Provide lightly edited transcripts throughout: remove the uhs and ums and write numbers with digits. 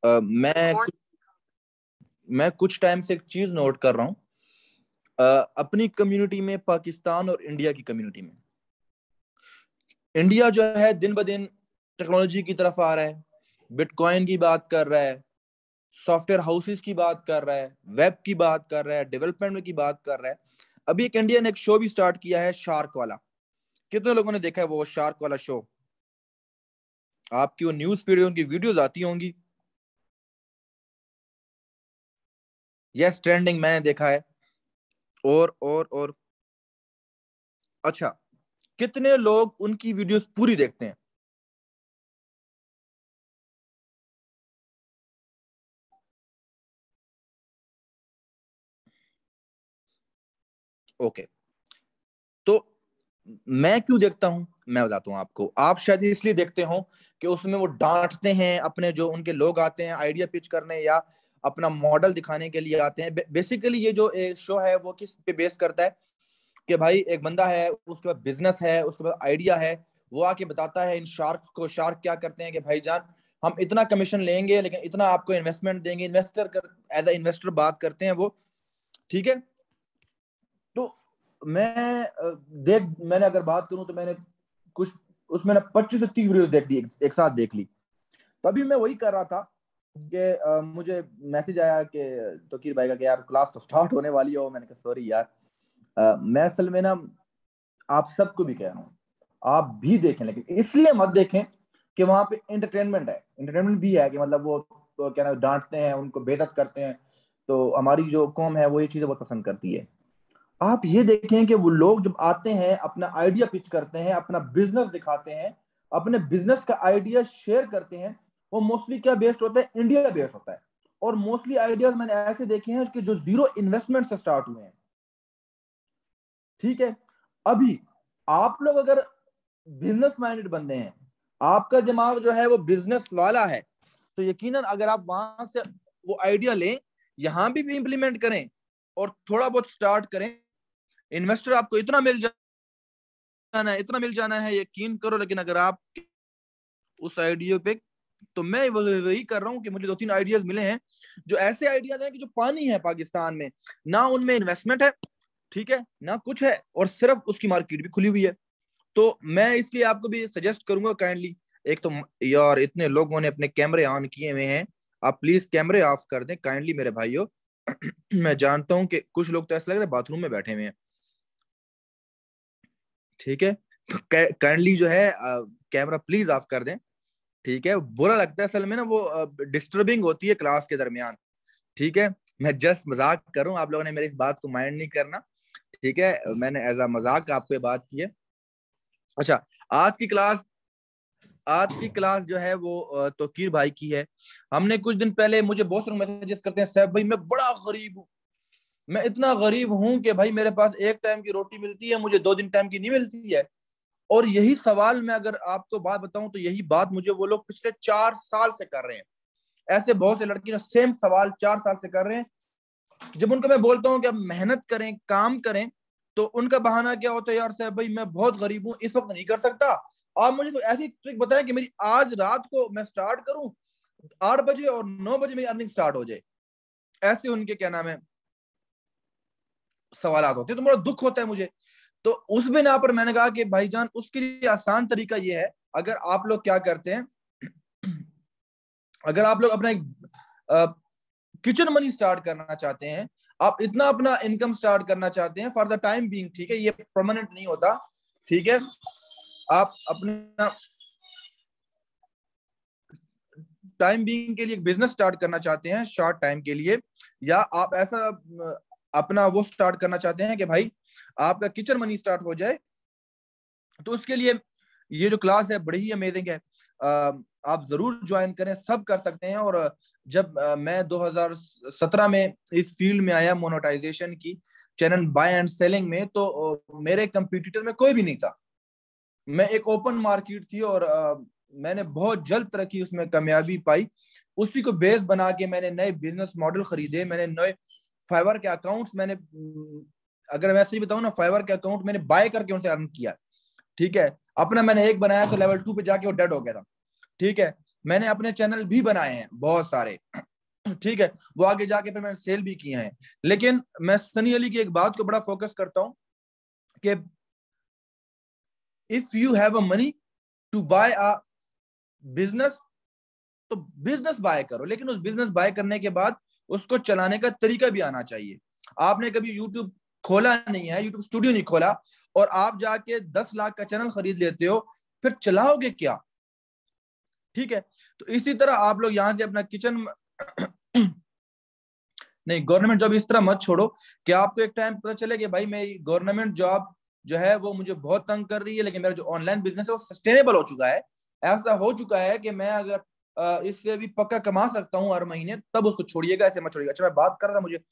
मैं कुछ टाइम से एक चीज नोट कर रहा हूँ अपनी कम्युनिटी में, पाकिस्तान और इंडिया की कम्युनिटी में। इंडिया जो है दिन ब दिन टेक्नोलॉजी की तरफ आ रहा है, बिटकॉइन की बात कर रहा है, सॉफ्टवेयर हाउसेस की बात कर रहा है, वेब की बात कर रहा है, डेवलपमेंट की बात कर रहा है। अभी एक इंडिया ने एक शो भी स्टार्ट किया है, शार्क वाला। कितने लोगों ने देखा है वो शार्क वाला शो? आपकी वो न्यूज फीड में उनकी वीडियोस आती होंगी। यस, ट्रेंडिंग मैंने देखा है। और अच्छा, कितने लोग उनकी वीडियोस पूरी देखते हैं? ओके, तो मैं क्यों देखता हूं मैं बताता हूं आपको। आप शायद इसलिए देखते हो कि उसमें वो डांटते हैं अपने, जो उनके लोग आते हैं आइडिया पिच करने या अपना मॉडल दिखाने के लिए आते हैं। बेसिकली ये जो एक शो है वो किस पे बेस करता है कि भाई एक बंदा है, उसके पास बिजनेस है, उसके पास आइडिया है, वो आके बताता है इन शार्क्स को। शार्क क्या करते हैं कि भाईजान हम इतना कमीशन लेंगे लेकिन इतना आपको इन्वेस्टमेंट देंगे। इन्वेस्टर कर एज ए इन्वेस्टर बात करते हैं वो, ठीक है। तो मैंने अगर बात करूं तो मैंने कुछ उसमें ना 25 से 30 वीडियो देख ली, एक साथ देख ली। तभी मैं वही कर रहा था कि मुझे मैसेज आया कि तोकीर भाई का कि यार क्लास तो स्टार्ट होने वाली हो। मैंने कहा सॉरी यार, मैं असल में ना आप सबको भी कह रहा हूँ आप भी देखें, लेकिन इसलिए मत देखें कि वहां पे एंटरटेनमेंट है। एंटरटेनमेंट भी है कि मतलब वो तो क्या ना डांटते हैं, उनको बेइज्जत करते हैं। तो हमारी जो कौम है वो ये चीजें बहुत पसंद करती है। आप ये देखें कि वो लोग जब आते हैं अपना आइडिया पिच करते हैं, अपना बिजनेस दिखाते हैं, अपने बिजनेस का आइडिया शेयर करते हैं, वो मोस्टली क्या बेस्ड होता है? इंडिया बेस्ड होता है। और मोस्टली आइडियाज मैंने ऐसे देखे हैं कि जो जीरो इन्वेस्टमेंट से स्टार्ट हुए हैं, ठीक है। अभी आप लोग अगर बिजनेस माइंडेड बंदे हैं, आपका दिमाग जो है वो बिजनेस वाला है, तो यकीनन अगर आप वहां से वो आइडिया लें, यहां भी इंप्लीमेंट करें और थोड़ा बहुत स्टार्ट करें, इन्वेस्टर आपको इतना मिल जाना है, इतना मिल जाना है, यकीन करो। लेकिन अगर आप उस आइडिया पे, तो मैं वही कर रहा हूँ कि मुझे 2-3 आइडियाज मिले हैं जो ऐसे आइडियाज हैं कि जो पानी है पाकिस्तान में, ना उनमें इन्वेस्टमेंट है, ठीक है, ना कुछ है, और सिर्फ उसकी मार्केट भी खुली हुई है। तो मैं इसलिए आपको भी सजेस्ट करूंगा काइंडली, एक तो यार इतने लोगों ने अपने कैमरे ऑन किए हुए हैं, आप प्लीज कैमरे ऑफ कर दें काइंडली मेरे भाइयों। मैं जानता हूं कि कुछ लोग तो ऐसा लग रहा है बाथरूम में बैठे हुए हैं, ठीक है। तो काइंडली जो है कैमरा प्लीज ऑफ कर दें, ठीक है। बुरा लगता है असल में ना, वो डिस्टर्बिंग होती है क्लास के दरमियान, ठीक है। मैं जस्ट मजाक करूं, आप लोगों ने मेरी इस बात को माइंड नहीं करना, ठीक है। मैंने एज अ मजाक आपको ये बात की है। अच्छा, आज की क्लास आज की क्लास जो है वो तोकीर भाई की है। हमने कुछ दिन पहले, मुझे बहुत सारे मैसेजेस करते हैं, सैफ भाई मैं बड़ा गरीब हूँ, मैं इतना गरीब हूँ कि भाई मेरे पास एक टाइम की रोटी मिलती है, मुझे 2 दिन टाइम की नहीं मिलती है। और यही सवाल मैं अगर आपको बात बताऊं तो यही बात मुझे वो लोग पिछले 4 साल से कर रहे हैं। ऐसे बहुत से लड़की सेम सवाल 4 साल से कर रहे हैं। जब उनको मैं बोलता हूँ कि आप मेहनत करें, काम करें, तो उनका बहाना क्या होता है? यार साहब भाई मैं बहुत गरीब हूँ, इस वक्त नहीं कर सकता। आप मुझे तो ऐसी ट्रिक बताएं कि मेरी आज रात को मैं स्टार्ट करूं 8 बजे और 9 बजे मेरी अर्निंग स्टार्ट हो जाए। ऐसे उनके क्या नाम है सवाल होते हैं, तो बड़ा दुख होता है मुझे। तो उस बिना पर मैंने कहा कि भाईजान उसके लिए आसान तरीका ये है, अगर आप लोग क्या करते हैं, अगर आप लोग अपना एक किचन मनी स्टार्ट करना चाहते हैं, आप इतना अपना इनकम स्टार्ट करना चाहते हैं फॉर द टाइम बीइंग, ठीक है, ये परमानेंट नहीं होता, ठीक है। आप अपना टाइम बीइंग के लिए एक बिजनेस स्टार्ट करना चाहते हैं शॉर्ट टाइम के लिए, या आप ऐसा अपना वो स्टार्ट करना चाहते हैं कि भाई आपका किचन मनी स्टार्ट हो जाए, तो उसके लिए ये जो क्लास है बड़ी ही अमेजिंग है। आप जरूर ज्वाइन करें, सब कर सकते हैं। और जब मैं 2017 में इस फील्ड में आया मोनेटाइजेशन की, चैनल बाय एंड सेलिंग में, तो मेरे कंपटीटर में कोई भी नहीं था। मैं एक ओपन मार्केट थी और मैंने बहुत जल्द तरक्की उसमें कामयाबी पाई। उसी को बेस बना के मैंने नए बिजनेस मॉडल खरीदे, मैंने नए फाइवर के अकाउंट्स, मैंने अगर मैं सही बताऊं ना, फाइवर के अकाउंट मैंने बाय करके उनसे अर्न किया, ठीक है। अपना मैंने एक बनाया तो लेवल 2 पे जाके वो डेड हो गया था, ठीक है। मैंने अपने चैनल भी बनाए हैं बहुत सारे, ठीक है, वो आगे जाके फिर मैंने सेल भी किए हैं। लेकिन मैं सनी अली की एक बात को बड़ा फोकस करता हूं कि if you have a money to buy a business, तो बिजनेस बाय करो, लेकिन उस बिजनेस बाय करने के बाद उसको चलाने का तरीका भी आना चाहिए। आपने कभी यूट्यूब खोला नहीं है, यूट्यूब स्टूडियो नहीं खोला, और आप जाके 10 लाख का चैनल खरीद लेते हो, फिर चलाओगे क्या? ठीक है, तो इसी तरह आप लोग यहां से अपना किचन नहीं, गवर्नमेंट जॉब इस तरह मत छोड़ो कि आपको एक टाइम पता चले कि भाई मैं गवर्नमेंट जॉब जो है वो मुझे बहुत तंग कर रही है, लेकिन मेरा जो ऑनलाइन बिजनेस है वो सस्टेनेबल हो चुका है। ऐसा हो चुका है कि मैं अगर इससे भी पक्का कमा सकता हूँ हर महीने, तब उसको छोड़िएगा, ऐसे मत छोड़िएगा। अच्छा, मैं बात कर रहा था, मुझे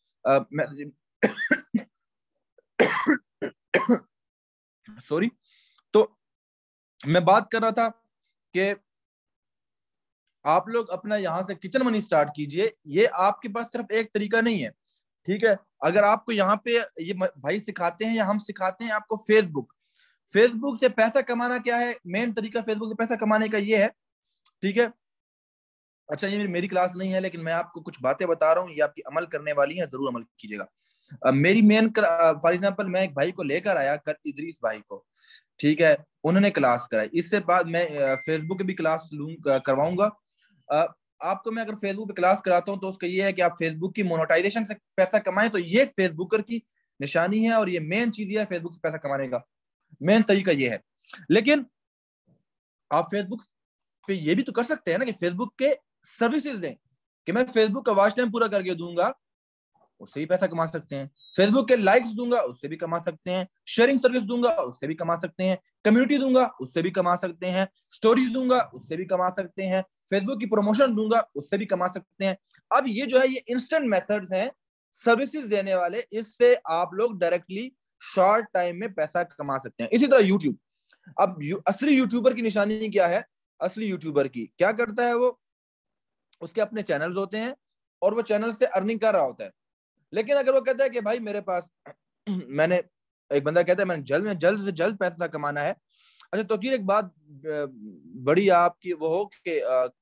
सॉरी। तो मैं बात कर रहा था कि आप लोग अपना यहाँ से किचन मनी स्टार्ट कीजिए। ये आपके पास सिर्फ एक तरीका नहीं है, ठीक है। अगर आपको यहाँ पे ये भाई सिखाते हैं या हम सिखाते हैं आपको फेसबुक, फेसबुक से पैसा कमाना क्या है, मेन तरीका फेसबुक से पैसा कमाने का ये है, ठीक है। अच्छा, ये मेरी क्लास नहीं है, लेकिन मैं आपको कुछ बातें बता रहा हूँ, ये आपकी अमल करने वाली है, जरूर अमल कीजिएगा। मेरी मेन फॉर एग्जाम्पल, मैं एक भाई को लेकर आया कल, इदरीस भाई को, ठीक है, उन्होंने क्लास कराई। इससे बाद मैं फेसबुक की भी क्लास करवाऊंगा। आपको मैं अगर फेसबुक पे क्लास कराता हूँ तो उसका ये है कि आप फेसबुक की मोनेटाइजेशन से पैसा कमाएं, तो ये फेसबुकर की निशानी है, और ये मेन चीज ये है फेसबुक से पैसा कमाने का मेन तरीका ये है। लेकिन आप फेसबुक पे ये भी तो कर सकते हैं ना कि फेसबुक के सर्विसेज दें, कि मैं फेसबुक का वॉच टाइम पूरा करके दूंगा, उससे भी पैसा कमा सकते हैं। फेसबुक के लाइक्स दूंगा, उससे भी कमा सकते हैं। शेयरिंग सर्विस दूंगा, उससे भी कमा सकते हैं। कम्युनिटी दूंगा, उससे भी कमा सकते हैं। स्टोरीज दूंगा, उससे भी कमा सकते हैं। फेसबुक की प्रमोशन दूंगा, उससे भी कमा सकते हैं। अब ये जो है ये इंस्टेंट मेथड्स हैं सर्विसेज देने वाले, इससे आप लोग डायरेक्टली शॉर्ट टाइम में पैसा कमा सकते हैं। इसी तरह यूट्यूब, अब असली यूट्यूबर की निशानी क्या है? असली यूट्यूबर की क्या करता है वो, उसके अपने चैनल्स होते हैं और वो चैनल से अर्निंग कर रहा होता है। लेकिन अगर वो कहता है कि भाई मेरे पास मैंने, एक बंदा कहता है मैंने जल्द से जल्द पैसा कमाना है। अच्छा, तो फिर एक बात बड़ी आपकी वो हो कि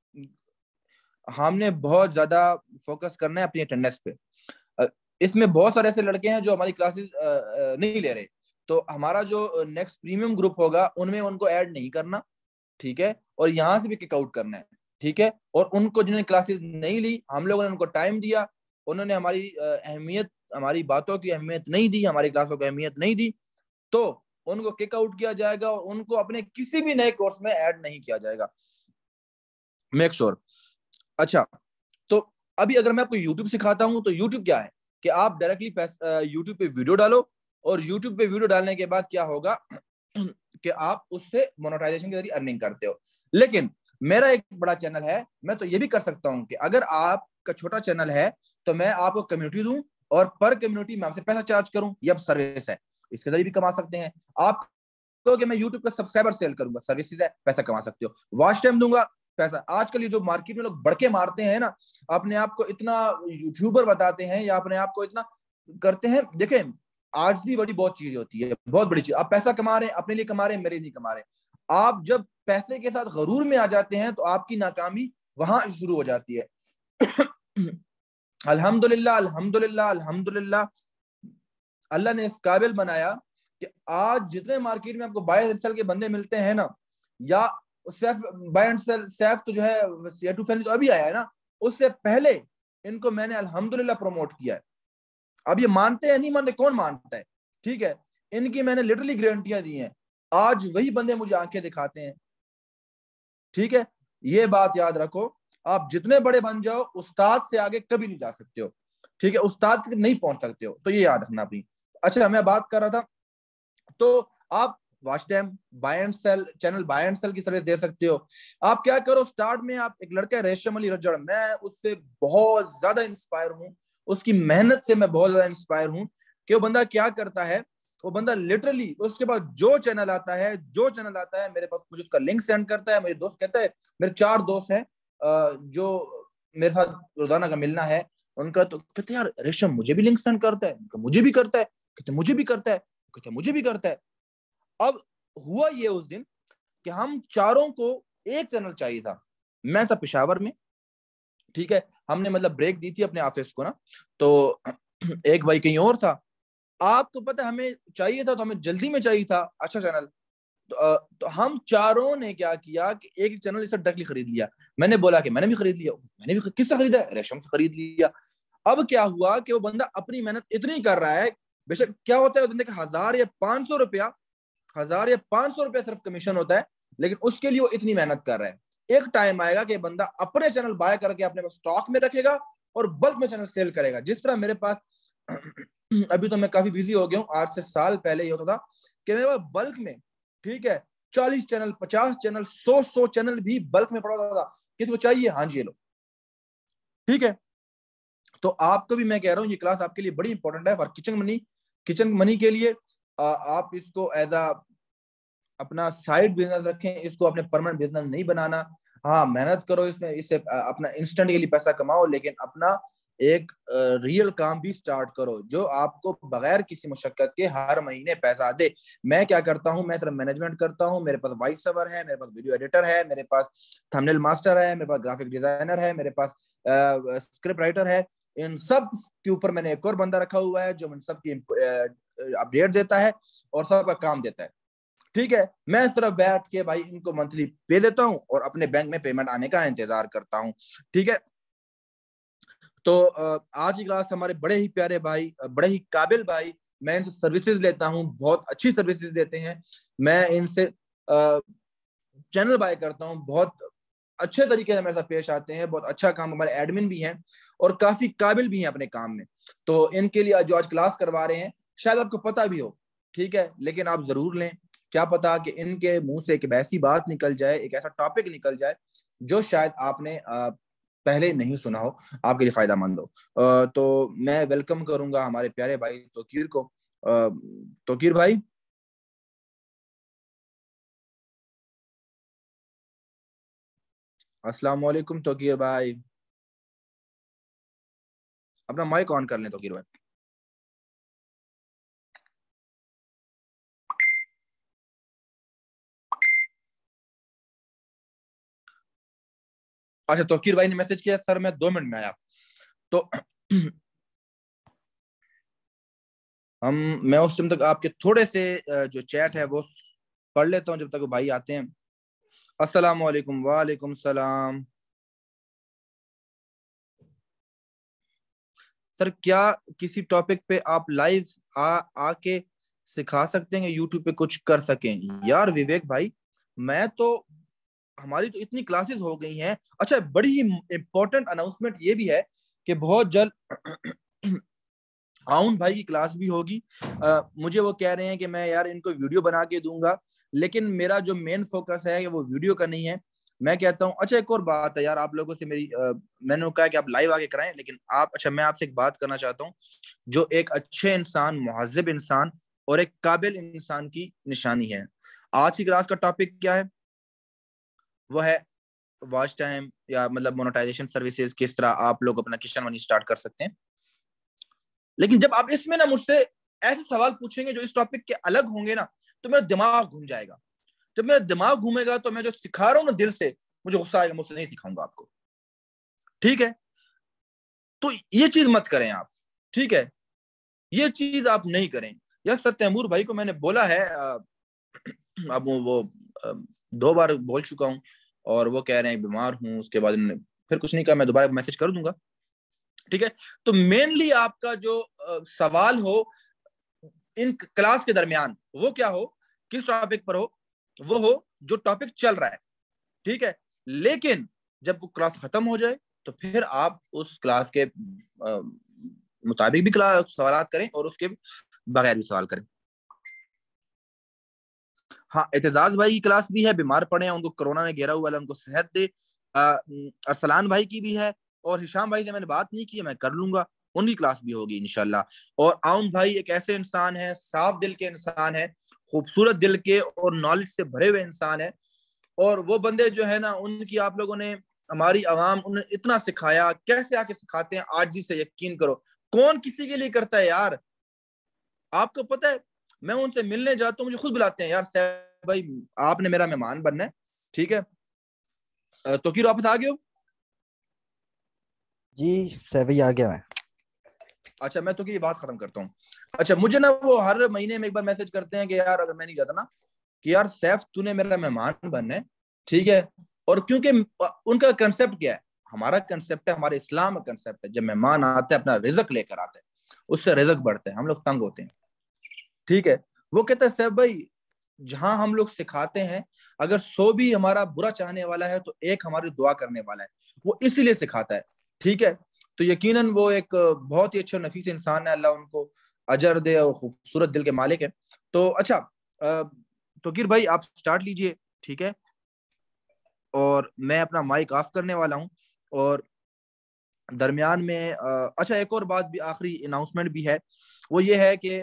हमने बहुत ज्यादा फोकस करना है अपनी अटेंडेंस पे। इसमें बहुत सारे ऐसे लड़के हैं जो हमारी क्लासेस नहीं ले रहे, तो हमारा जो नेक्स्ट प्रीमियम ग्रुप होगा उनमें उनको ऐड नहीं करना, ठीक है, और यहाँ से भी किक आउट करना है, ठीक है। और उनको जिन्होंने क्लासेस नहीं ली, हम लोगों ने उनको टाइम दिया, उन्होंने हमारी अहमियत, हमारी बातों की अहमियत नहीं दी, हमारी क्लासों की अहमियत नहीं दी, तो उनको किक आउट किया जाएगा और उनको अपने किसी भी नए कोर्स में ऐड नहीं किया जाएगा। Make sure. अच्छा, तो अभी अगर मैं आपको यूट्यूब सिखाता हूं, तो यूट्यूब क्या है कि आप डायरेक्टली यूट्यूब पे वीडियो डालो, और यूट्यूब पे वीडियो डालने के बाद क्या होगा कि आप उससे मोनेटाइजेशन के जरिए अर्निंग करते हो। लेकिन मेरा एक बड़ा चैनल है, मैं तो ये भी कर सकता हूं कि अगर आपका छोटा चैनल है तो मैं आपको कम्युनिटी दूं, और पर कम्युनिटी में आपसे पैसा चार्ज करूं, ये अब सर्विस है, इसके जरिए भी कमा सकते हैं आप। तो कि मैं यूट्यूब पे सब्सक्राइबर सेल करूंगा, सर्विसेज है, पैसा कमा सकते हो। वॉच टाइम दूंगा, पैसा। आजकल ये जो मार्केट में लोग बड़के मारते हैं ना, अपने आप को इतना यूट्यूबर बताते हैं या अपने आप को इतना करते हैं, देखें आरसी बड़ी बहुत चीज होती है, बहुत बड़ी चीज। आप पैसा कमा रहे हैं, अपने लिए कमा रहे हैं, मेरे लिए कमा रहे हैं। आप जब पैसे के साथ गरूर में आ जाते हैं तो आपकी नाकामी वहां शुरू हो जाती है। अल्हम्दुलिल्लाह, अल्हम्दुलिल्लाह, अल्हम्दुलिल्लाह, अल्लाह ने इस काबिल बनाया कि आज जितने मार्केट में आपको बाय एंड सेल के बंदे मिलते हैं ना, या Saif buy and sell, Saif तो जो है सेटू फैन तो अभी आया है ना, उससे पहले इनको मैंने अल्हम्दुलिल्लाह प्रमोट किया है। अब ये मानते हैं नहीं मानते, कौन मानता है, ठीक है। इनकी मैंने लिटरली गारंटियां दी हैं, आज वही बंदे मुझे आंखें दिखाते हैं, ठीक है। ये बात याद रखो, आप जितने बड़े बन जाओ उस्ताद से आगे कभी नहीं जा सकते हो, ठीक है, उस्ताद तक नहीं पहुंच सकते हो, तो ये याद रखना अपनी। अच्छा, मैं बात कर रहा था, तो आप watch time, buy and sell, channel buy and sell की सर्विस दे सकते हो। आप क्या करो, स्टार्ट में आप, एक लड़का है रेशम अली रजड़, मैं उससे बहुत ज्यादा इंस्पायर हूँ, उसकी मेहनत से मैं बहुत ज्यादा इंस्पायर हूँ कि वो बंदा क्या करता है। वो बंदा लिटरली उसके बाद जो चैनल आता है, जो चैनल आता है मेरे पास, मुझे उसका लिंक सेंड करता है। मेरे दोस्त कहता है, मेरे 4 दोस्त हैं जो मेरे साथ रोजाना का मिलना है उनका, तो कहते यार रेशम मुझे भी लिंक सेंड करता है, मुझे भी करता है, कहते मुझे भी करता है, कहते मुझे भी करता है। अब हुआ ये उस दिन कि हम चारों को एक चैनल चाहिए था, मैं था पेशावर में, ठीक है, हमने मतलब ब्रेक दी थी अपने ऑफिस को ना, तो एक भाई कहीं और था। आपको पता है हमें चाहिए था, तो हमें जल्दी में चाहिए था अच्छा चैनल। तो हम चारों ने क्या किया कि एक चैनल इसे डायरेक्टली खरीद लिया। मैंने बोला कि मैंने भी खरीद लिया, मैंने भी किससे खरीदा, रेशम से खरीद लिया। अब क्या हुआ कि वो बंदा अपनी मेहनत इतनी कर रहा है, बेशक क्या होता है बंदे का 1000 या 500 रुपया, 1000 या 500 रुपया सिर्फ कमीशन होता है, लेकिन उसके लिए वो इतनी मेहनत कर रहा है। एक टाइम आएगा कि बंदा अपने चैनल बाय करके अपने पास स्टॉक में रखेगा और बल्क में चैनल सेल करेगा। जिस तरह मेरे पास अभी तो मैं काफी बिजी हो गया हूँ, 8 से साल पहले ये होता था कि मेरे पास बल्क में, ठीक है, 40 चैनल, 50 चैनल, 100 चैनल भी बल्क में पड़ा होता था। किसी को चाहिए, हाँ जी ये लो, ठीक है। तो आपको भी मैं कह रहा हूँ ये क्लास आपके लिए बड़ी इंपॉर्टेंट है for kitchen money. Kitchen money के लिए आप इसको एज अ अपना साइड बिजनेस रखें, इसको अपने परमानेंट बिजनेस नहीं बनाना। हाँ मेहनत करो इसमें, इससे अपना इंस्टेंट के लिए पैसा कमाओ, लेकिन अपना एक रियल काम भी स्टार्ट करो जो आपको बगैर किसी मुशक्कत के हर महीने पैसा दे। मैं क्या करता हूँ, मैं सिर्फ मैनेजमेंट करता हूँ, मेरे पास वॉइस ओवर है, मेरे पास वीडियो एडिटर है, मेरे पास थंबनेल मास्टर है, मेरे पास ग्राफिक डिजाइनर है, मेरे पास स्क्रिप्ट राइटर है। इन सब के ऊपर मैंने एक और बंदा रखा हुआ है जो इन सब की अपडेट देता है और सबका काम देता है, ठीक है। मैं सिर्फ बैठ के भाई इनको मंथली पे देता हूँ और अपने बैंक में पेमेंट आने का इंतजार करता हूँ, ठीक है। तो आज की क्लास हमारे बड़े ही प्यारे भाई, बड़े ही काबिल भाई, मैं इनसे सर्विसेज लेता हूँ, बहुत अच्छी सर्विसेज देते हैं। मैं इनसे चैनल बाय करता हूँ, बहुत अच्छे तरीके से मेरे साथ पेश आते हैं, बहुत अच्छा काम, हमारे एडमिन भी हैं और काफी काबिल भी हैं अपने काम में। तो इनके लिए जो आज क्लास करवा रहे हैं शायद आपको पता भी हो, ठीक है, लेकिन आप जरूर लें। क्या पता कि इनके मुंह से एक ऐसी बात निकल जाए, एक ऐसा टॉपिक निकल जाए जो शायद आपने पहले नहीं सुना हो, आपके लिए फायदा मंद हो। तो मैं वेलकम करूंगा हमारे प्यारे भाई तोकीर को। तोकीर भाई, अस्सलाम वालेकुम तोकीर भाई। अपना माइक ऑन कर लें तोकीर भाई। अच्छा, तोकीर भाई ने मैसेज किया सर मैं 2 मिनट में आया। तो हम मैं उस टाइम तक आपके थोड़े से जो चैट है वो पढ़ लेता हूँ जब तक वो भाई आते हैं। अस्सलाम वालेकुम। वालेकुम सलाम। सर क्या किसी टॉपिक पे आप लाइव आ आके सिखा सकते हैं, यूट्यूब पे कुछ कर सकें? यार विवेक भाई, मैं तो हमारी तो इतनी क्लासेस हो गई हैं। अच्छा, बड़ी ही इंपॉर्टेंट अनाउंसमेंट ये भी है कि बहुत जल्द आउन भाई की क्लास भी होगी। मुझे वो कह रहे हैं कि मैं यार इनको वीडियो बना के दूंगा, लेकिन मेरा जो मेन फोकस है वो वीडियो का नहीं है। मैं कहता हूँ, अच्छा एक और बात है यार, आप लोगों से मेरी मैंने कहा कि आप लाइव आके कराएं, लेकिन आप, अच्छा मैं आपसे एक बात करना चाहता हूँ जो एक अच्छे इंसान, मुहज्जिब इंसान और एक काबिल इंसान की निशानी है। आज की क्लास का टॉपिक क्या है? वो है वॉच टाइम, या मतलब मोनेटाइजेशन सर्विसेज, किस तरह आप लोग अपना किचन मनी स्टार्ट कर सकते हैं। लेकिन जब आप इसमें ना मुझसे ऐसे सवाल पूछेंगे जो इस टॉपिक के अलग होंगे ना, तो मेरा दिमाग घूम जाएगा। जब मेरा दिमाग घूमेगा तो मैं जो सिखा रहा हूँ ना दिल से, मुझे गुस्सा आएगा, मुझसे नहीं सिखाऊंगा आपको, ठीक है। तो ये चीज मत करें आप, ठीक है, ये चीज आप नहीं करें। यार सर तैमूर भाई को मैंने बोला है, अब वो 2 बार बोल चुका हूँ और वो कह रहे हैं बीमार हूँ, उसके बाद उन्होंने फिर कुछ नहीं कहा, मैं दोबारा मैसेज कर दूंगा, ठीक है। तो मेनली आपका जो सवाल हो इन क्लास के दरमियान, वो क्या हो, किस टॉपिक पर हो, वो हो जो टॉपिक चल रहा है, ठीक है। लेकिन जब वो क्लास खत्म हो जाए तो फिर आप उस क्लास के मुताबिक भी क्लास सवाल करें और उसके बगैर भी सवाल करें। हाँ, एतजाज भाई की क्लास भी है, बीमार पड़े हैं, उनको कोरोना ने घेरा हुआ है, उनको सेहत दे। अरसलान भाई की भी है, और हिशाम भाई से मैंने बात नहीं की, मैं कर लूंगा, उनकी क्लास भी होगी इंशाल्लाह। और आउन भाई एक ऐसे इंसान है, साफ दिल के इंसान है, खूबसूरत दिल के और नॉलेज से भरे हुए इंसान है। और वो बंदे जो है ना, उनकी आप लोगों ने, हमारी आवाम, उन्हें इतना सिखाया, कैसे आके सिखाते हैं, आजी से यकीन करो। कौन किसी के लिए करता है यार? आपको पता है, मैं उनसे मिलने जाता हूँ, मुझे खुद बुलाते हैं, यार सैफ भाई आपने मेरा मेहमान बनना है, ठीक है, तोकीर वापस आ गए हो? जी सैफ आ गया मैं। अच्छा, मैं तो की बात खत्म करता हूँ। अच्छा, मुझे ना वो हर महीने में एक बार मैसेज करते हैं कि यार अगर मैं नहीं जाता ना, कि यार सैफ तूने मेरा मेहमान बनना है, ठीक है। और क्योंकि उनका कंसेप्ट क्या है, हमारा कंसेप्ट है, हमारे इस्लाम का कंसेप्ट है, जब मेहमान आते हैं अपना रिजक लेकर आते हैं, उससे रिजक बढ़ते हैं, हम लोग तंग होते हैं, ठीक है। वो कहता है सैफ भाई, जहां हम लोग सिखाते हैं, अगर 100 भी हमारा बुरा चाहने वाला है तो एक हमारी दुआ करने वाला है, वो इसीलिए सिखाता है, ठीक है। तो यकीनन वो एक बहुत ही अच्छा नफीस इंसान है, अल्लाह उनको अजर दे, और खूबसूरत दिल के मालिक है। तो अच्छा, तो गिर भाई आप स्टार्ट लीजिए, ठीक है। और मैं अपना माइक ऑफ करने वाला हूँ। और दरमियान में अच्छा, एक और बात भी, आखिरी अनाउंसमेंट भी है, वो ये है कि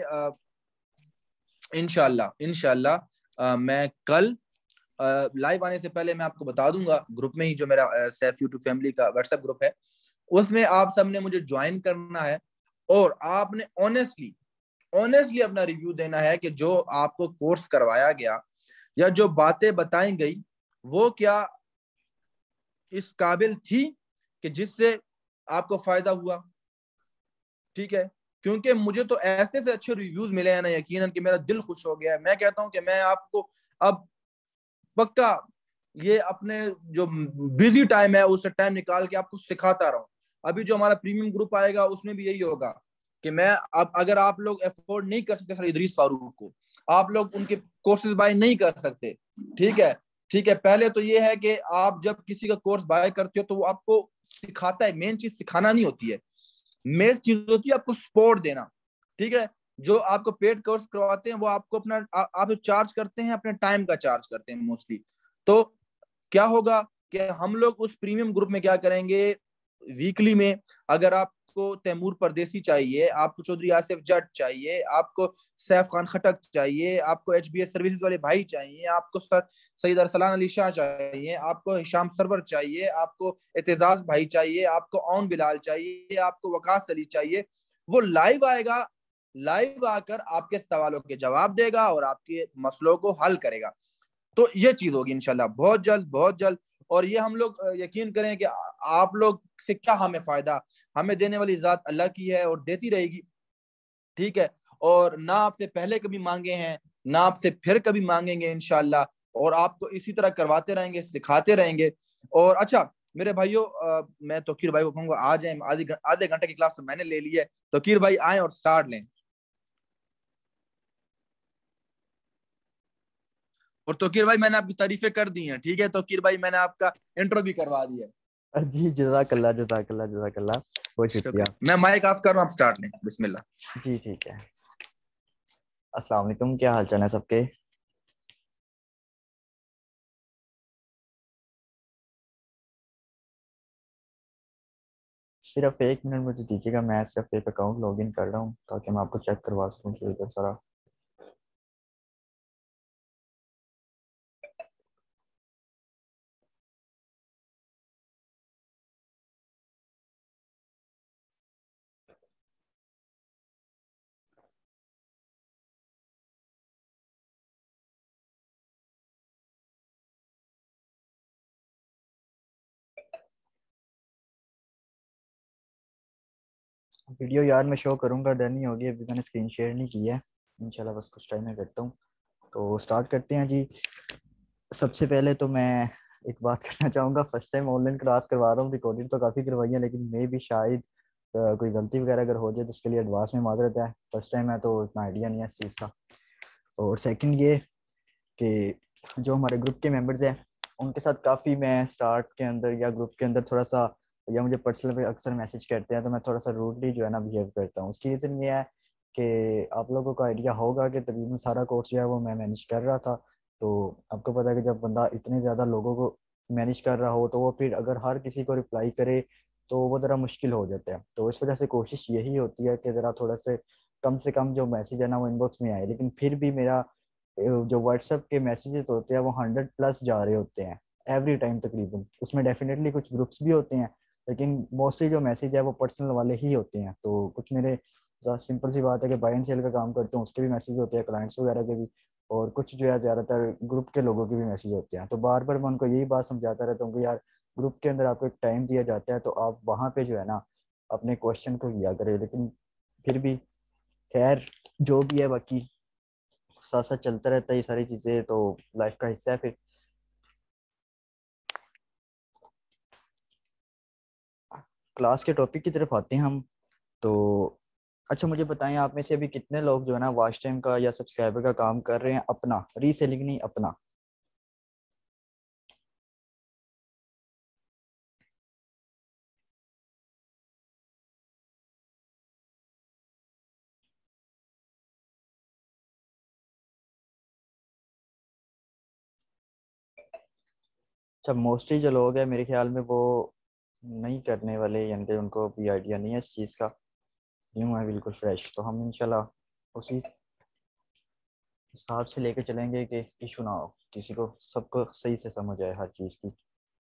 इनशाला इनशाला मैं कल लाइव आने से पहले मैं आपको बता दूंगा, ग्रुप में ही जो मेरा सैफ यूट्यूब फैमिली का व्हाट्सएप ग्रुप है, उसमें आप सबने मुझे ज्वाइन करना है। और आपने ऑनेस्टली ऑनेस्टली अपना रिव्यू देना है कि जो आपको कोर्स करवाया गया या जो बातें बताई गई, वो क्या इस काबिल थी कि जिससे आपको फायदा हुआ, ठीक है। क्योंकि मुझे तो ऐसे से अच्छे रिव्यूज मिले हैं ना, यकीनन कि मेरा दिल खुश हो गया है। मैं कहता हूं कि मैं आपको अब पक्का ये अपने जो बिजी टाइम है उस टाइम निकाल के आपको सिखाता रहूं। अभी जो हमारा प्रीमियम ग्रुप आएगा उसमें भी यही होगा कि मैं, अब अगर आप लोग अफोर्ड नहीं कर सकते सर इदरीस फारूक को, आप लोग उनके कोर्सेज बाय नहीं कर सकते, ठीक है। ठीक है, पहले तो ये है कि आप जब किसी का कोर्स बाय करते हो तो वो आपको सिखाता है, मेन चीज सिखाना नहीं होती है, मेन चीज होती है आपको सपोर्ट देना, ठीक है। जो आपको पेड कोर्स करवाते हैं वो आपको अपना आप जो चार्ज करते हैं अपने टाइम का चार्ज करते हैं मोस्टली। तो क्या होगा कि हम लोग उस प्रीमियम ग्रुप में क्या करेंगे, वीकली में, अगर आपको तैमूर परदेसी चाहिए, आपको चौधरी आसिफ जट चाहिए, आपको सैफ खान खटक चाहिए, आपको HBS सर्विसेज वाले भाई चाहिए, आपको सर सईद अरसलान अली शाह चाहिए, आपको हिशाम सरवर चाहिए, आपको एतजाज भाई चाहिए, आपको औन बिलाल चाहिए, आपको वकास अली चाहिए, वो लाइव आएगा, लाइव आकर आपके सवालों के जवाब देगा और आपके मसलों को हल करेगा। तो ये चीज होगी इंशाल्लाह बहुत जल्द, बहुत जल्द। और ये हम लोग यकीन करें कि आप लोग से क्या हमें फायदा, हमें देने वाली जात अल्लाह की है और देती रहेगी, ठीक है। और ना आपसे पहले कभी मांगे हैं, ना आपसे फिर कभी मांगेंगे इंशाल्लाह। और आपको इसी तरह करवाते रहेंगे, सिखाते रहेंगे। और अच्छा मेरे भाइयों, मैं तोकीर भाई को कहूंगा आ जाए, आधे घंटे की क्लास तो मैंने ले ली है, तोकीर भाई आए और स्टार्ट लें। और तोकीर भाई मैंने आपकी तारीफें कर दी हैं, ठीक है तोकीर भाई, मैंने आपका इंट्रो भी करवा दिया है। जी जज़ाकल्लाह जज़ाकल्लाह जज़ाकल्लाह, बहुत शुक्रिया। शुक्रिया, मैं माइक ऑफ कर रहा हूँ, आप स्टार्ट लें, बिस्मिल्लाह। जी ठीक है। अस्सलाम वालेकुम, क्या हाल चाल है सबके। सिर्फ 1 मिनट मुझे दीजिएगा, मैं सिर्फ एक अकाउंट लॉगिन कर रहा हूँ ताकि मैं आपको चेक करवा सकूँ कि इधर सारा। वीडियो यार मैं शो करूँगा, डन नहीं होगी अभी, मैंने स्क्रीन शेयर नहीं की है। इंशाल्लाह बस कुछ टाइम में करता हूँ। तो स्टार्ट करते हैं जी। सबसे पहले तो मैं एक बात करना चाहूँगा, फर्स्ट टाइम ऑनलाइन क्लास करवा रहा हूँ, रिकॉर्डिंग तो काफ़ी करवाई है लेकिन मे भी शायद कोई गलती वगैरह अगर हो जाए तो उसके लिए एडवांस में माजरत है। फर्स्ट टाइम है तो इतना आइडिया नहीं है इस चीज़ का। और सेकंड ये कि जो हमारे ग्रुप के मेंबर्स हैं उनके साथ काफ़ी मैं स्टार्ट के अंदर या ग्रुप के अंदर थोड़ा सा, या मुझे पर्सनल पे अक्सर मैसेज करते हैं तो मैं थोड़ा सा रूडली जो है ना बिहेव करता हूँ। उसकी रीज़न ये है कि आप लोगों को आइडिया होगा कि तकरीबन सारा कोर्स जो है वो मैं मैनेज कर रहा था। तो आपको पता है कि जब बंदा इतने ज़्यादा लोगों को मैनेज कर रहा हो तो वो फिर अगर हर किसी को रिप्लाई करे तो वो ज़रा मुश्किल हो जाता है। तो इस वजह से कोशिश यही होती है कि ज़रा थोड़ा से कम जो मैसेज है ना वो इनबॉक्स में आए। लेकिन फिर भी मेरा जो व्हाट्सएप के मैसेजेस होते हैं वो 100+ जा रहे होते हैं एवरी टाइम तकरीबन। उसमें डेफिनेटली कुछ ग्रुप्स भी होते हैं लेकिन मोस्टली जो मैसेज है वो पर्सनल वाले ही होते हैं। तो कुछ मेरे सिंपल सी बात है कि बाय एंड सेल का काम करते हैं, उसके भी मैसेज होते हैं, क्लाइंट्स वगैरह के भी, और कुछ जो है ज़्यादातर ग्रुप के लोगों के भी मैसेज होते हैं। तो बार बार मैं उनको यही बात समझाता रहता हूँ कि यार ग्रुप के अंदर आपको एक टाइम दिया जाता है, तो आप वहाँ पे जो है ना अपने क्वेश्चन को किया करें। लेकिन फिर भी खैर जो भी है, बाकी साथ साथ चलता रहता है ये सारी चीज़ें, तो लाइफ का हिस्सा है। फिर क्लास के टॉपिक की तरफ आते हैं हम। तो अच्छा मुझे बताएं, आप में से अभी कितने लोग जो है ना वॉच टाइम का या सब्सक्राइबर का काम कर रहे हैं, अपना रीसेलिंग नहीं, अपना। अच्छा, मोस्टली जो लोग हैं मेरे ख्याल में वो नहीं करने वाले, यानी कि उनको भी आइडिया नहीं है इस चीज़ का। न्यू है बिल्कुल फ्रेश, तो हम इंशाल्लाह उसी हिसाब से लेके चलेंगे कि इशू ना हो किसी को, सबको सही से समझ आए हर चीज़ की।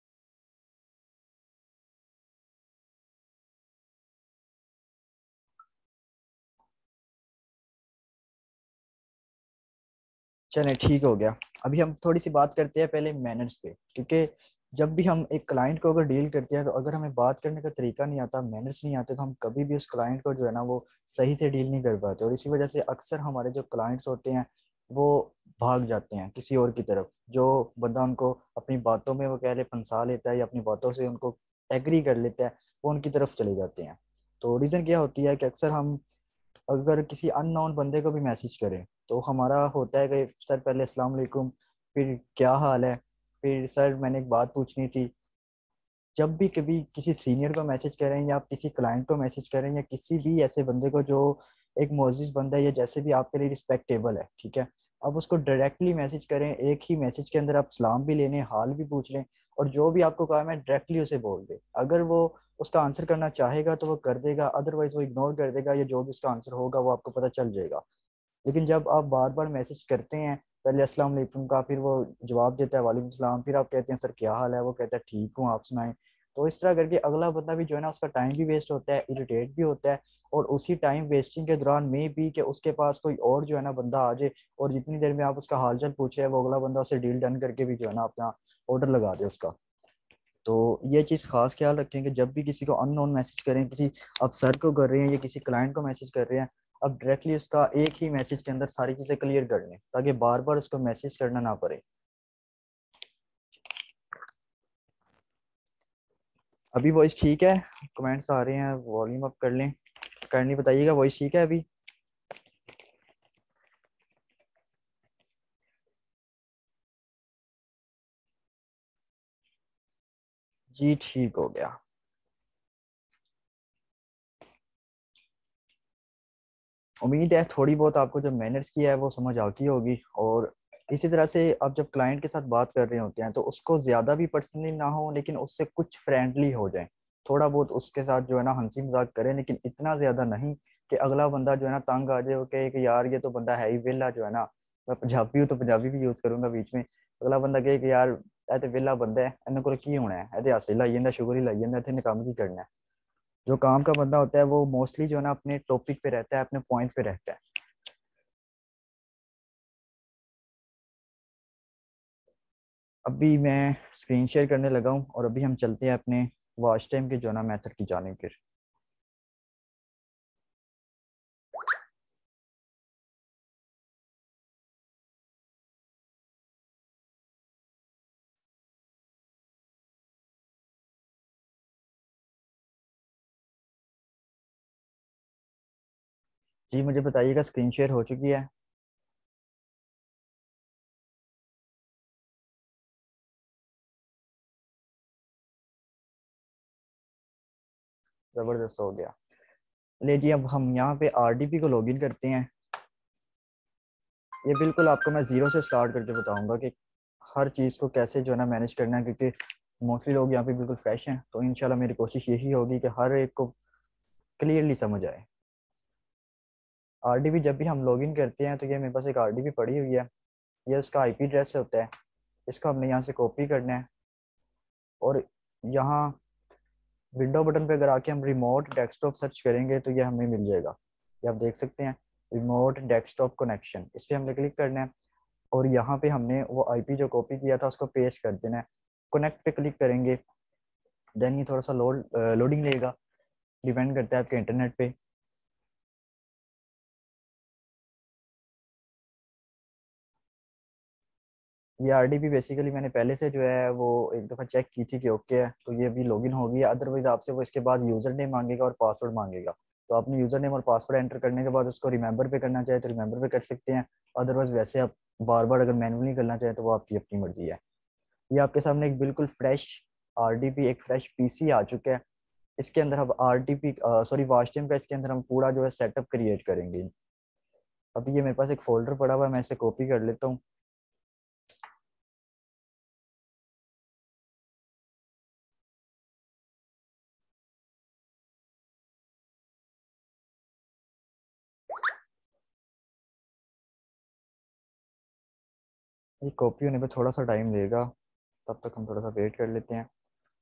चलें ठीक हो गया। अभी हम थोड़ी सी बात करते हैं पहले मैनर्स पे, क्योंकि जब भी हम एक क्लाइंट को अगर डील करते हैं तो अगर हमें बात करने का तरीका नहीं आता, मैनर्स नहीं आते, तो हम कभी भी उस क्लाइंट को जो है ना वो सही से डील नहीं कर पाते। और इसी वजह से अक्सर हमारे जो क्लाइंट्स होते हैं वो भाग जाते हैं किसी और की तरफ। जो बंदा उनको अपनी बातों में वो कह ले फंसा लेता है या अपनी बातों से उनको एग्री कर लेता है, वो उनकी तरफ चले जाते हैं। तो रीज़न क्या होती है कि अक्सर हम अगर किसी अननोन बंदे को भी मैसेज करें तो हमारा होता है कि सर पहले अस्सलाम वालेकुम, फिर क्या हाल है, फिर सर मैंने एक बात पूछनी थी। जब भी कभी किसी सीनियर को मैसेज करें या आप किसी क्लाइंट को मैसेज करें या किसी भी ऐसे बंदे को जो एक मोअज़्ज़िज़ बंदा है या जैसे भी आपके लिए रिस्पेक्टेबल है, ठीक है, अब उसको डायरेक्टली मैसेज करें। एक ही मैसेज के अंदर आप सलाम भी ले लें, हाल भी पूछ लें, और जो भी आपको काम है डायरेक्टली उसे बोल दें। अगर वो उसका आंसर करना चाहेगा तो वो कर देगा, अदरवाइज वो इग्नोर कर देगा, या जो भी उसका आंसर होगा वो आपको पता चल जाएगा। लेकिन जब आप बार बार मैसेज करते हैं, पहले अस्सलाम वालेकुम का, फिर वो जवाब देता है वालेकुम सलाम, फिर आप कहते हैं सर क्या हाल है, वो कहता है ठीक हूँ आप सुनाएं, तो इस तरह करके अगला बंदा भी जो है ना उसका टाइम भी वेस्ट होता है, इरिटेट भी होता है। और उसी टाइम वेस्टिंग के दौरान में भी कि उसके पास कोई और जो है ना बंदा आ जाए और जितनी देर में आप उसका हालचाल पूछे वो अगला बंदा उसे डील डन करके भी जो है ना अपना ऑर्डर लगा दे उसका। तो ये चीज़ खास ख्याल रखें कि जब भी किसी को अननोन मैसेज करें, किसी आप सर को कर रहे हैं या किसी क्लाइंट को मैसेज कर रहे हैं, अब डायरेक्टली उसका एक ही मैसेज के अंदर सारी चीज़ें क्लियर कर लें ताकि बार बार उसको मैसेज करना ना पड़े। अभी वॉइस ठीक है? कमेंट्स आ रहे हैं, वॉल्यूम अप कर लें, करनी बताइएगा। वॉइस ठीक है अभी? जी ठीक हो गया। उम्मीद है थोड़ी बहुत आपको जो मैनर्स की है वो समझ आती होगी। और इसी तरह से आप जब क्लाइंट के साथ बात कर रहे होते हैं तो उसको ज़्यादा भी पर्सनली ना हो, लेकिन उससे कुछ फ्रेंडली हो जाए। थोड़ा बहुत उसके साथ जो है ना हंसी मजाक करें, लेकिन इतना ज़्यादा नहीं कि अगला बंदा जो है ना तंग आ जाए, ओके कि यार ये तो बंदा है ही वेला जो है ना। मैं पंजाबी हूँ तो पंजाबी भी यूज़ करूंगा बीच में। अगला बंदा कहे कि यार ਇਹ ਤੇ वेला बंदा है, इन्हें को की होना है, ਇਹ ਤੇ हासे लाई ਜਾਂਦਾ, शुगर ही लाई ਜਾਂਦਾ, इतने काम की करना है। जो काम का बंदा होता है वो मोस्टली जो है ना अपने टॉपिक पे रहता है, अपने पॉइंट पे रहता है। अभी मैं स्क्रीन शेयर करने लगा हूँ और अभी हम चलते हैं अपने वॉच टाइम के जो ना मेथड की जाने फिर। जी मुझे बताइएगा स्क्रीन शेयर हो चुकी है? ज़बरदस्त हो गया। ले जी अब हम यहाँ पे आरडीपी को लॉगिन करते हैं। ये बिल्कुल आपको मैं ज़ीरो से स्टार्ट करके बताऊंगा कि हर चीज़ को कैसे जो है ना मैनेज करना है, क्योंकि मोस्टली लोग यहाँ पे बिल्कुल फ्रेश हैं। तो इंशाल्लाह मेरी कोशिश यही होगी कि हर एक को क्लियरली समझ आए। आरडीपी जब भी हम लॉगिन करते हैं तो ये मेरे पास एक आरडीपी पड़ी हुई है, ये उसका आईपी एड्रेस होता है। इसको हमने यहाँ से कॉपी करना है और यहाँ विंडो बटन पे अगर आके हम रिमोट डेस्कटॉप सर्च करेंगे तो ये हमें मिल जाएगा। ये आप देख सकते हैं, रिमोट डेस्कटॉप कनेक्शन, इस पर हमने क्लिक करना है और यहाँ पे हमने वो आईपी जो कॉपी किया था उसको पेस्ट कर देना है। कनेक्ट पे क्लिक करेंगे देन ये थोड़ा सा लोडिंग लेगा, डिपेंड करता है आपके इंटरनेट पे। ये आरडीपी बेसिकली मैंने पहले से जो है वो एक दफ़ा चेक की थी कि ओके है, तो ये अभी लॉगिन हो गई है। अदरवाइज आपसे वो इसके बाद यूज़र नेम मांगेगा और पासवर्ड मांगेगा, तो आपने यूज़र नेम और पासवर्ड एंटर करने के बाद उसको रिमेंबर पे करना चाहे तो रिमेंबर पे कर सकते हैं। अदरवाइज वैसे आप बार बार अगर मैनुअली करना चाहें तो वो आपकी अपनी मर्जी है। ये आपके सामने एक बिल्कुल फ्रेश आरडीपी, एक फ्रेश पीसी आ चुका है। इसके अंदर हम आरडीपी सॉरी वाच टाइम का इसके अंदर हम पूरा जो है सेटअप क्रिएट करेंगे। अभी ये मेरे पास एक फोल्डर पड़ा हुआ है, मैं इसे कॉपी कर लेता हूँ। ये कॉपी होने पे थोड़ा सा टाइम लेगा, तब तक हम थोड़ा सा वेट कर लेते हैं।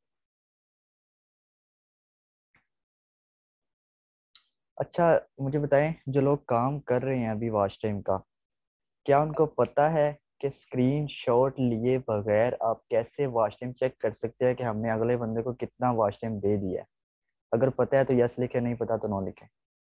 अच्छा, मुझे बताएं, जो लोग काम कर रहे हैं अभी वॉच टाइम का, क्या उनको पता है कि स्क्रीन शॉट लिए बगैर आप कैसे वॉच टाइम चेक कर सकते हैं कि हमने अगले बंदे को कितना वॉच टाइम दे दिया है? अगर पता है तो यस लिखे, नहीं पता तो नो लिखे।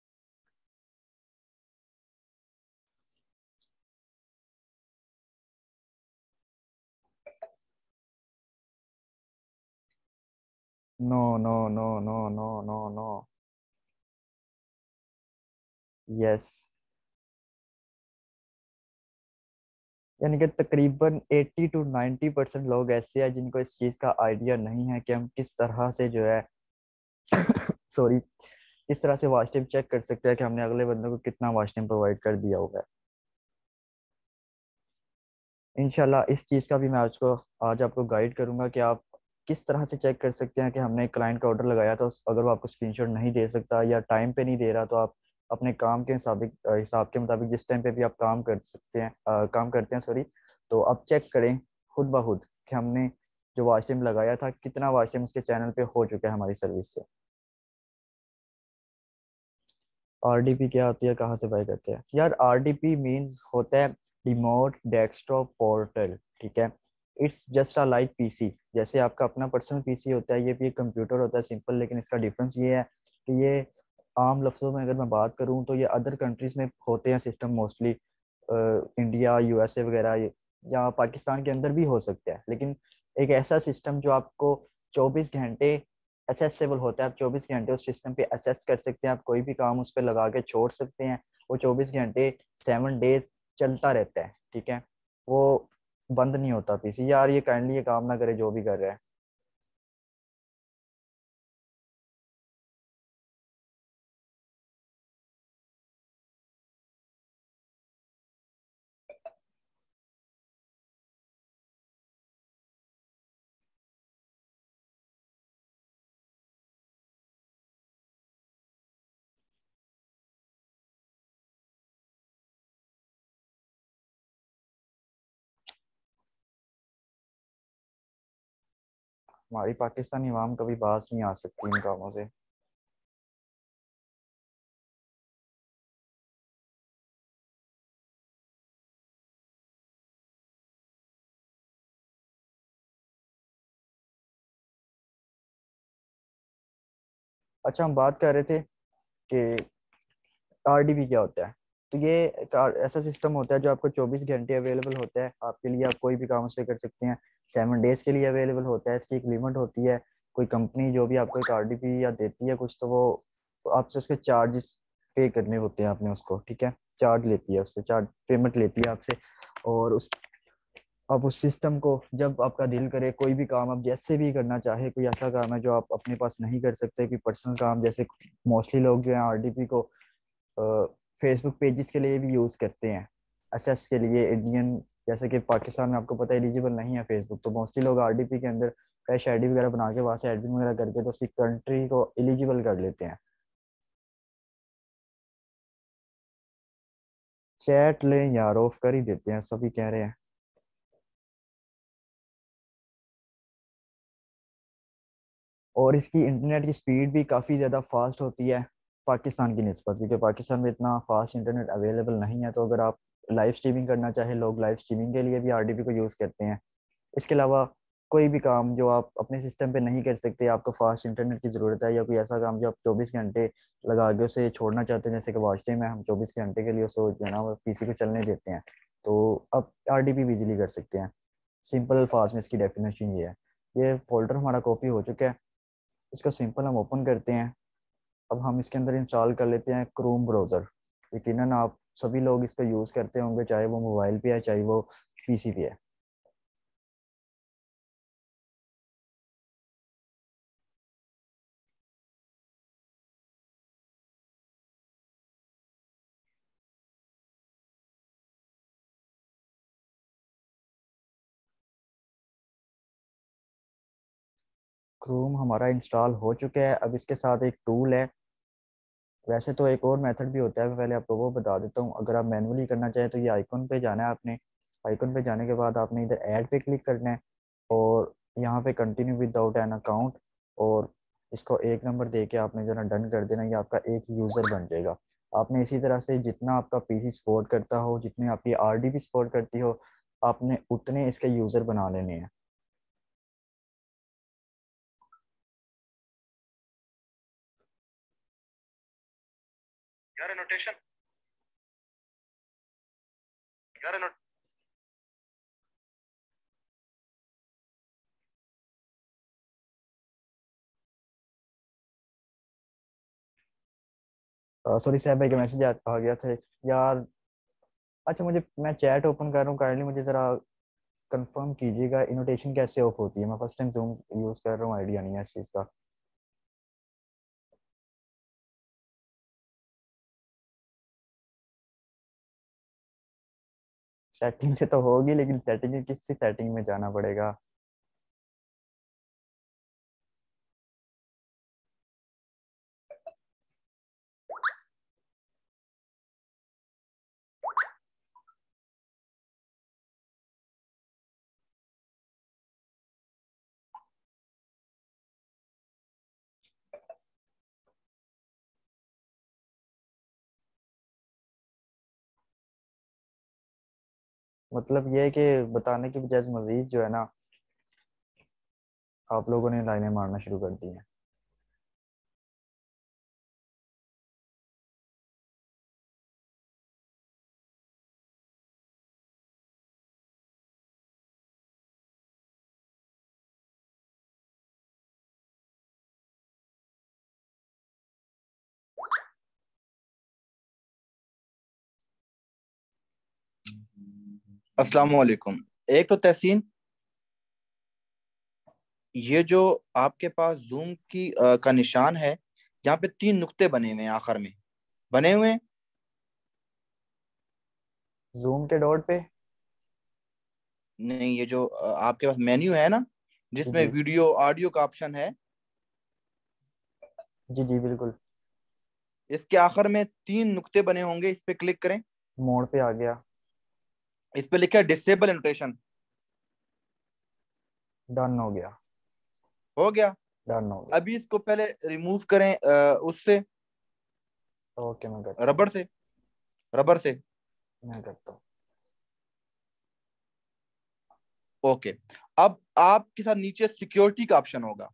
No no no no no no no. Yes. यानी कि तकरीबन 80 to 90% लोग ऐसे हैं जिनको इस चीज़ का आइडिया नहीं है कि हम किस तरह से जो है सॉरी, किस तरह से वॉच टाइम चेक कर सकते हैं कि हमने अगले बंदे को कितना वॉच टाइम प्रोवाइड कर दिया होगा। इंशाल्लाह इस चीज़ का भी मैं आज आपको गाइड करूंगा कि आप किस तरह से चेक कर सकते हैं कि हमने एक क्लाइंट का ऑर्डर लगाया तो अगर वो आपको स्क्रीनशॉट नहीं दे सकता या टाइम पे नहीं दे रहा, तो आप अपने काम के हिसाब के मुताबिक जिस टाइम पे भी आप काम कर सकते हैं काम करते हैं सॉरी, तो आप चेक करें खुद ब खुद कि हमने जो वॉच टाइम लगाया था कितना वॉच टाइम उसके चैनल पे हो चुका है हमारी सर्विस से। आरडीपी क्या होती है, कहाँ से बाय करते हैं यार? आरडीपी मींस होता है रिमोट डेस्कटॉप पोर्टल, ठीक है। It's just a like PC, जैसे आपका अपना पर्सनल पीसी होता है, ये भी एक कंप्यूटर होता है सिंपल, लेकिन इसका डिफरेंस ये है कि ये आम लफ्ज़ों में अगर मैं बात करूँ तो ये अदर कंट्रीज में होते हैं सिस्टम मोस्टली, इंडिया यूएसए वगैरह या पाकिस्तान के अंदर भी हो सकता है, लेकिन एक ऐसा सिस्टम जो आपको 24 घंटे असेसेबल होता है। आप 24 घंटे उस सिस्टम पे असेस कर सकते हैं, आप कोई भी काम उस पर लगा के छोड़ सकते हैं। वो 24 घंटे 7 डेज चलता रहता है, ठीक है। वो बंद नहीं होता पीसी। यार ये काइंडली ये काम ना करे जो भी कर रहा है। हमारी पाकिस्तानी आवाम कभी बाज नहीं आ सकती इन कामों से। अच्छा, हम बात कर रहे थे कि आरडीबी क्या होता है। तो ये एक ऐसा सिस्टम होता है जो आपको 24 घंटे अवेलेबल होता है आपके लिए, आप कोई भी काम उस पर कर सकते हैं। 7 डेज के लिए अवेलेबल होता है, इसकी एक लिमिट होती है। कोई कंपनी जो भी आपको एक आरडीपी या देती है कुछ, तो वो आपसे उसके चार्जेस पे करने होते हैं आपने उसको, ठीक है। चार्ज लेती है, उससे चार्ज पेमेंट लेती है आपसे। और उस अब उस सिस्टम को जब आपका दिल करे कोई भी काम आप जैसे भी करना चाहे, कोई ऐसा काम है जो आप अपने पास नहीं कर सकते, कोई पर्सनल काम, जैसे मोस्टली लोग जो है आरडीपी को फेसबुक पेजेस के लिए भी यूज़ करते हैं, एसएस के लिए इंडियन। जैसे कि पाकिस्तान में आपको पता है एलिजिबल नहीं है फेसबुक, तो मोस्टली लोग आरडीपी के अंदर फ्रेश आईडी वगैरह बना के वहाँ से एडमिन वगैरह करके तो उसकी कंट्री को एलिजिबल कर लेते हैं। चैट लें यार, ऑफ कर ही देते हैं, सभी कह रहे हैं। और इसकी इंटरनेट की स्पीड भी काफ़ी ज़्यादा फास्ट होती है पाकिस्तान की निस्बत, क्योंकि पाकिस्तान में इतना फास्ट इंटरनेट अवेलेबल नहीं है। तो अगर आप लाइव स्ट्रीमिंग करना चाहे, लोग लाइव स्ट्रीमिंग के लिए भी आरडीपी को यूज़ करते हैं। इसके अलावा कोई भी काम जो आप अपने सिस्टम पे नहीं कर सकते, आपको फास्ट इंटरनेट की ज़रूरत है, या कोई ऐसा काम जो आप 24 घंटे लगा के उसे छोड़ना चाहते हैं, जैसे कि वॉच टाइम है, हम 24 घंटे के लिए उसे जो है ना पीसी को चलने देते हैं, तो आप आरडीपी बिजली कर सकते हैं। सिंपल अल्फाज में इसकी डेफिनेशन ये है। ये फोल्डर हमारा कॉपी हो चुका है, इसको सिंपल हम ओपन करते हैं। अब हम इसके अंदर इंस्टॉल कर लेते हैं क्रोम ब्राउज़र। यकीनन आप सभी लोग इसको यूज़ करते होंगे, चाहे वो मोबाइल पे है चाहे वो पीसी पे है। क्रोम हमारा इंस्टॉल हो चुका है। अब इसके साथ एक टूल है, वैसे तो एक और मेथड भी होता है, मैं पहले आपको वो बता देता हूँ। अगर आप मैनुअली करना चाहें तो ये आइकन पे जाना है आपने। आइकन पे जाने के बाद आपने इधर ऐड पे क्लिक करना है, और यहाँ पे कंटिन्यू विदाउट एन अकाउंट, और इसको 1 नंबर दे के आपने जो ना डन कर देना, ये आपका एक यूज़र बन जाएगा। आपने इसी तरह से जितना आपका पीसी सपोर्ट करता हो, जितनी आपकी आरडीबी सपोर्ट करती हो, आपने उतने इसके यूज़र बना लेने हैं। यार एनोटेशन, यार एनोट सॉरी साहब भाई का मैसेज आ गया था यार। अच्छा, मुझे मैं चैट ओपन कर रहा हूँ, काइंडली मुझे ज़रा कंफर्म कीजिएगा इनविटेशन कैसे ऑफ होती है। मैं फर्स्ट टाइम जूम यूज़ कर रहा हूँ, आइडिया नहीं है इस चीज़ का। सेटिंग से तो होगी, लेकिन सेटिंग किस सेटिंग में जाना पड़ेगा? मतलब ये है कि बताने की बजाय मजीद जो है ना, आप लोगों ने लाइनें मारना शुरू कर दी हैं। अस्सलाम वालेकुम। एक तो तहसीन, ये जो आपके पास जूम की का निशान है, यहाँ पे 3 नुक्ते बने हुए हैं आखिर में, बने हुए हैं। जूम के डॉट पे? नहीं, ये जो आपके पास मेन्यू है ना, जी जिसमें जी। वीडियो ऑडियो का ऑप्शन है, जी जी बिल्कुल। इसके आखिर में 3 नुक्ते बने होंगे, इस पे क्लिक करें। मोड पे आ गया। इस पे लिखा है डिसेबल एनोटेशन। डन हो गया। हो गया। डन हो गया। अभी इसको पहले रिमूव करें उससे, ओके, मैं करता हूँ। रबर से, रबर से। मैं करता हूँ। ओके। अब आपके साथ नीचे सिक्योरिटी का ऑप्शन होगा।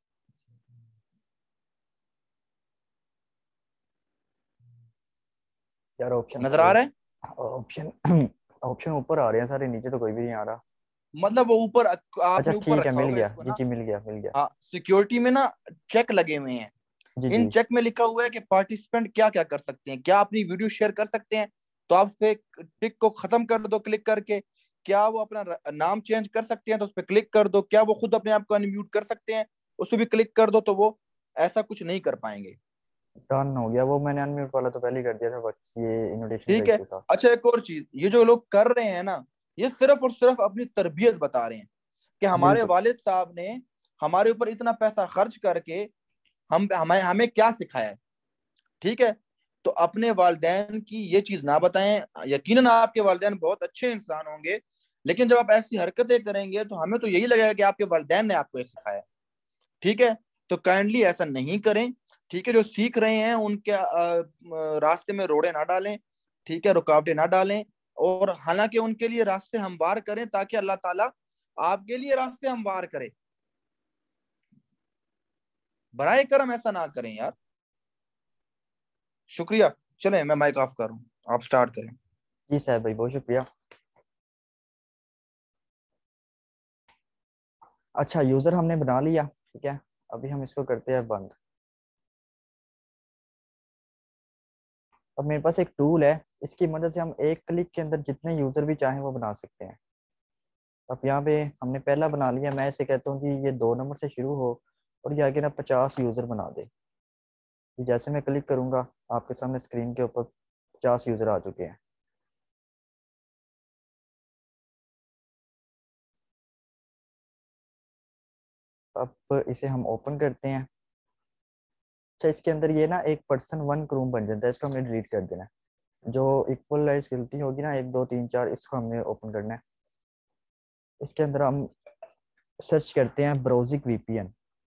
यार ऑप्शन नजर आ रहा है? ऑप्शन ऑप्शन ऊपर आ रहे हैं सारे, नीचे तो कोई भी नहीं आ रहा। मतलब वो ऊपर, अच्छा आपने ऊपर ठीक है, रखा मिल होगा गया इसको जी ना। जी, मिल गया मिल गया। हाँ, सिक्योरिटी में ना चेक लगे हुए हैं। जी इन जी। चेक में लिखा हुआ है कि पार्टिसिपेंट क्या क्या कर सकते हैं, क्या अपनी वीडियो शेयर कर सकते हैं, तो आप पे टिक को खत्म कर दो क्लिक करके। क्या वो अपना नाम चेंज कर सकते हैं, तो उस पर क्लिक कर दो। क्या वो खुद अपने आप को अनम्यूट कर सकते हैं, उस पर भी क्लिक कर दो। तो वो ऐसा कुछ नहीं कर पाएंगे। डन हो गया, वो मैंने अनम्यूट वाला तो पहले ही कर दिया था, बस ये इनविटेशन का ठीक है। इशू था। अच्छा, एक और चीज, ये जो लोग कर रहे हैं ना, ये सिर्फ और सिर्फ अपनी तरबियत बता रहे हैं कि हमारे बिल्कुल। वालिद साहब ने हमारे ऊपर इतना पैसा खर्च करके हम हमें हमें क्या सिखाया है। ठीक है। तो अपने वालदैन की ये चीज ना बताएं। यकीनन आपके वालदैन बहुत अच्छे इंसान होंगे, लेकिन जब आप ऐसी हरकतें करेंगे तो हमें तो यही लगेगा कि आपके वालदैन ने आपको ये सिखाया। ठीक है। तो काइंडली ऐसा नहीं करें। ठीक है। जो सीख रहे हैं उनके रास्ते में रोड़े ना डालें। ठीक है, रुकावटें ना डालें। और हालांकि उनके लिए रास्ते हमवार करें, ताकि अल्लाह ताला आपके लिए रास्ते हमवार करे। बराए करम ऐसा ना करें यार। शुक्रिया। चले मैं माइक ऑफ करूं, आप स्टार्ट करें। जी साहब भाई, बहुत शुक्रिया। अच्छा, यूजर हमने बना लिया, ठीक है। अभी हम इसको करते हैं बंद। अब मेरे पास एक टूल है, इसकी मदद से हम एक क्लिक के अंदर जितने यूजर भी चाहें वो बना सकते हैं। अब यहाँ पे हमने पहला बना लिया। मैं इसे कहता हूँ कि ये 2 नंबर से शुरू हो और ये आगे ना 50 यूजर बना दे। कि जैसे मैं क्लिक करूंगा, आपके सामने स्क्रीन के ऊपर 50 यूजर आ चुके हैं। अब इसे हम ओपन करते हैं। अच्छा, इसके अंदर ये ना एक पर्सन वन क्रूम बन जाता है, इसको हमने डिलीट कर देना है। जो इक्वलाइज गलती होगी ना, 1 2 3 4, इसको हमने ओपन करना है। इसके अंदर हम सर्च करते हैं ब्राउजिंग वीपीएन।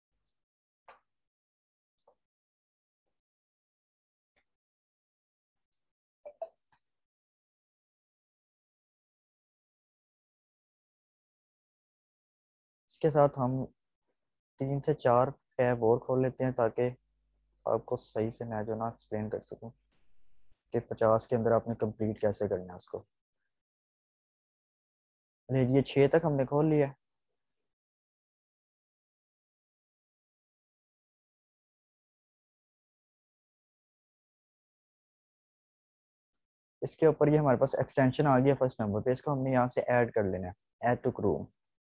इसके साथ हम 3 से 4 टैब और खोल लेते हैं ताकि आपको सही से मैं जो ना एक्सप्लेन कर सकूं कि 50 के अंदर आपने कंप्लीट कैसे करना है उसको। ये 6 तक हमने खोल लिया। इसके ऊपर ये हमारे पास एक्सटेंशन आ गया फर्स्ट नंबर पे, इसको हमने यहाँ से ऐड कर लेना है, ऐड टू क्रूम।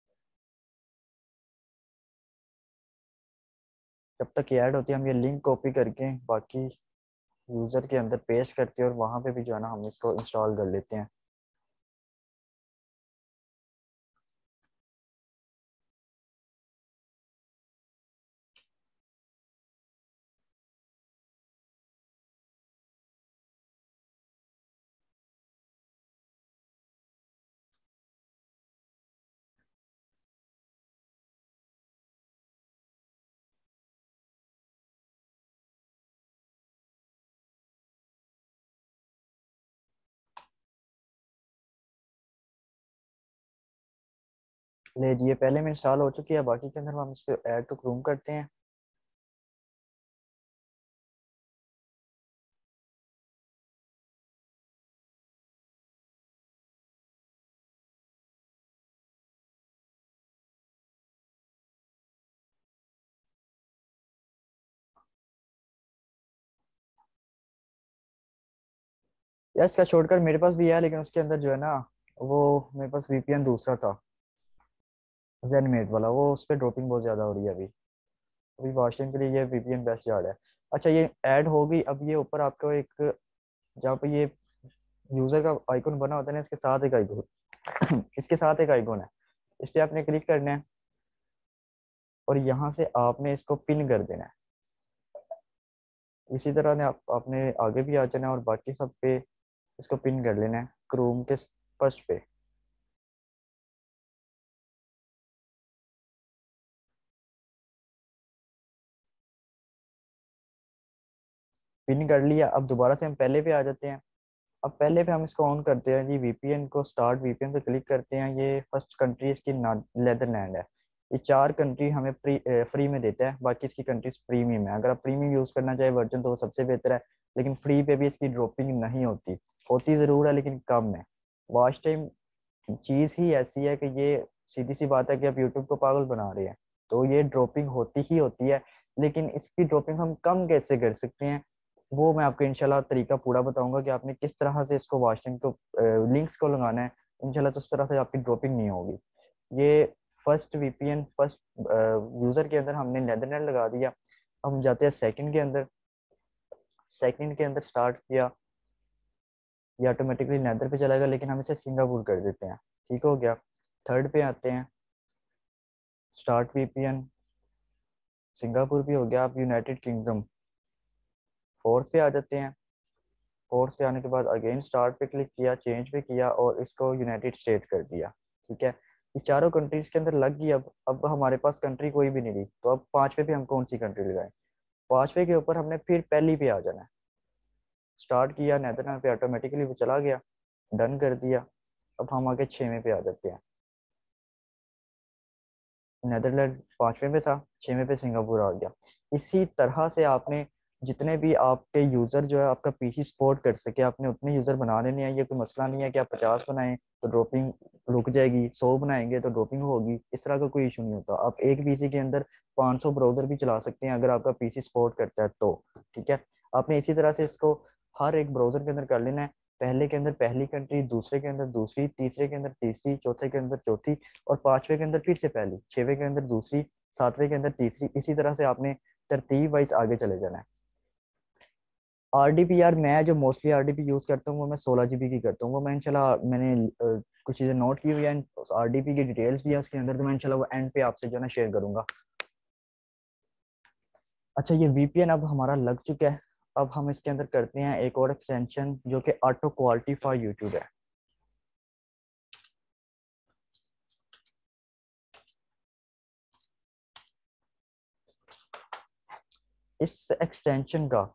जब तक ये ऐड होती है हम ये लिंक कॉपी करके बाकी यूजर के अंदर पेस्ट करते हैं और वहां पे भी जो है ना हम इसको इंस्टॉल कर लेते हैं। ले जी, ये पहले में इंस्टॉल हो चुकी है, बाकी के अंदर हम इसको ऐड टू क्रूम करते हैं। या इसका शॉर्टकट मेरे पास भी है, लेकिन उसके अंदर जो है ना, वो मेरे पास वीपीएन दूसरा था, जेनमेट वाला, वो उस पर ड्रॉपिंग बहुत ज्यादा हो रही है अभी। अभी वॉशिंग के लिए ये वीपीएन बेस्ट जा रहा है। अच्छा, ये ऐड हो गई। अब ये ऊपर आपको एक, जहाँ पे ये यूजर का आइकन बना होता है ना, इसके साथ एक आइकन इसके साथ एक आइकन है, इस पे आपने क्लिक करना है और यहाँ से आपने इसको पिन कर देना है। इसी तरह ने आपने आगे भी आ जाना है और बाकी सब पे इसको पिन कर लेना है, क्रोम के फर्स्ट पे। पिन कर लिया। अब दोबारा से हम पहले पे आ जाते हैं। अब पहले पे हम इसको ऑन करते हैं जी, वीपीएन को स्टार्ट वीपीएन पे क्लिक करते हैं। ये फर्स्ट कंट्री इसकी नेदरलैंड है। ये 4 कंट्री हमें फ्री में देता है, बाकी इसकी कंट्रीज प्रीमियम है। अगर आप प्रीमियम यूज करना चाहे वर्जन तो वो सबसे बेहतर है, लेकिन फ्री पे भी इसकी ड्रॉपिंग नहीं होती। होती जरूर है लेकिन कम है। वॉच टाइम चीज ही ऐसी है कि ये सीधी सी बात है कि आप यूट्यूब को पागल बना रहे हैं, तो ये ड्रॉपिंग होती ही होती है। लेकिन इसकी ड्रॉपिंग हम कम कैसे कर सकते हैं, वो मैं आपको इंशाल्लाह तरीका पूरा बताऊंगा कि आपने किस तरह से इसको वॉचिंग को लिंक्स को लगाना है। इंशाल्लाह तो उस तरह से आपकी ड्रॉपिंग नहीं होगी। ये फर्स्ट वीपीएन फर्स्ट यूजर के अंदर हमने नेदरलैंड लगा दिया। अब हम जाते हैं सेकंड के अंदर। सेकंड के अंदर स्टार्ट किया, ये ऑटोमेटिकली नेदर पे चला गया, लेकिन हम इसे सिंगापुर कर देते हैं। ठीक हो गया। थर्ड पे आते हैं, स्टार्ट वीपीएन, सिंगापुर भी हो गया। अब यूनाइटेड किंगडम, फोर्थ पे आ जाते हैं। फोर्थ पे आने के बाद अगेन स्टार्ट पे क्लिक किया, चेंज पे किया और इसको यूनाइटेड स्टेट कर दिया। ठीक है, ये चारों कंट्रीज के अंदर लग गई। अब हमारे पास कंट्री कोई भी नहीं रही, तो अब पांचवे पे हम कौन सी कंट्री लगाएं। पांचवे के ऊपर हमने फिर पहली पे आ जाना है। स्टार्ट किया नेदरलैंड पे, ऑटोमेटिकली वो चला गया, डन कर दिया। अब हम आगे 6वें पे आ जाते हैं। नेदरलैंड 5वें पे था, 6वें पे सिंगापुर आ गया। इसी तरह से आपने जितने भी आपके यूजर जो है आपका पीसी सपोर्ट कर सके आपने उतने यूजर बना लेने हैं। ये कोई मसला नहीं है कि आप 50 बनाएं तो ड्रॉपिंग रुक जाएगी, 100 बनाएंगे तो ड्रॉपिंग होगी, इस तरह का कोई इशू नहीं होता। आप एक पीसी के अंदर 500 ब्राउजर भी चला सकते हैं अगर आपका पीसी सपोर्ट करता है तो। ठीक है, आपने इसी तरह से इसको हर एक ब्राउजर के अंदर कर लेना है। पहले के अंदर पहली कंट्री, दूसरे के अंदर दूसरी, तीसरे के अंदर तीसरी, चौथे के अंदर चौथी, और 5वें के अंदर फिर से पहली, 6वें के अंदर दूसरी, 7वें के अंदर तीसरी। इसी तरह से आपने तरतीब वाइज आगे चले जाना है। आरडीपी यार, मैं जो मोस्टली आरडीपी यूज करता हूँ वो मैं 16 GB की करता हूँ। वो मैं इंशाल्लाह मैंने कुछ चीजें नोट की हुई है, आरडीपी की डिटेल्स भी है उसके अंदर, तो मैं इंशाल्लाह वो एंड पे आपसे जो है ना शेयर करूंगा। अच्छा, ये वीपीएन अब हमारा लग चुका है। अब हम इसके अंदर करते हैं एक और एक्सटेंशन जो कि ऑटो क्वालिटी फॉर यूट्यूब है। इस एक्सटेंशन का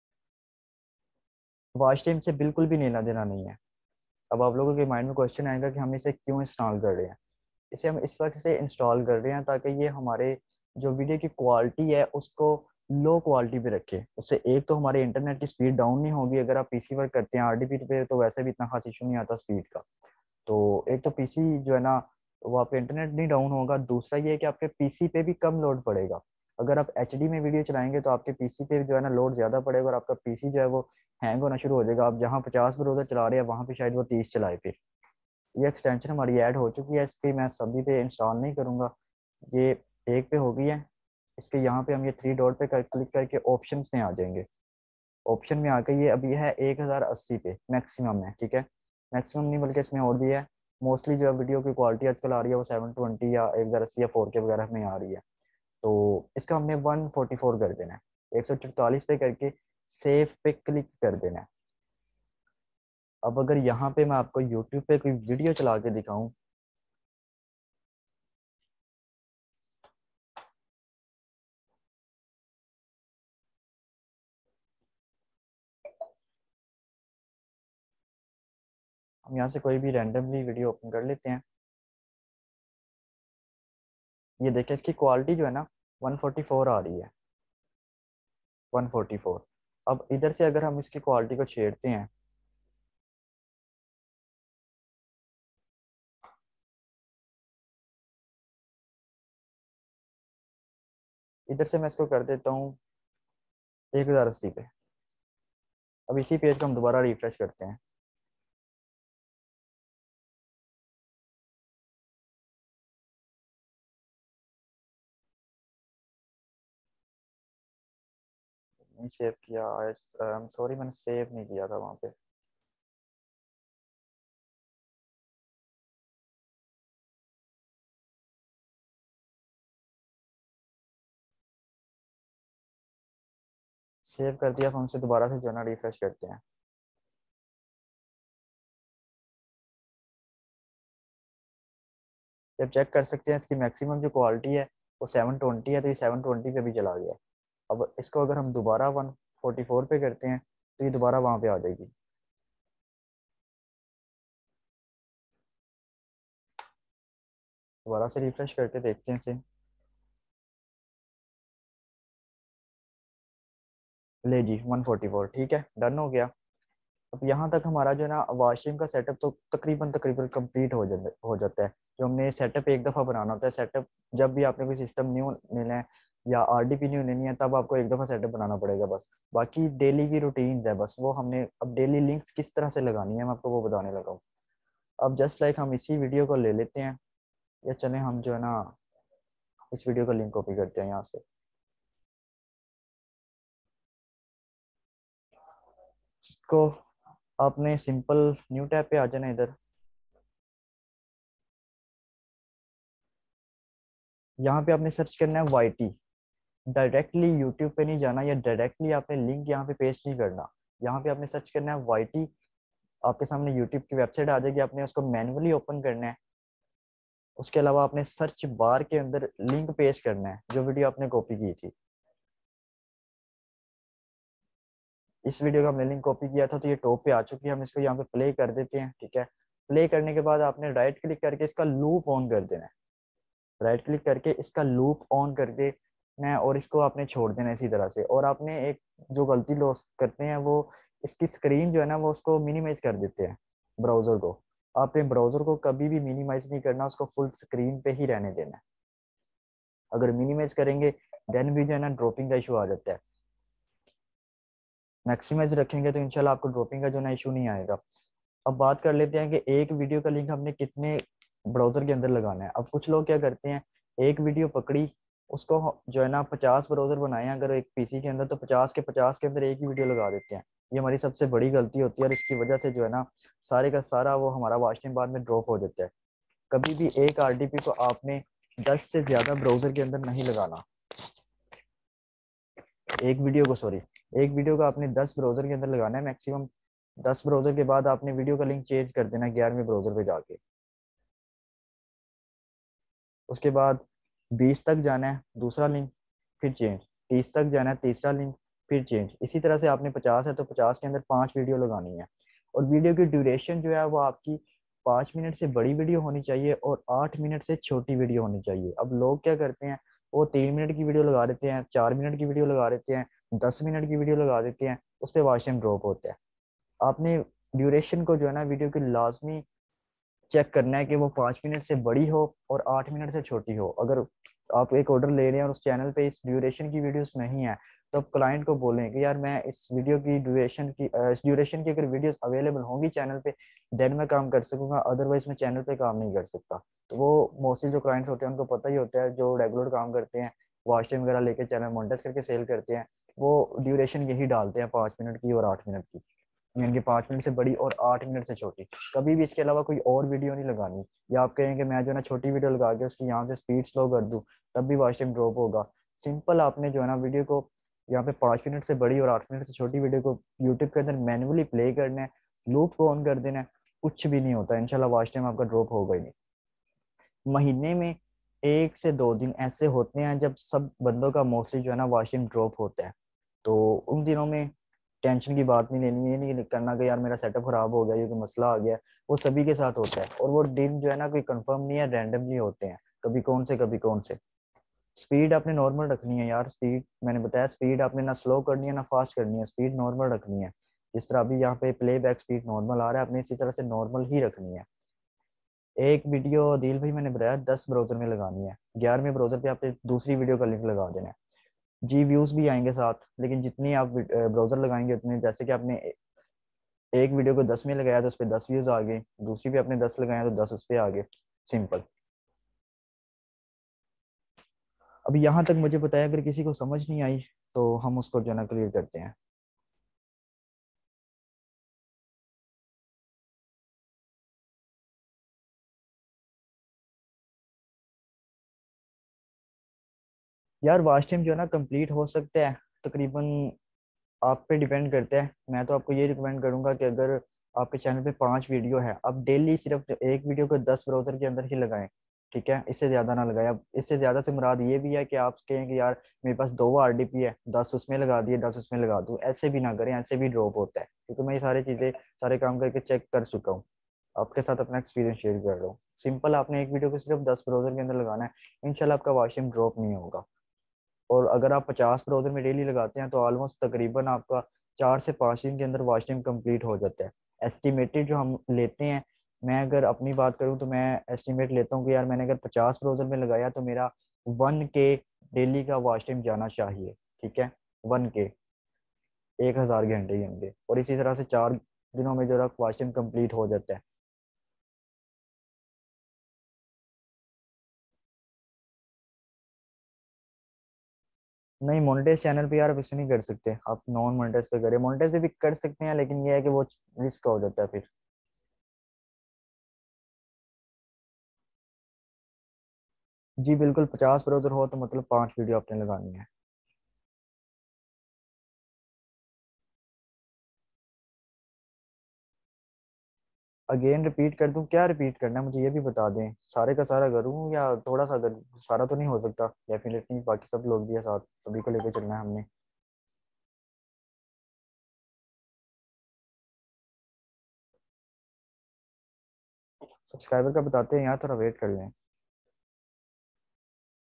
वॉच टाइम से बिल्कुल भी लेना देना नहीं है। अब आप लोगों के माइंड में क्वेश्चन आएगा कि हम इसे क्यों इंस्टॉल कर रहे हैं। इसे हम इस वक्त से इंस्टॉल कर रहे हैं ताकि ये हमारे जो वीडियो की क्वालिटी है उसको लो क्वालिटी पे रखे। उससे एक तो हमारे इंटरनेट की स्पीड डाउन नहीं होगी। अगर आप पीसी वर्क करते हैं आरडीपी पे तो वैसे भी इतना खास इशू नहीं आता स्पीड का। तो एक तो पीसी जो है ना वो आपका इंटरनेट नहीं डाउन होगा। दूसरा ये है कि आपके पीसी पे भी कम लोड पड़ेगा। अगर आप एचडी में वीडियो चलाएंगे तो आपके पीसी पे जो है ना लोड ज्यादा पड़ेगा और आपका पीसी जो है वो हैंग होना शुरू हो जाएगा। आप जहाँ 50 ब्राउजर चला रहे हैं वहाँ पे शायद वो 30 चलाए फिर। ये एक्सटेंशन हमारी ऐड हो चुकी है, इसकी मैं सभी पे इंस्टॉल नहीं करूंगा। ये एक पे हो गई है। इसके यहाँ पे हम ये थ्री डॉट पे क्लिक करके ऑप्शंस में आ जाएंगे। ऑप्शन में आकर ये अभी है 1080 पे मैक्सिमम है। ठीक है, मैक्सिमम नहीं बल्कि इसमें और भी है। मोस्टली जो वीडियो की क्वालिटी आजकल आ रही है वो 720 या 1080 या 4K वगैरह में आ रही है। तो इसका हमने 144 कर देना है, 144 पे करके सेव पे क्लिक कर देना है। अब अगर यहाँ पे मैं आपको यूट्यूब पे कोई वीडियो चला के दिखाऊं, हम यहाँ से कोई भी रैंडमली वीडियो ओपन कर लेते हैं। ये देखें इसकी क्वालिटी जो है ना 144 आ रही है, 144। अब इधर से अगर हम इसकी क्वालिटी को छेड़ते हैं, इधर से मैं इसको कर देता हूँ 1080 पे। अब इसी पेज को हम दोबारा रिफ्रेश करते हैं। नहीं सेव किया, सॉरी मैंने सेव नहीं किया था वहाँ पे। सेव कर दिया, अब हमसे दोबारा से जो है ना रिफ्रेश करते हैं। जब चेक कर सकते हैं इसकी मैक्सिमम जो क्वालिटी है वो 720 है, तो ये 720 पे भी चला गया। अब इसको अगर हम दोबारा 144 पे करते हैं तो ये दोबारा वहाँ पे आ जाएगी। दोबारा से रिफ्रेश करके देखते हैं इसे। ले जी 144, ठीक है, डन हो गया। अब यहाँ तक हमारा जो है ना वॉशरूम का सेटअप तो तकरीबन तकरीबन कंप्लीट हो जाता है। जो हमने सेटअप एक दफ़ा बनाना होता है। सेटअप जब भी आपने कोई सिस्टम न्यू लेना है या आरडीपी न्यू लेनी है तब आपको एक दफ़ा सेटअप बनाना पड़ेगा बस। बाकी डेली की रूटीन है बस, वो हमने अब डेली लिंक्स किस तरह से लगानी है मैं आपको वो बताने लगा हूँ। अब जस्ट लाइक हम इसी वीडियो को ले लेते हैं, या चले हम जो है ना इस वीडियो का लिंक कॉपी करते हैं यहाँ से। इसको आपने सिंपल न्यू टैब पे आ जाना इधर। यहाँ पे आपने सर्च करना है वाईटी। डायरेक्टली यूट्यूब पे नहीं जाना या डायरेक्टली आपने लिंक यहाँ पे पेस्ट नहीं करना। यहाँ पे आपने सर्च करना है वाईटी। आपके सामने यूट्यूब की वेबसाइट आ जाएगी, आपने उसको मैन्युअली ओपन करना है। उसके अलावा आपने सर्च बार के अंदर लिंक पेस्ट करना है जो वीडियो आपने कॉपी की थी। इस वीडियो का हमने लिंक कॉपी किया था तो ये टॉप पे आ चुकी है। हम इसको यहाँ पे प्ले कर देते हैं। ठीक है, प्ले करने के बाद आपने राइट क्लिक करके इसका लूप ऑन कर देना है। राइट क्लिक करके इसका लूप ऑन कर देना और इसको आपने छोड़ देना इसी तरह से। और आपने एक जो गलती लोग करते हैं वो इसकी स्क्रीन जो है ना वो उसको मिनिमाइज कर देते हैं ब्राउजर को। आपने ब्राउजर को कभी भी मिनिमाइज नहीं करना, उसको फुल स्क्रीन पे ही रहने देना है। अगर मिनिमाइज करेंगे देन भी जो है ना ड्रॉपिंग का इशू आ जाता है। मैक्सिमाइज रखेंगे तो इंशाल्लाह आपको ड्रॉपिंग का जो ना इशू नहीं आएगा। अब बात कर लेते हैं कि एक वीडियो का लिंक हमने कितने ब्राउजर के अंदर लगाना है। अब कुछ लोग क्या करते हैं, एक वीडियो पकड़ी, उसको जो है ना 50 ब्राउजर बनाए हैं अगर एक पीसी के अंदर, तो 50 के अंदर एक ही वीडियो लगा देते हैं। ये हमारी सबसे बड़ी गलती होती है और इसकी वजह से जो है ना सारे का सारा वो हमारा वॉच टाइम बाद में ड्रॉप हो जाता है। कभी भी एक आरडीपी को आपने 10 से ज्यादा ब्राउजर के अंदर नहीं लगाना। एक वीडियो को सॉरी एक वीडियो को आपने 10 ब्राउजर के अंदर लगाना है मैक्सिमम। 10 ब्राउजर के बाद आपने वीडियो का लिंक चेंज कर देना 11वें ब्राउजर पे जाके। उसके बाद 20 तक जाना है दूसरा लिंक, फिर चेंज। 30 तक जाना है तीसरा लिंक, फिर चेंज। इसी तरह से आपने 50 है तो 50 के अंदर 5 वीडियो लगानी है। और वीडियो की ड्यूरेशन जो है वो आपकी 5 मिनट से बड़ी वीडियो होनी चाहिए और 8 मिनट से छोटी वीडियो होनी चाहिए। अब लोग क्या करते हैं, वो 3 मिनट की वीडियो लगा देते हैं, 4 मिनट की वीडियो लगा देते हैं, 10 मिनट की वीडियो लगा देते हैं, उस पर वॉच टाइम ड्रॉप होता है। आपने ड्यूरेशन को जो है ना वीडियो की लाजमी चेक करना है कि वो 5 मिनट से बड़ी हो और 8 मिनट से छोटी हो। अगर आप एक ऑर्डर ले रहे हैं और उस चैनल पे इस ड्यूरेशन की वीडियोस नहीं है तो आप क्लाइंट को बोलें कि यार मैं इस वीडियो की ड्यूरेशन की इस ड्यूरेशन की अगर वीडियोस अवेलेबल होंगी चैनल पे देन मैं काम कर सकूंगा, अदरवाइज मैं चैनल पे काम नहीं कर सकता। तो वो मोस्टली जो क्लाइंट्स होते हैं उनको पता ही होता है, जो रेगुलर काम करते हैं वॉच टाइम वगैरह लेके चैनल मोनेटाइज करके सेल करते हैं, वो ड्यूरेशन यही डालते हैं 5 मिनट की और 8 मिनट की, यानी कि 5 मिनट से बड़ी और 8 मिनट से छोटी। कभी भी इसके अलावा कोई और वीडियो नहीं लगानी। या आप कहेंगे मैं जो है ना छोटी वीडियो लगा के उसकी यहाँ से स्पीड स्लो कर दूं तब भी वॉच टाइम ड्रॉप होगा। सिंपल आपने जो है ना वीडियो को यहाँ पे 5 मिनट से बड़ी और 8 मिनट से छोटी वीडियो को यूट्यूब के अंदर मैन्युअली प्ले करना है, लूप को ऑन कर देना है, कुछ भी नहीं होता इंशाल्लाह वॉच टाइम आपका ड्रॉप होगा ही नहीं। महीने में 1 से 2 दिन ऐसे होते हैं जब सब बंदों का मोस्टली जो है ना वॉच टाइम ड्रॉप होता है। तो उन दिनों में टेंशन की बात नहीं लेनी, ये नहीं करना कि यार मेरा सेटअप खराब हो गया, ये कोई मसला आ गया। वो सभी के साथ होता है और वो दिन जो है ना कोई कंफर्म नहीं है, रैंडमली होते हैं, कभी कौन से कभी कौन से। स्पीड आपने नॉर्मल रखनी है यार, स्पीड मैंने बताया, स्पीड आपने ना स्लो करनी है ना फास्ट करनी है, स्पीड नॉर्मल रखनी है। जिस तरह अभी यहाँ पे प्लेबैक स्पीड नॉर्मल आ रहा है, आपने इसी तरह से नॉर्मल ही रखनी है। एक वीडियो दिल भाई मैंने बताया 10 ब्राउजर में लगानी है, 11वें ब्राउजर पे आपने दूसरी वीडियो का लिंक लगा देना है। जी व्यूज भी आएंगे साथ, लेकिन जितनी आप ब्राउजर लगाएंगे उतने, जैसे कि आपने एक वीडियो को 10 में लगाया तो उस पर 10 व्यूज आ गए, दूसरी पे आपने 10 लगाया तो 10 उस पर आ गए। सिंपल। अब यहाँ तक मुझे बताया, अगर किसी को समझ नहीं आई तो हम उसको जो है ना क्लियर करते हैं। यार वॉच टाइम जो है ना कंप्लीट हो सकता है तकरीबन, आप पे डिपेंड करता है। मैं तो आपको ये रिकमेंड करूंगा कि अगर आपके चैनल पे 5 वीडियो है, आप डेली सिर्फ एक वीडियो को 10 ब्राउजर के अंदर ही लगाएं। ठीक है, इससे ज्यादा ना लगाएं। अब इससे ज्यादा से मुराद ये भी है कि आप कहें कि यार मेरे पास 2 आरडीपी है, 10 उसमें लगा दिए 10 उसमें लगा दूं, ऐसे भी ना करें, ऐसे भी ड्रॉप होता है। क्योंकि मैं ये सारी चीजें सारे काम करके चेक कर चुका हूँ, आपके साथ अपना एक्सपीरियंस शेयर कर रहा हूँ। सिंपल आपने एक वीडियो को सिर्फ 10 ब्राउजर के अंदर लगाना है, इंशाल्लाह आपका वॉच टाइम ड्रॉप नहीं होगा। और अगर आप 50 ब्राउजर में डेली लगाते हैं तो ऑलमोस्ट तकरीबन आपका 4 से 5 दिन के अंदर वॉच टाइम कंप्लीट हो जाता है। एस्टिमेटेड जो हम लेते हैं, मैं अगर अपनी बात करूं तो मैं एस्टिमेट लेता हूं कि यार मैंने अगर 50 ब्राउजर में लगाया तो मेरा 1K डेली का वॉच टाइम जाना चाहिए। ठीक है, 1K, 1000 घंटे घंटे, और इसी तरह से 4 दिनों में जो वॉच टाइम कंप्लीट हो जाता है। नहीं, मोनेटाइज चैनल पे यार आप इसे नहीं कर सकते, आप नॉन मोनेटाइज पे करें। मोनेटाइज पे भी कर सकते हैं लेकिन ये है कि वो रिस्क हो जाता है फिर। जी बिल्कुल, 50 ब्राउजर हो तो मतलब 5 वीडियो आपने लगानी है। अगेन रिपीट कर दूं, क्या रिपीट करना है मुझे ये भी बता दें, सारे का सारा करूं या थोड़ा सा? अगर सारा तो नहीं हो सकता डेफिनेटली, बाकी सब लोग भी है साथ, सभी को लेकर चलना है हमने। सब्सक्राइबर का बताते हैं यार, थोड़ा वेट कर लें।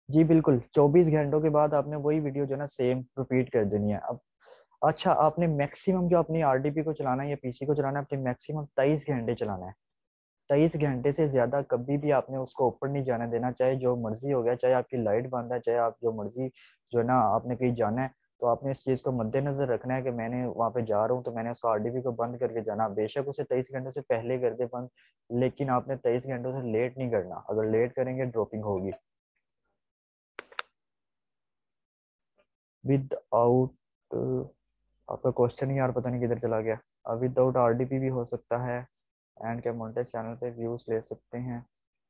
जी बिल्कुल, 24 घंटों के बाद आपने वही वीडियो जो है ना सेम रिपीट कर देनी है। अब अच्छा, आपने मैक्सिमम जो अपनी आरडीपी को चलाना है या पीसी को चलाना है, अपने मैक्सिमम 23 घंटे चलाना है। 23 घंटे से ज्यादा कभी भी आपने उसको ऊपर नहीं जाने देना, चाहे जो मर्जी हो गया, चाहे आपकी लाइट बंद है, चाहे आप जो मर्जी जो है ना आपने कहीं जाना है, तो आपने इस चीज को मद्देनजर रखना है कि मैंने वहां पे जा रहा हूँ तो मैंने उस आरडीपी को बंद करके जाना। बेशक उसे 23 घंटों से पहले कर दे बंद, लेकिन आपने 23 घंटों से लेट नहीं करना। अगर लेट करेंगे ड्रॉपिंग होगी। विदाउट, आपका क्वेश्चन ही यार पता नहीं किधर चला गया। विदाउट आरडीपी भी हो सकता है। एंड क्या मोनेटाइज चैनल पे व्यूज ले सकते हैं?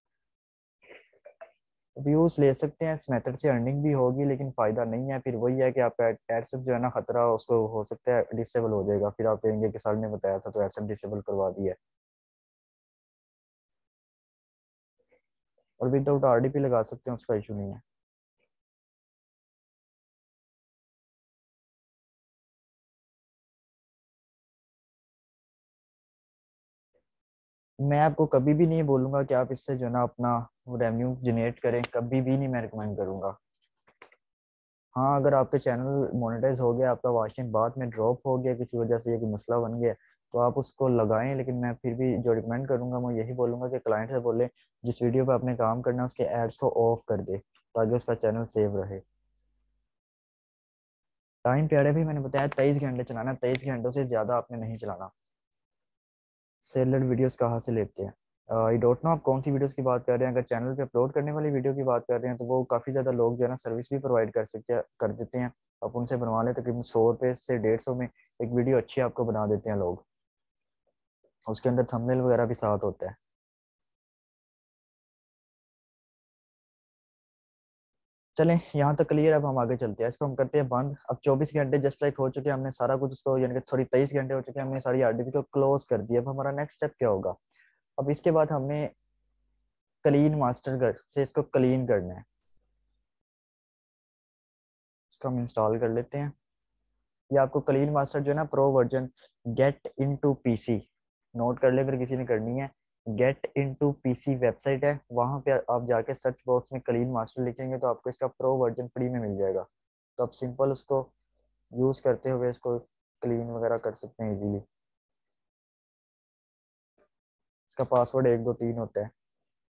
व्यूज ले सकते हैं, इस मेथड से अर्निंग भी होगी, लेकिन फायदा नहीं है। फिर वही है कि आपका एडसेंस जो है ना खतरा, उसको हो सकता है डिसेबल हो जाएगा, फिर आप कहेंगे कि सर ने बताया था तो एडसेंस डिसेबल करवा दिया है। और विदाउट आरडीपी लगा सकते हैं, उसका इशू नहीं है। मैं आपको कभी भी नहीं बोलूंगा कि आप इससे जो है ना अपना रेवेन्यू जनरेट करें, कभी भी नहीं मैं रिकमेंड करूंगा। हाँ, अगर आपके चैनल मोनेटाइज हो गया, आपका वॉच टाइम बाद में ड्रॉप हो गया किसी वजह से, ये कोई मसला बन गया, तो आप उसको लगाएं। लेकिन मैं फिर भी जो रिकमेंड करूंगा मैं यही बोलूंगा कि क्लाइंट से बोले जिस वीडियो पे आपने काम करना है उसके एड्स को ऑफ कर दे, ताकि उसका चैनल सेव रहे। टाइम पीरियड भी मैंने बताया 23 घंटे चलाना, 23 घंटों से ज्यादा आपने नहीं चलाना। सेलेक्ट वीडियोस कहाँ से लेते हैं? आई डोंट नो आप कौन सी वीडियोस की बात कर रहे हैं। अगर चैनल पे अपलोड करने वाली वीडियो की बात कर रहे हैं तो वो काफ़ी ज़्यादा लोग जो है ना सर्विस भी प्रोवाइड कर सकते हैं, कर देते हैं। आप उनसे बनवा लें, तकरीबन 100 रुपये से 150 में एक वीडियो अच्छी आपको बना देते हैं लोग। उसके अंदर थंबनेल वगैरह भी साथ होता है। चलें, यहाँ तक क्लियर। अब हम आगे चलते हैं, इसको हम करते हैं बंद। अब 24 घंटे जस्ट लाइक हो चुके हैं, हमने सारा कुछ उसको यानी कि सॉरी 23 घंटे हो चुके हैं, हमने सारी आरडीपी को क्लोज कर दिया। अब हमारा नेक्स्ट स्टेप क्या होगा? अब इसके बाद हमने क्लीन मास्टर कर से इसको क्लीन करना है। इसको हम इंस्टॉल कर लेते हैं। ये आपको क्लीन मास्टर जो है ना pro version get into PC, note कर ले अगर किसी ने करनी है। गेट इनटू पीसी वेबसाइट है, वहां पे आप जाके सर्च बॉक्स में क्लीन मास्टर लिखेंगे तो आपको इसका प्रो वर्जन फ्री में मिल जाएगा। तो आप सिंपल उसको यूज करते हुए इसको क्लीन वगैरह कर सकते हैं इजीली। इसका पासवर्ड 1 2 3 होता है।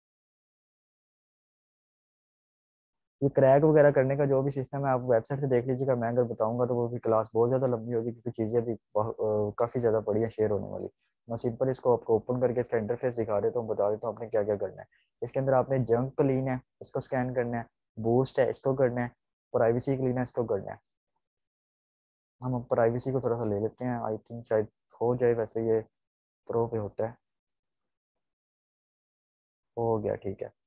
ये क्रैक वगैरह करने का जो भी सिस्टम है आप वेबसाइट से देख लीजिएगा। मैं अगर बताऊंगा तो वो भी क्लास बहुत ज़्यादा लंबी होगी, क्योंकि चीज़ें भी काफ़ी ज़्यादा बड़ी है शेयर होने वाली। मैं सिंपल इसको आपको ओपन करके इसका इंटरफेस दिखा देता हूँ, बता देता हूँ आपने क्या क्या करना है। इसके अंदर आपने जंक क्लीन है, इसको स्कैन करना है। बूस्ट है, इसको करना है। प्राइवेसी क्लीन है, इसको करना है। हम प्राइवेसी को थोड़ा सा ले लेते हैं, आई थिंक शायद हो जाए। वैसे ये प्रो पे होता है। हो गया, ठीक है।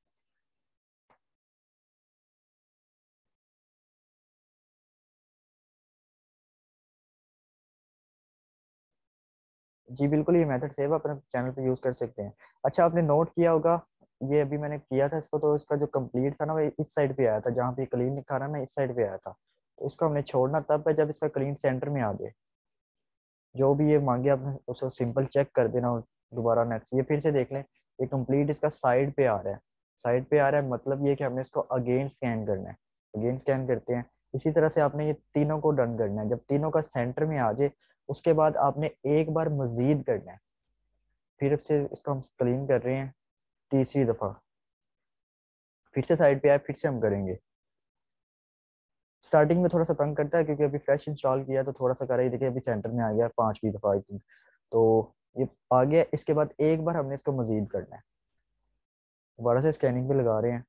जी बिल्कुल, ये मेथड सेव अपने चैनल पे यूज कर सकते हैं। अच्छा, आपने नोट किया होगा, ये अभी मैंने किया था इसको, तो इसका जो कंप्लीट था ना वो इस साइड पे आया था, जहाँ पे क्लीन लिखा रहा ना इस साइड पे आया था। तो इसको हमने छोड़ना तब है जब इसका क्लीन सेंटर में आ जाए। जो भी ये मांगे आपने उसको सिंपल चेक कर देना और दोबारा नेक्स्ट ये फिर से देख लें। ये कंप्लीट इसका साइड पे आ रहा है। साइड पे आ रहा है मतलब ये कि हमने इसको अगेन स्कैन करना है। अगेन स्कैन करते हैं। इसी तरह से आपने ये तीनों को डन करना है। जब तीनों का सेंटर में आ जाए उसके बाद आपने एक बार मजीद करना है। फिर से इसको हम क्लीन कर रहे हैं तीसरी दफा। फिर से साइड पे आए, फिर से हम करेंगे। स्टार्टिंग में थोड़ा सा तंग करता है क्योंकि अभी फ्रेश इंस्टॉल किया तो थोड़ा सा कर ही देखिए अभी सेंटर में आ गया 5वीं दफा आई थिंक। तो ये आ गया। इसके बाद एक बार हमने इसको मजीद करना है। दोबारा से स्कैनिंग पे लगा रहे हैं।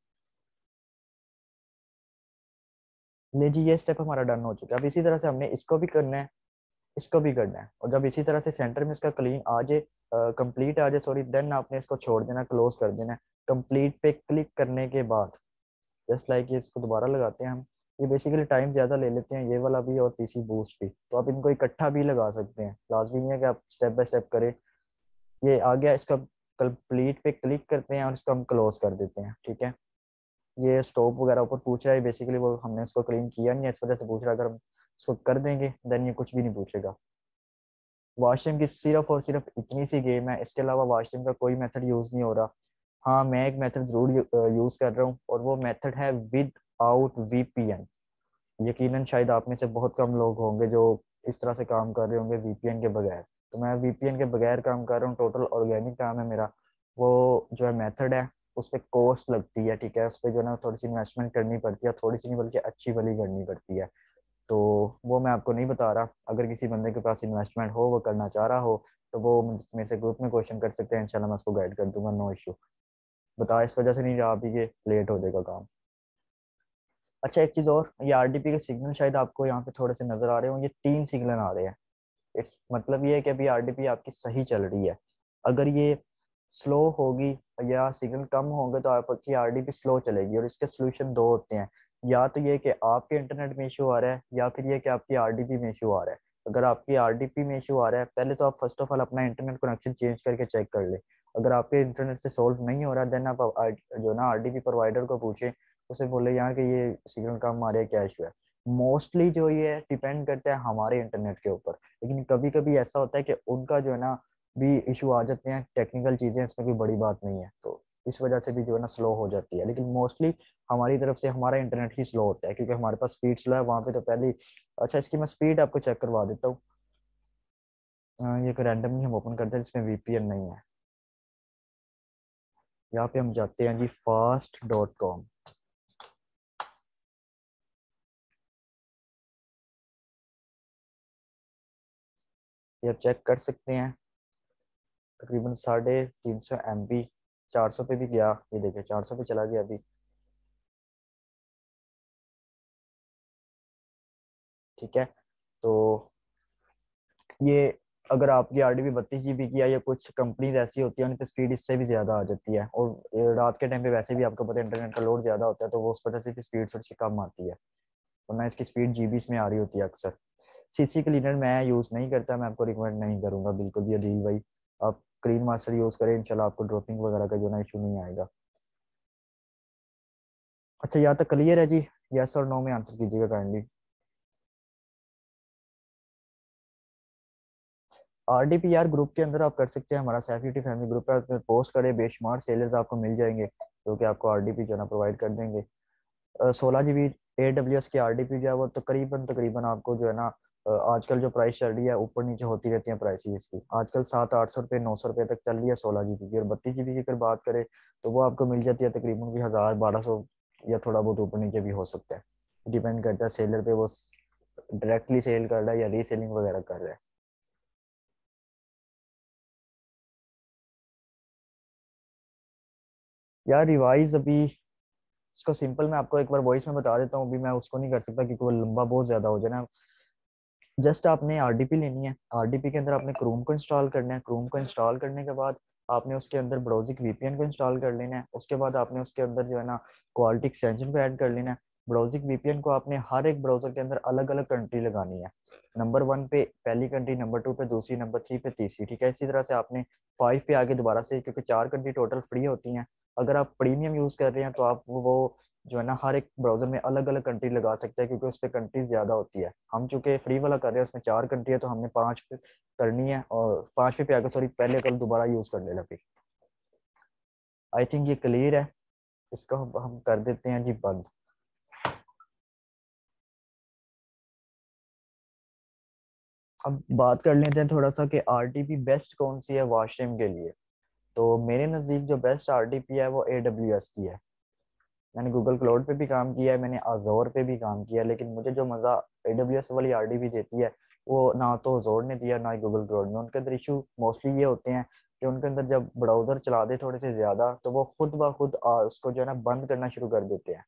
ले जी, ये स्टेप हमारा डन हो चुका है। अब इसी तरह से हमने इसको भी करना है, इसको भी करना है। और जब इसी तरह से सेंटर में इसका क्लीन आ जाए, कंप्लीट आ जाए सॉरी, देन आपने इसको छोड़ देना, क्लोज कर देना है। कंप्लीट पे क्लिक करने के बाद जस्ट लाइक ये इसको दोबारा लगाते हैं हम। ये बेसिकली टाइम ज्यादा ले लेते हैं, ये वाला भी और तीसरी बूस्ट भी। तो आप इनको इकट्ठा भी लगा सकते हैं, लाजमी नहीं है कि आप स्टेप बाय स्टेप करें। ये आ गया, इसका कंप्लीट पे क्लिक करते हैं और इसको हम क्लोज कर देते हैं, ठीक है। ये स्टॉप वगैरह ऊपर पूछ रहा है, बेसिकली वो हमने इसको क्लीन किया नहीं है इस वजह से पूछ रहा है। अगर हम इसको कर देंगे देन ये कुछ भी नहीं पूछेगा। वॉशरूम की सिर्फ और सिर्फ इतनी सी गेम है, इसके अलावा वॉशरूम का कोई मेथड यूज नहीं हो रहा। हाँ, मैं एक मेथड जरूर यूज कर रहा हूँ और वो मेथड है विद विदाउट वीपीएन। यकीनन शायद आप में से बहुत कम लोग होंगे जो इस तरह से काम कर रहे होंगे वीपीएन के बगैर। तो मैं वीपीएन के बगैर काम कर रहा हूँ, टोटल ऑर्गेनिक काम है मेरा। वो जो है मेथड है, उस पर कॉस्ट लगती है, ठीक है, उस पर जो है ना थोड़ी सी इन्वेस्टमेंट करनी पड़ती है, थोड़ी सी नहीं बल्कि अच्छी वाली करनी पड़ती है। तो वो मैं आपको नहीं बता रहा। अगर किसी बंदे के पास इन्वेस्टमेंट हो, वो करना चाह रहा हो, तो वो मेरे से ग्रुप में क्वेश्चन कर सकते हैं, इंशाल्लाह मैं उसको गाइड कर दूंगा, नो इशू। बता इस वजह से नहीं रहा अभी ये लेट हो जाएगा काम। अच्छा एक चीज और, ये आरडीपी के सिग्नल शायद आपको यहाँ पे थोड़े से नजर आ रहे हो, ये 3 सिग्नल आ रहे हैं। इट्स मतलब ये है कि अभी आरडीपी आपकी सही चल रही है। अगर ये स्लो होगी या सिग्नल कम होंगे तो आपकी आरडीपी स्लो चलेगी, और इसके सोल्यूशन दो होते हैं। या तो ये कि आपके इंटरनेट में इशू आ रहा है, या फिर ये कि आपकी आरडीपी में इशू आ रहा है। अगर आपकी आरडीपी में इशू आ रहा है, पहले तो आप फर्स्ट ऑफ ऑल अपना इंटरनेट कनेक्शन चेंज करके चेक कर ले। अगर आपके इंटरनेट से सोल्व नहीं हो रहा, देन आप जो ना आरडीपी प्रोवाइडर को पूछे, उसे बोले यहाँ के ये सिग्नल कम आ रहे हैं, क्या इशू है। मोस्टली जो ये डिपेंड करता है हमारे इंटरनेट के ऊपर, लेकिन कभी कभी ऐसा होता है कि उनका जो है ना भी इशू आ जाते हैं, टेक्निकल चीजें, इसमें कोई बड़ी बात नहीं है, तो इस वजह से भी जो है ना स्लो हो जाती है। लेकिन मोस्टली हमारी तरफ से हमारा इंटरनेट ही स्लो होता है, क्योंकि हमारे पास स्पीड स्लो है वहाँ पे तो पहले अच्छा इसकी मैं स्पीड आपको चेक करवा देता हूँ। ये एक रैंडमली हम ओपन करते हैं जिसमें वीपीएन नहीं है। यहाँ पे हम जाते हैं जी fast.com। ये आप चेक कर सकते हैं, तकरीबन 350 MB, 400 पे भी गया, ये देखिए 400 पे चला गया अभी, ठीक है। तो ये अगर आपकी आरडीबी 32 GB की है, या कुछ कंपनीज ऐसी होती है उनकी स्पीड इससे भी ज्यादा आ जाती है, और ये रात के टाइम पे वैसे भी आपको पता है इंटरनेट का लोड ज्यादा होता है, तो वो उस वजह से भी स्पीड थोड़ी सी कम आती है, वरना इसकी स्पीड जीबीस में आ रही होती है अक्सर। सीसी क्लीनर मैं यूज नहीं करता, मैं आपको रिकमेंड नहीं करूंगा बिल्कुल भी अदील भाई। आप क्लीन मास्टर यूज करें, इंशाल्लाह आपको ड्रॉपिंग वगैरह का जो ना इशू नहीं आएगा। अच्छा यहाँ तक क्लियर है जी? यस और नो में आंसर कीजिएगा काइंडली। आरडीपी यार ग्रुप के अंदर आप कर सकते हैं, हमारा सैफिटी फैमिली ग्रुप है, उसमें पोस्ट करें, बेशुमार सेलर्स आपको मिल जाएंगे जो कि आपको आरडीपी जो है ना प्रोवाइड कर देंगे। 16 GB AWS की आरडीपी जो है वो तकरीबन तकरीबन आपको जो है ना आजकल जो प्राइस चल रही है ऊपर नीचे होती रहती है प्राइस इसकी, आजकल 700-800 रुपये 900 रुपये तक चल रही है 16 GB की। और 32 GB की अगर बात करें तो वो आपको मिल जाती है तकरीबन भी 1000-1200, या थोड़ा बहुत ऊपर नीचे भी हो सकता है, डिपेंड करता है सेलर पे, वो डायरेक्टली सेल कर रहा है या रीसेलिंग वगैरह कर रहा है। यार रिवाइज अभी इसको सिंपल मैं आपको एक बार वॉइस में बता देता हूँ, अभी मैं उसको नहीं कर सकता क्योंकि वो लंबा बहुत ज्यादा हो जाए ना। जस्ट आपने आरडीपी लेनी है, आरडीपी के अंदर आपने क्रोम को इंस्टॉल करना है, क्रोम को इंस्टॉल करने के बाद आपने उसके अंदर ब्राउजिंग वीपीएन को इंस्टॉल कर लेना है, उसके बाद आपने उसके अंदर जो है ना क्वालिटी एक्सटेंशन को ऐड कर लेना है। ब्राउजिंग वीपीएन को आपने हर एक ब्राउजर के अंदर अलग अलग कंट्री लगानी है, नंबर 1 पे पहली कंट्री, नंबर 2 पे दूसरी, नंबर 3 पे तीसरी, ठीक है। इसी तरह से आपने 5 पे आगे दोबारा से, क्योंकि 4 कंट्री टोटल फ्री होती हैं। अगर आप प्रीमियम यूज कर रहे हैं तो आप वो जो है ना हर एक ब्राउजर में अलग अलग कंट्री लगा सकते हैं, क्योंकि उस पर कंट्री ज्यादा होती है। हम चूंकि फ्री वाला कर रहे हैं उसमें 4 कंट्री है, तो हमने 5 पे करनी है, और 5 पे आकर सॉरी पहले कल दोबारा यूज कर लेना फिर। आई थिंक ये क्लियर है, इसको हम कर देते हैं जी बंद। अब बात कर लेते हैं थोड़ा सा कि आरटीपी बेस्ट कौन सी है वॉशरूम के लिए। तो मेरे नज़दीक जो बेस्ट आरटीपी है वो AWS की है। मैंने गूगल क्लाउड पे भी काम किया है, मैंने अजोर पे भी काम किया है, लेकिन मुझे जो मज़ा AWS वाली आरडीपी देती है वो ना तो अजोर ने दिया ना ही गूगल क्लाउड में। उनके अंदर इशू मोस्टली ये होते हैं कि उनके अंदर जब ब्राउजर चला दे थोड़े से ज्यादा, तो वो खुद ब खुद उसको जो है ना बंद करना शुरू कर देते हैं।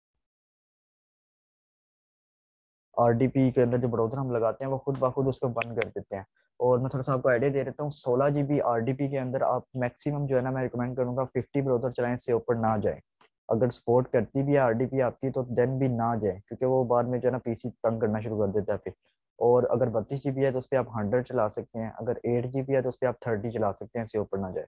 आरडीपी के अंदर जो ब्राउजर हम लगाते हैं वो खुद ब खुद उसको बंद कर देते हैं। और मैं थोड़ा सा आपको आइडिया दे देता हूँ, 16 GB आरडीपी के अंदर आप मैक्सिमम जो है ना मैं रिकमेंड करूंगा 50 ब्राउजर चलाएं, इससे ऊपर ना जाए। अगर सपोर्ट करती भी है आरडीपी आपकी तो देन भी ना जाए, क्योंकि वो बाद में जो है ना पीसी तंग करना शुरू कर देता है फिर। और अगर 32 GB है तो उस पर आप 100 चला सकते हैं, अगर 8 GB है तो उस पर आप 30 चला सकते हैं, इससे ऊपर ना जाए।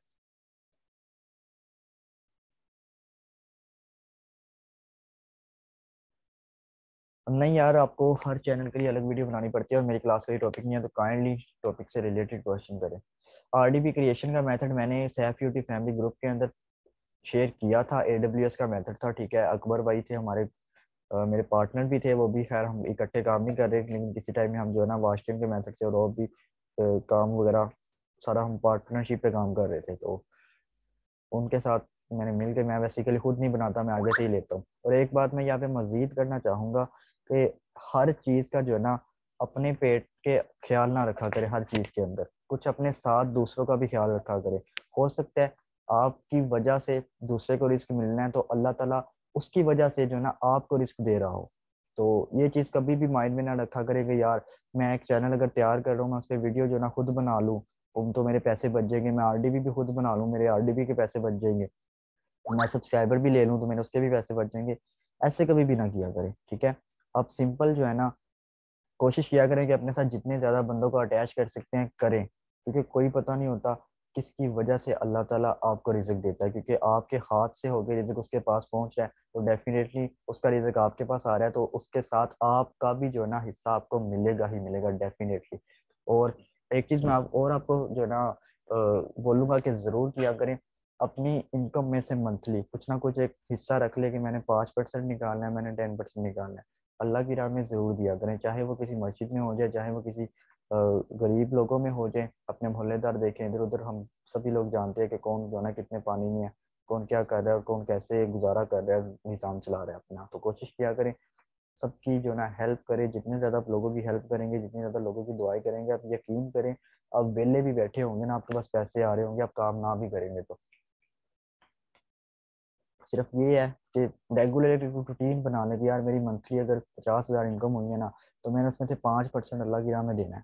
नहीं यार, आपको हर चैनल के लिए अलग वीडियो बनानी पड़ती है, और मेरी क्लास का ये टॉपिक नहीं है, तो काइंडली टॉपिक से रिलेटेड क्वेश्चन करें। आरडीबी क्रिएशन का मेथड मैंने सैफ यूटी फैमिली ग्रुप के अंदर शेयर किया था, AWS का मेथड था, ठीक है। अकबर भाई थे हमारे मेरे पार्टनर भी थे, वो भी खैर हम इकट्ठे काम नहीं कर रहे, लेकिन किसी टाइम में हम जो है ना वॉशरूम के मेथड से और भी काम वगैरह सारा हम पार्टनरशिप पे काम कर रहे थे। तो उनके साथ मैंने मिल के, मैं बेसिकली खुद नहीं बनाता, मैं आगे से ही लेता हूँ। और एक बात मैं यहाँ पे मजीद करना चाहूँगा कि हर चीज़ का जो है ना अपने पेट के ख्याल ना रखा करे, हर चीज़ के अंदर कुछ अपने साथ दूसरों का भी ख्याल रखा करे। हो सकता है आपकी वजह से दूसरे को रिस्क मिलना है, तो अल्लाह ताला उसकी वजह से जो है ना आपको रिस्क दे रहा हो। तो ये चीज़ कभी भी माइंड में ना रखा करे कि यार मैं एक चैनल अगर तैयार कर रहा हूँ, मैं उस पर वीडियो जो है ना खुद बना लूँ तो मेरे पैसे बच जाएंगे, मैं आरडीबी भी खुद बना लूँ मेरे आरडीबी के पैसे बच जाएंगे, मैं सब्सक्राइबर भी ले लूँ तो मेरे उसके भी पैसे बच जाएंगे। ऐसे कभी भी ना किया करें, ठीक है। आप सिंपल जो है ना कोशिश किया करें कि अपने साथ जितने ज्यादा बंदों को अटैच कर सकते हैं करें, क्योंकि कोई पता नहीं होता किसकी वजह से अल्लाह ताला आपको रिजक देता है। क्योंकि आपके हाथ से होकर रिजक उसके पास पहुंच रहा है तो डेफिनेटली उसका रिजक आपके पास आ रहा है, तो उसके साथ आपका भी जो है ना हिस्सा आपको मिलेगा ही मिलेगा डेफिनेटली। और एक चीज मैं और आपको जो है ना बोलूंगा कि जरूर किया करें, अपनी इनकम में से मंथली कुछ ना कुछ एक हिस्सा रख ले कि मैंने 5% निकालना है, मैंने 10% निकालना है। अल्लाह की राह में जरूर दिया करें, चाहे वो किसी मस्जिद में हो जाए, चाहे वो किसी गरीब लोगों में हो जाए। अपने मोहल्लेदार देखें इधर उधर, हम सभी लोग जानते हैं कि कौन जो है ना कितने पानी में है, कौन क्या कर रहा है और कौन कैसे गुजारा कर रहा है, निज़ाम चला रहा है अपना। तो कोशिश किया करें सबकी जो ना हेल्प करें, जितने ज़्यादा आप लोगों की हेल्प करेंगे, जितनी ज़्यादा लोगों की दुआएं करेंगे, आप यकीन करें आप वेले भी बैठे होंगे ना, आपके पास पैसे आ रहे होंगे, आप काम ना भी करेंगे तो। सिर्फ ये है कि रेगुलर एक रूटीन बना ले कि यार मेरी मंथली अगर 50,000 इनकम हुई है ना, तो मैंने उसमें से 5% अल्लाह की राह में देना है।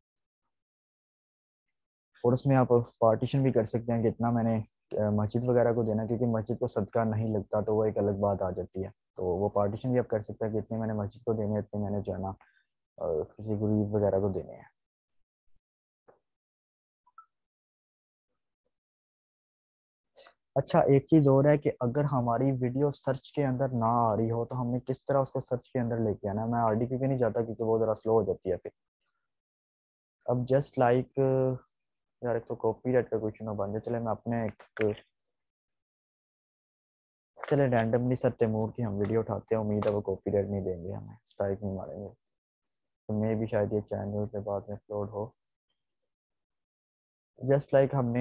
और उसमें आप पार्टीशन भी कर सकते हैं कि इतना मैंने मस्जिद वगैरह को देना है, क्योंकि मस्जिद को सदका नहीं लगता तो वो एक अलग बात आ जाती है। तो वो पार्टीशन भी आप कर सकते हैं कि इतने मैंने मस्जिद को देने हैं, इतने मैंने जो है ना किसी गरीब वगैरह को देने हैं। अच्छा एक चीज और है कि अगर हमारी वीडियो सर्च के अंदर ना आ रही हो तो हमने किस तरह उसको सर्च के अंदर लेके आना है। मैं आरडीपी पे नहीं जाता क्योंकि वो जरा स्लो हो जाती है फिर। अब जस्ट लाइक यार एक तो कॉपीराइट का क्वेश्चन बन जाए, चले मैं अपने एक चले रैंडमली सर तैमूर की हम वीडियो उठाते हैं, उम्मीद है वो कॉपीराइट नहीं देंगे, हमें स्ट्राइक नहीं मारेंगे। तो मे भी शायद ये चैनल पे बाद में अपलोड हो। जस्ट लाइक हमने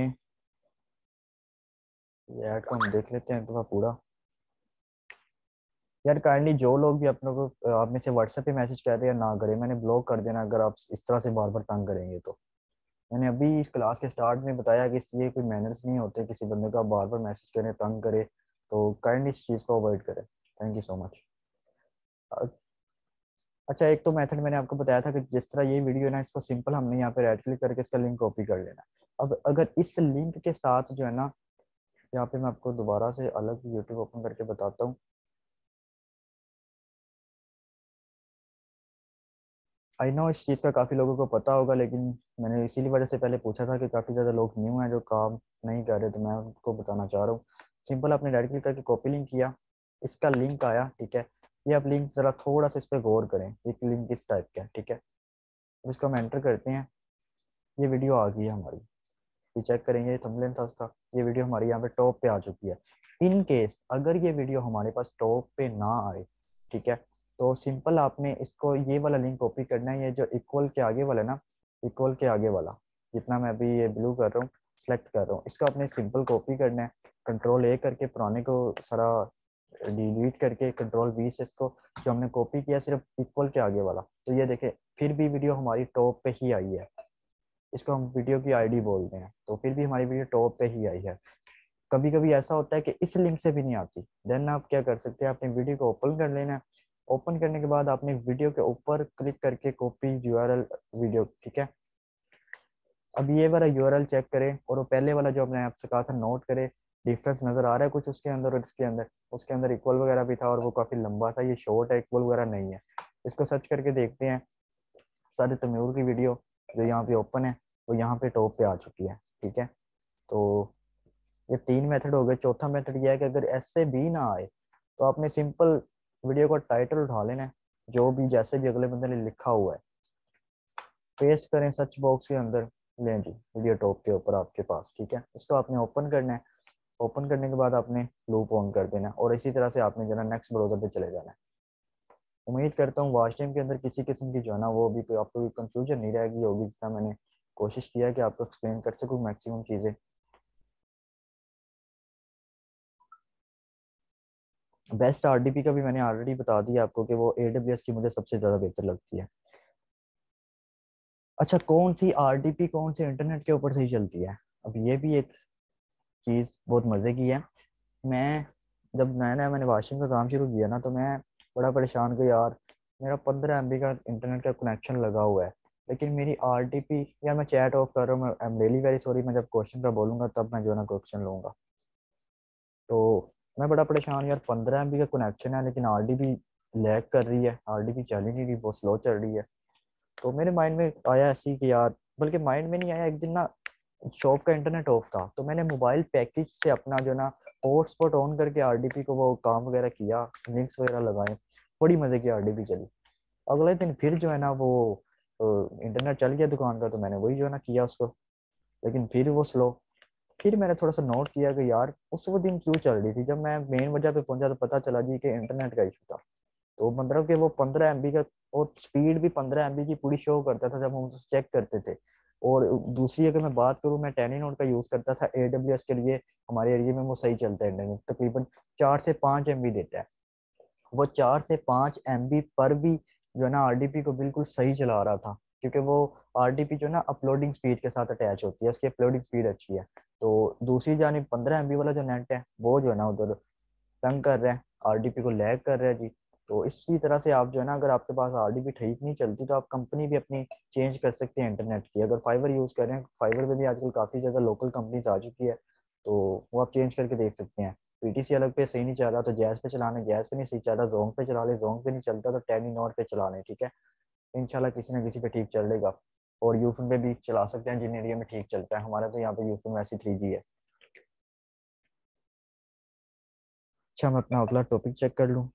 ये ऐड को हम देख लेते हैं एक दफा पूरा। यार काइंडली जो लोग भी अपने को आप में से व्हाट्सएप पे मैसेज कर रहे हैं ना करें, मैंने ब्लॉक कर देना अगर आप इस तरह से बार बार तंग करेंगे तो। मैंने अभी इस क्लास के स्टार्ट में बताया कि ये कोई मैनर्स नहीं होते किसी बंदे का बार बार मैसेज करें तंग करे, तो काइंडली इस चीज़ को अवॉइड करें। Thank you so much. अच्छा एक तो मेथड मैंने आपको बताया था कि जिस तरह ये वीडियो है ना, इसको सिंपल हमने यहाँ पे राइट क्लिक करके इसका लिंक कॉपी कर लेना। अब अगर इस लिंक के साथ जो है ना, यहाँ पे मैं आपको दोबारा से अलग यूट्यूब ओपन करके बताता हूँ। आई नो इस चीज़ का काफ़ी लोगों को पता होगा, लेकिन मैंने इसीलिए वजह से पहले पूछा था कि काफ़ी ज़्यादा लोग न्यू हैं जो काम नहीं कर रहे, तो मैं उनको बताना चाह रहा हूँ। सिंपल आपने राइट क्लिक करके कॉपी लिंक किया, इसका लिंक आया, ठीक है। ये आप लिंक ज़रा थोड़ा सा इस पर गौर करें, एक लिंक इस टाइप का है, ठीक है। अब इसको हम एंटर करते हैं, ये वीडियो आ गई है हमारी, ये चेक करेंगे, ये थंबनेल था उसका, ये वीडियो हमारी यहाँ पे टॉप पे आ चुकी है। इन केस अगर ये वीडियो हमारे पास टॉप पे ना आए, ठीक है, तो सिंपल आपने इसको ये वाला लिंक कॉपी करना है, ये जो इक्वल के आगे वाला है ना, इक्वल के आगे वाला, जितना मैं अभी ये ब्लू कर रहा हूँ सेलेक्ट कर रहा हूँ, इसको आपने सिंपल कॉपी करना है, कंट्रोल ए करके पुराने को सारा डिलीट करके कंट्रोल वी से इसको जो हमने कॉपी किया सिर्फ इक्वल के आगे वाला, तो ये देखे फिर भी वीडियो हमारी टॉप पे ही आई है। इसको हम वीडियो की आईडी बोलते हैं, तो फिर भी हमारी वीडियो टॉप पे ही आई है। कभी कभी ऐसा होता है कि इस लिंक से भी नहीं आती, देन आप क्या कर सकते हैं, अपनी वीडियो को ओपन कर लेना है। ओपन करने के बाद आपने वीडियो के ऊपर क्लिक करके कॉपी यूआरएल वीडियो, ठीक है। अब ये वाला यूआरएल चेक करें और वो पहले वाला जो आपने आपसे कहा था नोट करें, डिफरेंस नजर आ रहा है कुछ उसके अंदर और इसके अंदर। उसके अंदर इक्वल वगैरह भी था और वो काफी लंबा था, ये शॉर्ट है, इक्वल वगैरह नहीं है। इसको सर्च करके देखते हैं, सारे तमिल की वीडियो जो यहाँ पे ओपन है वो यहाँ पे टॉप पे आ चुकी है, ठीक है। तो ये तीन मेथड हो गए। चौथा मेथड ये है कि अगर ऐसे भी ना आए तो आपने सिंपल वीडियो का टाइटल उठा लेना है, जो भी जैसे भी अगले बंदे ने लिखा हुआ है पेस्ट करें सर्च बॉक्स के अंदर, लें जी वीडियो टॉप के ऊपर आपके पास, ठीक है। इसको आपने ओपन करना है, ओपन करने के बाद आपने लूप ऑन कर देना है और इसी तरह से आपने जो है नेक्स्ट ब्राउजर पे चले जाना है। उम्मीद करता हूँ वॉच टाइम के अंदर किसी किस्म की जो है ना वो भी कोई आपको कंफ्यूजन नहीं रहेगी होगी, जितना मैंने कोशिश किया कि आपको एक्सप्लेन कर सकूँ मैक्सिमम चीज़ें। बेस्ट आरडीपी का भी मैंने ऑलरेडी बता दिया आपको कि वो AWS की मुझे सबसे ज़्यादा बेहतर लगती है। अच्छा, कौन सी आरडीपी कौन से इंटरनेट के ऊपर सही चलती है, अब ये भी एक चीज़ बहुत मज़े की है। मैं जब नया नया मैंने वॉशिंग का काम शुरू किया ना, तो मैं बड़ा परेशान कि यार मेरा 15 MB का इंटरनेट का कनेक्शन लगा हुआ है, लेकिन मेरी आरडीपी, यार मैं चैट ऑफ कर रहा हूँ, मैं I am really very sorry, मैं जब क्वेश्चन का बोलूंगा तब मैं जो है ना क्वेश्चन लूंगा। तो मैं बड़ा परेशान यार, 15 MB का कनेक्शन है लेकिन आरडीपी लैग कर रही है, आरडीपी चल ही नहीं रही, बहुत स्लो चल रही है। तो मेरे माइंड में आया ऐसी कि यार, बल्कि माइंड में नहीं आया, एक दिन ना शॉप का इंटरनेट ऑफ था, तो मैंने मोबाइल पैकेज से अपना जो ना हॉटस्पॉट ऑन करके आरडीपी को वो काम वगैरह किया, लिंक्स वगैरह लगाए, बड़ी मजे की आरडीपी चली। अगले दिन फिर जो है ना वो इंटरनेट चल गया दुकान का, तो मैंने वही जो है ना किया उसको, लेकिन फिर वो स्लो। फिर मैंने थोड़ा सा नोट किया कि यार उस वो दिन क्यों चल रही थी, जब मैं मेन वजह पे पहुंचा तो पता चला जी कि इंटरनेट का इशू था। तो मतलब कि वो 15 MB का, और स्पीड भी 15 MB की पूरी शो करता था जब हम उसे चेक करते थे। और दूसरी अगर मैं बात करूँ, मैं टेलीनॉर का यूज़ करता था AWS के लिए, हमारे एरिया में वो सही चलता है इंटरनेट, तकरीबन 4 से 5 MB देता है। वो 4 से 5 MB पर भी जो है ना आरडीपी को बिल्कुल सही चला रहा था, क्योंकि वो आरडीपी जो है ना अपलोडिंग स्पीड के साथ अटैच होती है, उसकी अपलोडिंग स्पीड अच्छी है। तो दूसरी जानी 15 MB वाला जो नेट है वो जो है ना उधर तंग कर रहे हैं, आरडीपी को लैग कर रहा है जी। तो इसी तरह से आप जो है ना, अगर आपके पास आरडीपी ठीक नहीं चलती तो आप कंपनी भी अपनी चेंज कर सकते हैं इंटरनेट की। अगर फाइबर यूज़ कर रहे हैं, फाइबर में भी आजकल काफ़ी ज़्यादा लोकल कंपनीज आ चुकी है, तो वो आप चेंज करके देख सकते हैं। पीटीसी अलग पे सही नहीं चल रहा तो जैज पे चलाने, जैज पे नहीं सही चल रहा जोंग पे चला ले, जोंग पे नहीं चलता तो टेलीनॉर पे चला लें, ठीक है। इंशाल्लाह किसी ना किसी पे ठीक चलेगा। और यूफिन पे भी चला सकते हैं जिन एरिया में ठीक चलता है, हमारा तो यहाँ पे यूफिन वैसे 3G है। अच्छा, मैं अपना अगला टॉपिक चेक कर लूँ।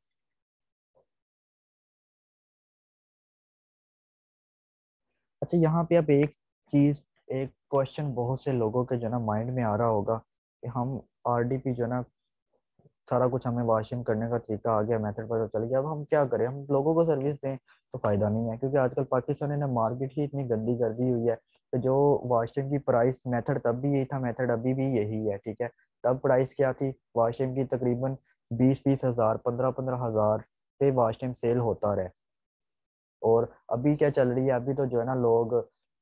अच्छा, यहाँ पे अब एक चीज, एक क्वेश्चन बहुत से लोगों के जो ना माइंड में आ रहा होगा कि हम आरडीपी जो ना, सारा कुछ हमें वॉशिंग करने का तरीका आ गया, मेथड पता चल गया, अब हम क्या करें, हम लोगों को सर्विस दें तो फायदा नहीं है, क्योंकि आजकल पाकिस्तान ने मार्केट ही इतनी गंदी कर दी हुई है कि जो वॉशिंग की प्राइस, मेथड तब भी यही था, मेथड अभी भी यही है, ठीक है। तब प्राइस क्या थी वॉशिंग की, तकरीबन 20-20 हज़ार, 15-15 हज़ार पे वॉशिंग सेल होता रहे। और अभी क्या चल रही है, अभी तो जो है ना लोग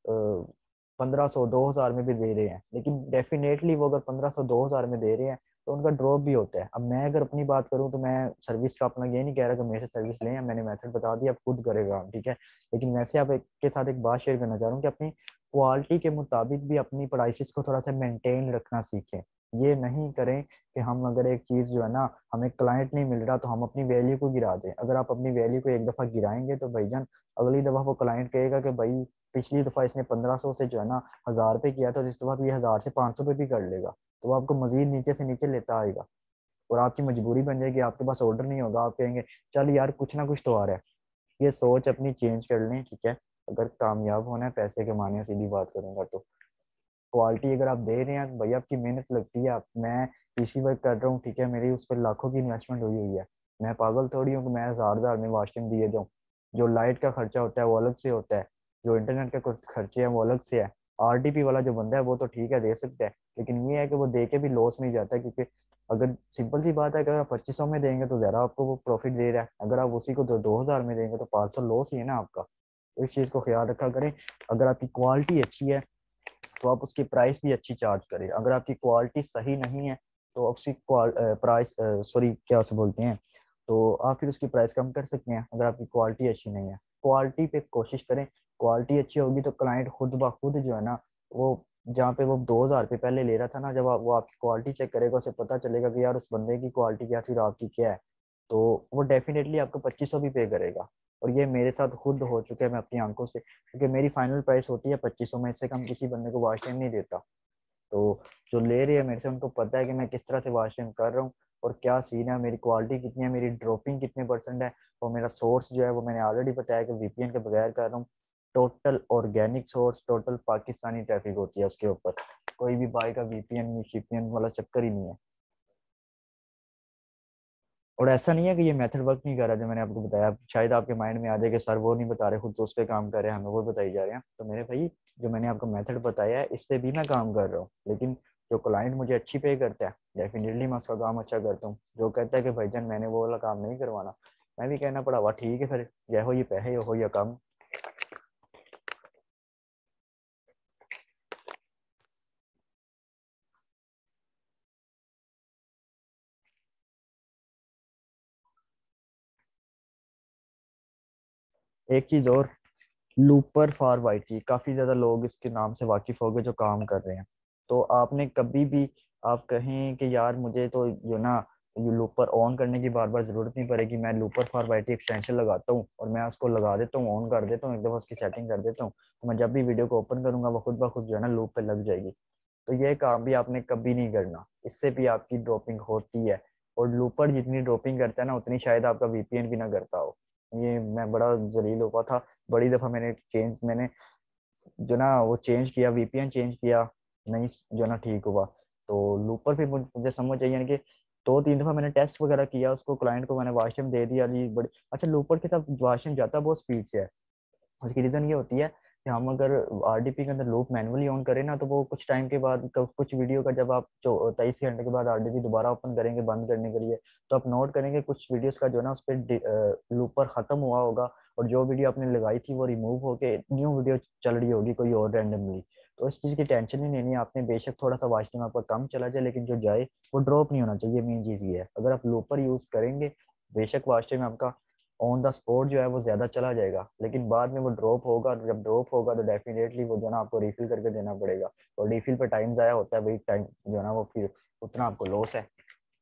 1500-2000 में भी दे रहे हैं, लेकिन डेफिनेटली वो अगर 1500-2000 में दे रहे हैं तो उनका ड्रॉप भी होता है। अब मैं अगर अपनी बात करूं तो मैं सर्विस का अपना ये नहीं कह रहा कि मेरे से सर्विस लें, मैंने मेथड बता दिया, आप खुद करेगा, ठीक है। लेकिन वैसे आप के साथ एक बात शेयर करना चाह रहा हूँ कि अपनी क्वालिटी के मुताबिक भी अपनी प्राइसेस को थोड़ा सा मेंटेन रखना सीखें। ये नहीं करें कि हम अगर एक चीज़ जो है ना, हमें क्लाइंट नहीं मिल रहा तो हम अपनी वैल्यू को गिरा दें। अगर आप अपनी वैल्यू को एक दफ़ा गिराएंगे तो भाईजान अगली दफ़ा वो क्लाइंट कहेगा कि भाई पिछली दफ़ा इसने 1500 से जो है ना 1000 पे किया था, तो इस दफ़ा तो ये 1000 से 500 पे भी कर लेगा। तो वो आपको मजीद नीचे से नीचे लेता आएगा, और आपकी मजबूरी बन जाएगी, आपके पास ऑर्डर नहीं होगा, आप कहेंगे चल यार कुछ ना कुछ तो आ रहा है। ये सोच अपनी चेंज कर लें, ठीक है। अगर कामयाब होना है, पैसे कमाने हैं, सीधी बात करूंगा तो क्वालिटी अगर आप दे रहे हैं तो भैया आपकी मेहनत लगती है। आप, मैं पीसी वर्क कर रहा हूँ, ठीक है, मेरी उस पर लाखों की इन्वेस्टमेंट हुई हुई है। मैं पागल थोड़ी हूँ कि मैं 1000 1000 में वॉशरूम दिए जाऊँ। जो लाइट का खर्चा होता है वो अलग से होता है, जो इंटरनेट के कुछ खर्चे हैं वो अलग से है। आरडीपी वाला जो बंदा है वो तो ठीक है, दे सकता है, लेकिन ये है कि वो दे के भी लॉस में ही जाता है, क्योंकि अगर सिंपल सी बात है कि अगर आप 2500 में देंगे तो ज़्यादा आपको वो प्रॉफिट दे रहा है, अगर आप उसी को 2000 में देंगे तो 500 लॉस ही है ना आपका। तो इस चीज़ को ख्याल रखा करें। अगर आपकी क्वालिटी अच्छी है तो आप उसकी प्राइस भी अच्छी चार्ज करें, अगर आपकी क्वालिटी सही नहीं है तो आप उसकी प्राइस, सॉरी क्या उसे बोलते हैं, तो आप फिर उसकी प्राइस कम कर सकते हैं अगर आपकी क्वालिटी अच्छी नहीं है। क्वालिटी पे कोशिश करें, क्वालिटी अच्छी होगी तो क्लाइंट खुद ब खुद जो है ना, वो जहाँ पे वो 2000 पे पहले ले रहा था ना, जब वो आपकी क्वालिटी चेक करेगा, उसे पता चलेगा कि यार उस बंदे की क्वालिटी क्या थी और आपकी क्या है, तो वो डेफिनेटली आपको 2500 भी पे करेगा। और ये मेरे साथ खुद हो चुका है, मैं अपनी आंखों से, क्योंकि मेरी फाइनल प्राइस होती है 2500 में, इससे कम किसी बंदे को वॉश टाइम नहीं देता। तो जो ले रही है मेरे से उनको पता है कि मैं किस तरह से वॉश टाइम कर रहा हूँ और क्या सीन है, मेरी क्वालिटी कितनी है, मेरी ड्रॉपिंग कितने परसेंट है। और मेरा सोर्स जो है वो मैंने ऑलरेडी बताया कि वीपीएन के बगैर कर रहा हूँ। Total organic source, total Pakistani traffic होती है उसके ऊपर, कोई भी बाई का वीपीएन शिपीएन वाला चक्कर ही नहीं है। और ऐसा नहीं है कि ये मेथड वर्क नहीं कर रहा जो मैंने आपको बताया, शायद आपके माइंड में आ जाए कि सर वो नहीं बता रहे, खुद तो उस पर काम कर रहे हैं, हमें वो बताई जा रहे हैं। तो मेरे भाई जो मैंने आपको मेथड बताया है इस पे भी मैं काम कर रहा हूँ, लेकिन जो क्लाइंट मुझे अच्छी पे करता है डेफिनेटली मैं उसका काम अच्छा करता हूँ। जो कहता है कि भाईजान मैंने वो वाला काम नहीं करवाना, मैं भी कहना पड़ा हुआ ठीक है फिर, जय हो ये पैसे हो या कम। एक चीज और, लूपर फॉर वाईटी, काफी ज्यादा लोग इसके नाम से वाकिफ हो गए जो काम कर रहे हैं। तो आपने कभी भी आप कहें कि यार मुझे तो जो ना ये लूपर ऑन करने की बार बार जरूरत नहीं पड़ेगी, मैं लूपर फॉर वाईटी एक्सटेंशन लगाता हूँ और मैं उसको लगा देता हूँ, ऑन कर देता हूँ, एक दफा उसकी सेटिंग कर देता हूँ, तो मैं जब भी वीडियो को ओपन करूंगा वो खुद ब खुद जो है ना लूप पे लग जाएगी। तो ये काम भी आपने कभी नहीं करना, इससे भी आपकी ड्रॉपिंग होती है। और लूपर जितनी ड्रॉपिंग करता है ना उतनी शायद आपका वीपीएन भी ना करता हो। ये मैं बड़ा जलील हुआ था, बड़ी दफा मैंने जो ना वो चेंज किया, वीपीएन चेंज किया, नहीं जो ना ठीक हुआ। तो लूपर भी मुझे समझ आई, यानी कि 2-3 दफा मैंने टेस्ट वगैरह किया, उसको क्लाइंट को मैंने वॉशरूम दे दिया जी बड़ी अच्छा। लूपर के साथ वॉशरूम जाता है बहुत स्पीड से है, उसकी रीजन ये होती है कि हम अगर आरडीपी के अंदर लूप मैनुअली ऑन करें ना तो वो कुछ टाइम के बाद कुछ वीडियो का जब आप 23 घंटे के बाद आरडीपी दोबारा ओपन करेंगे बंद करने के लिए, तो आप नोट करेंगे कुछ वीडियोस का जो ना उस पर लूपर खत्म हुआ होगा, और जो वीडियो आपने लगाई थी वो रिमूव होके न्यू वीडियो चल रही होगी कोई और रैंडमली। तो इस चीज़ की टेंशन नहीं लेनी है आपने, बेशक थोड़ा सा वॉच टाइम आपका कम चला जाए लेकिन जो जाए वो ड्रॉप नहीं होना चाहिए। मेन चीज़ ये है, अगर आप लूपर यूज करेंगे बेशक वॉच टाइम आपका ऑन द स्पॉट जो है वो ज्यादा चला जाएगा, लेकिन बाद में वो ड्रॉप होगा, जब ड्रॉप होगा तो डेफिनेटली वो जो है ना आपको रिफिल करके देना पड़ेगा, और रिफिल पे टाइम जाया होता है, वही टाइम जो है ना वो फिर उतना आपको लॉस है।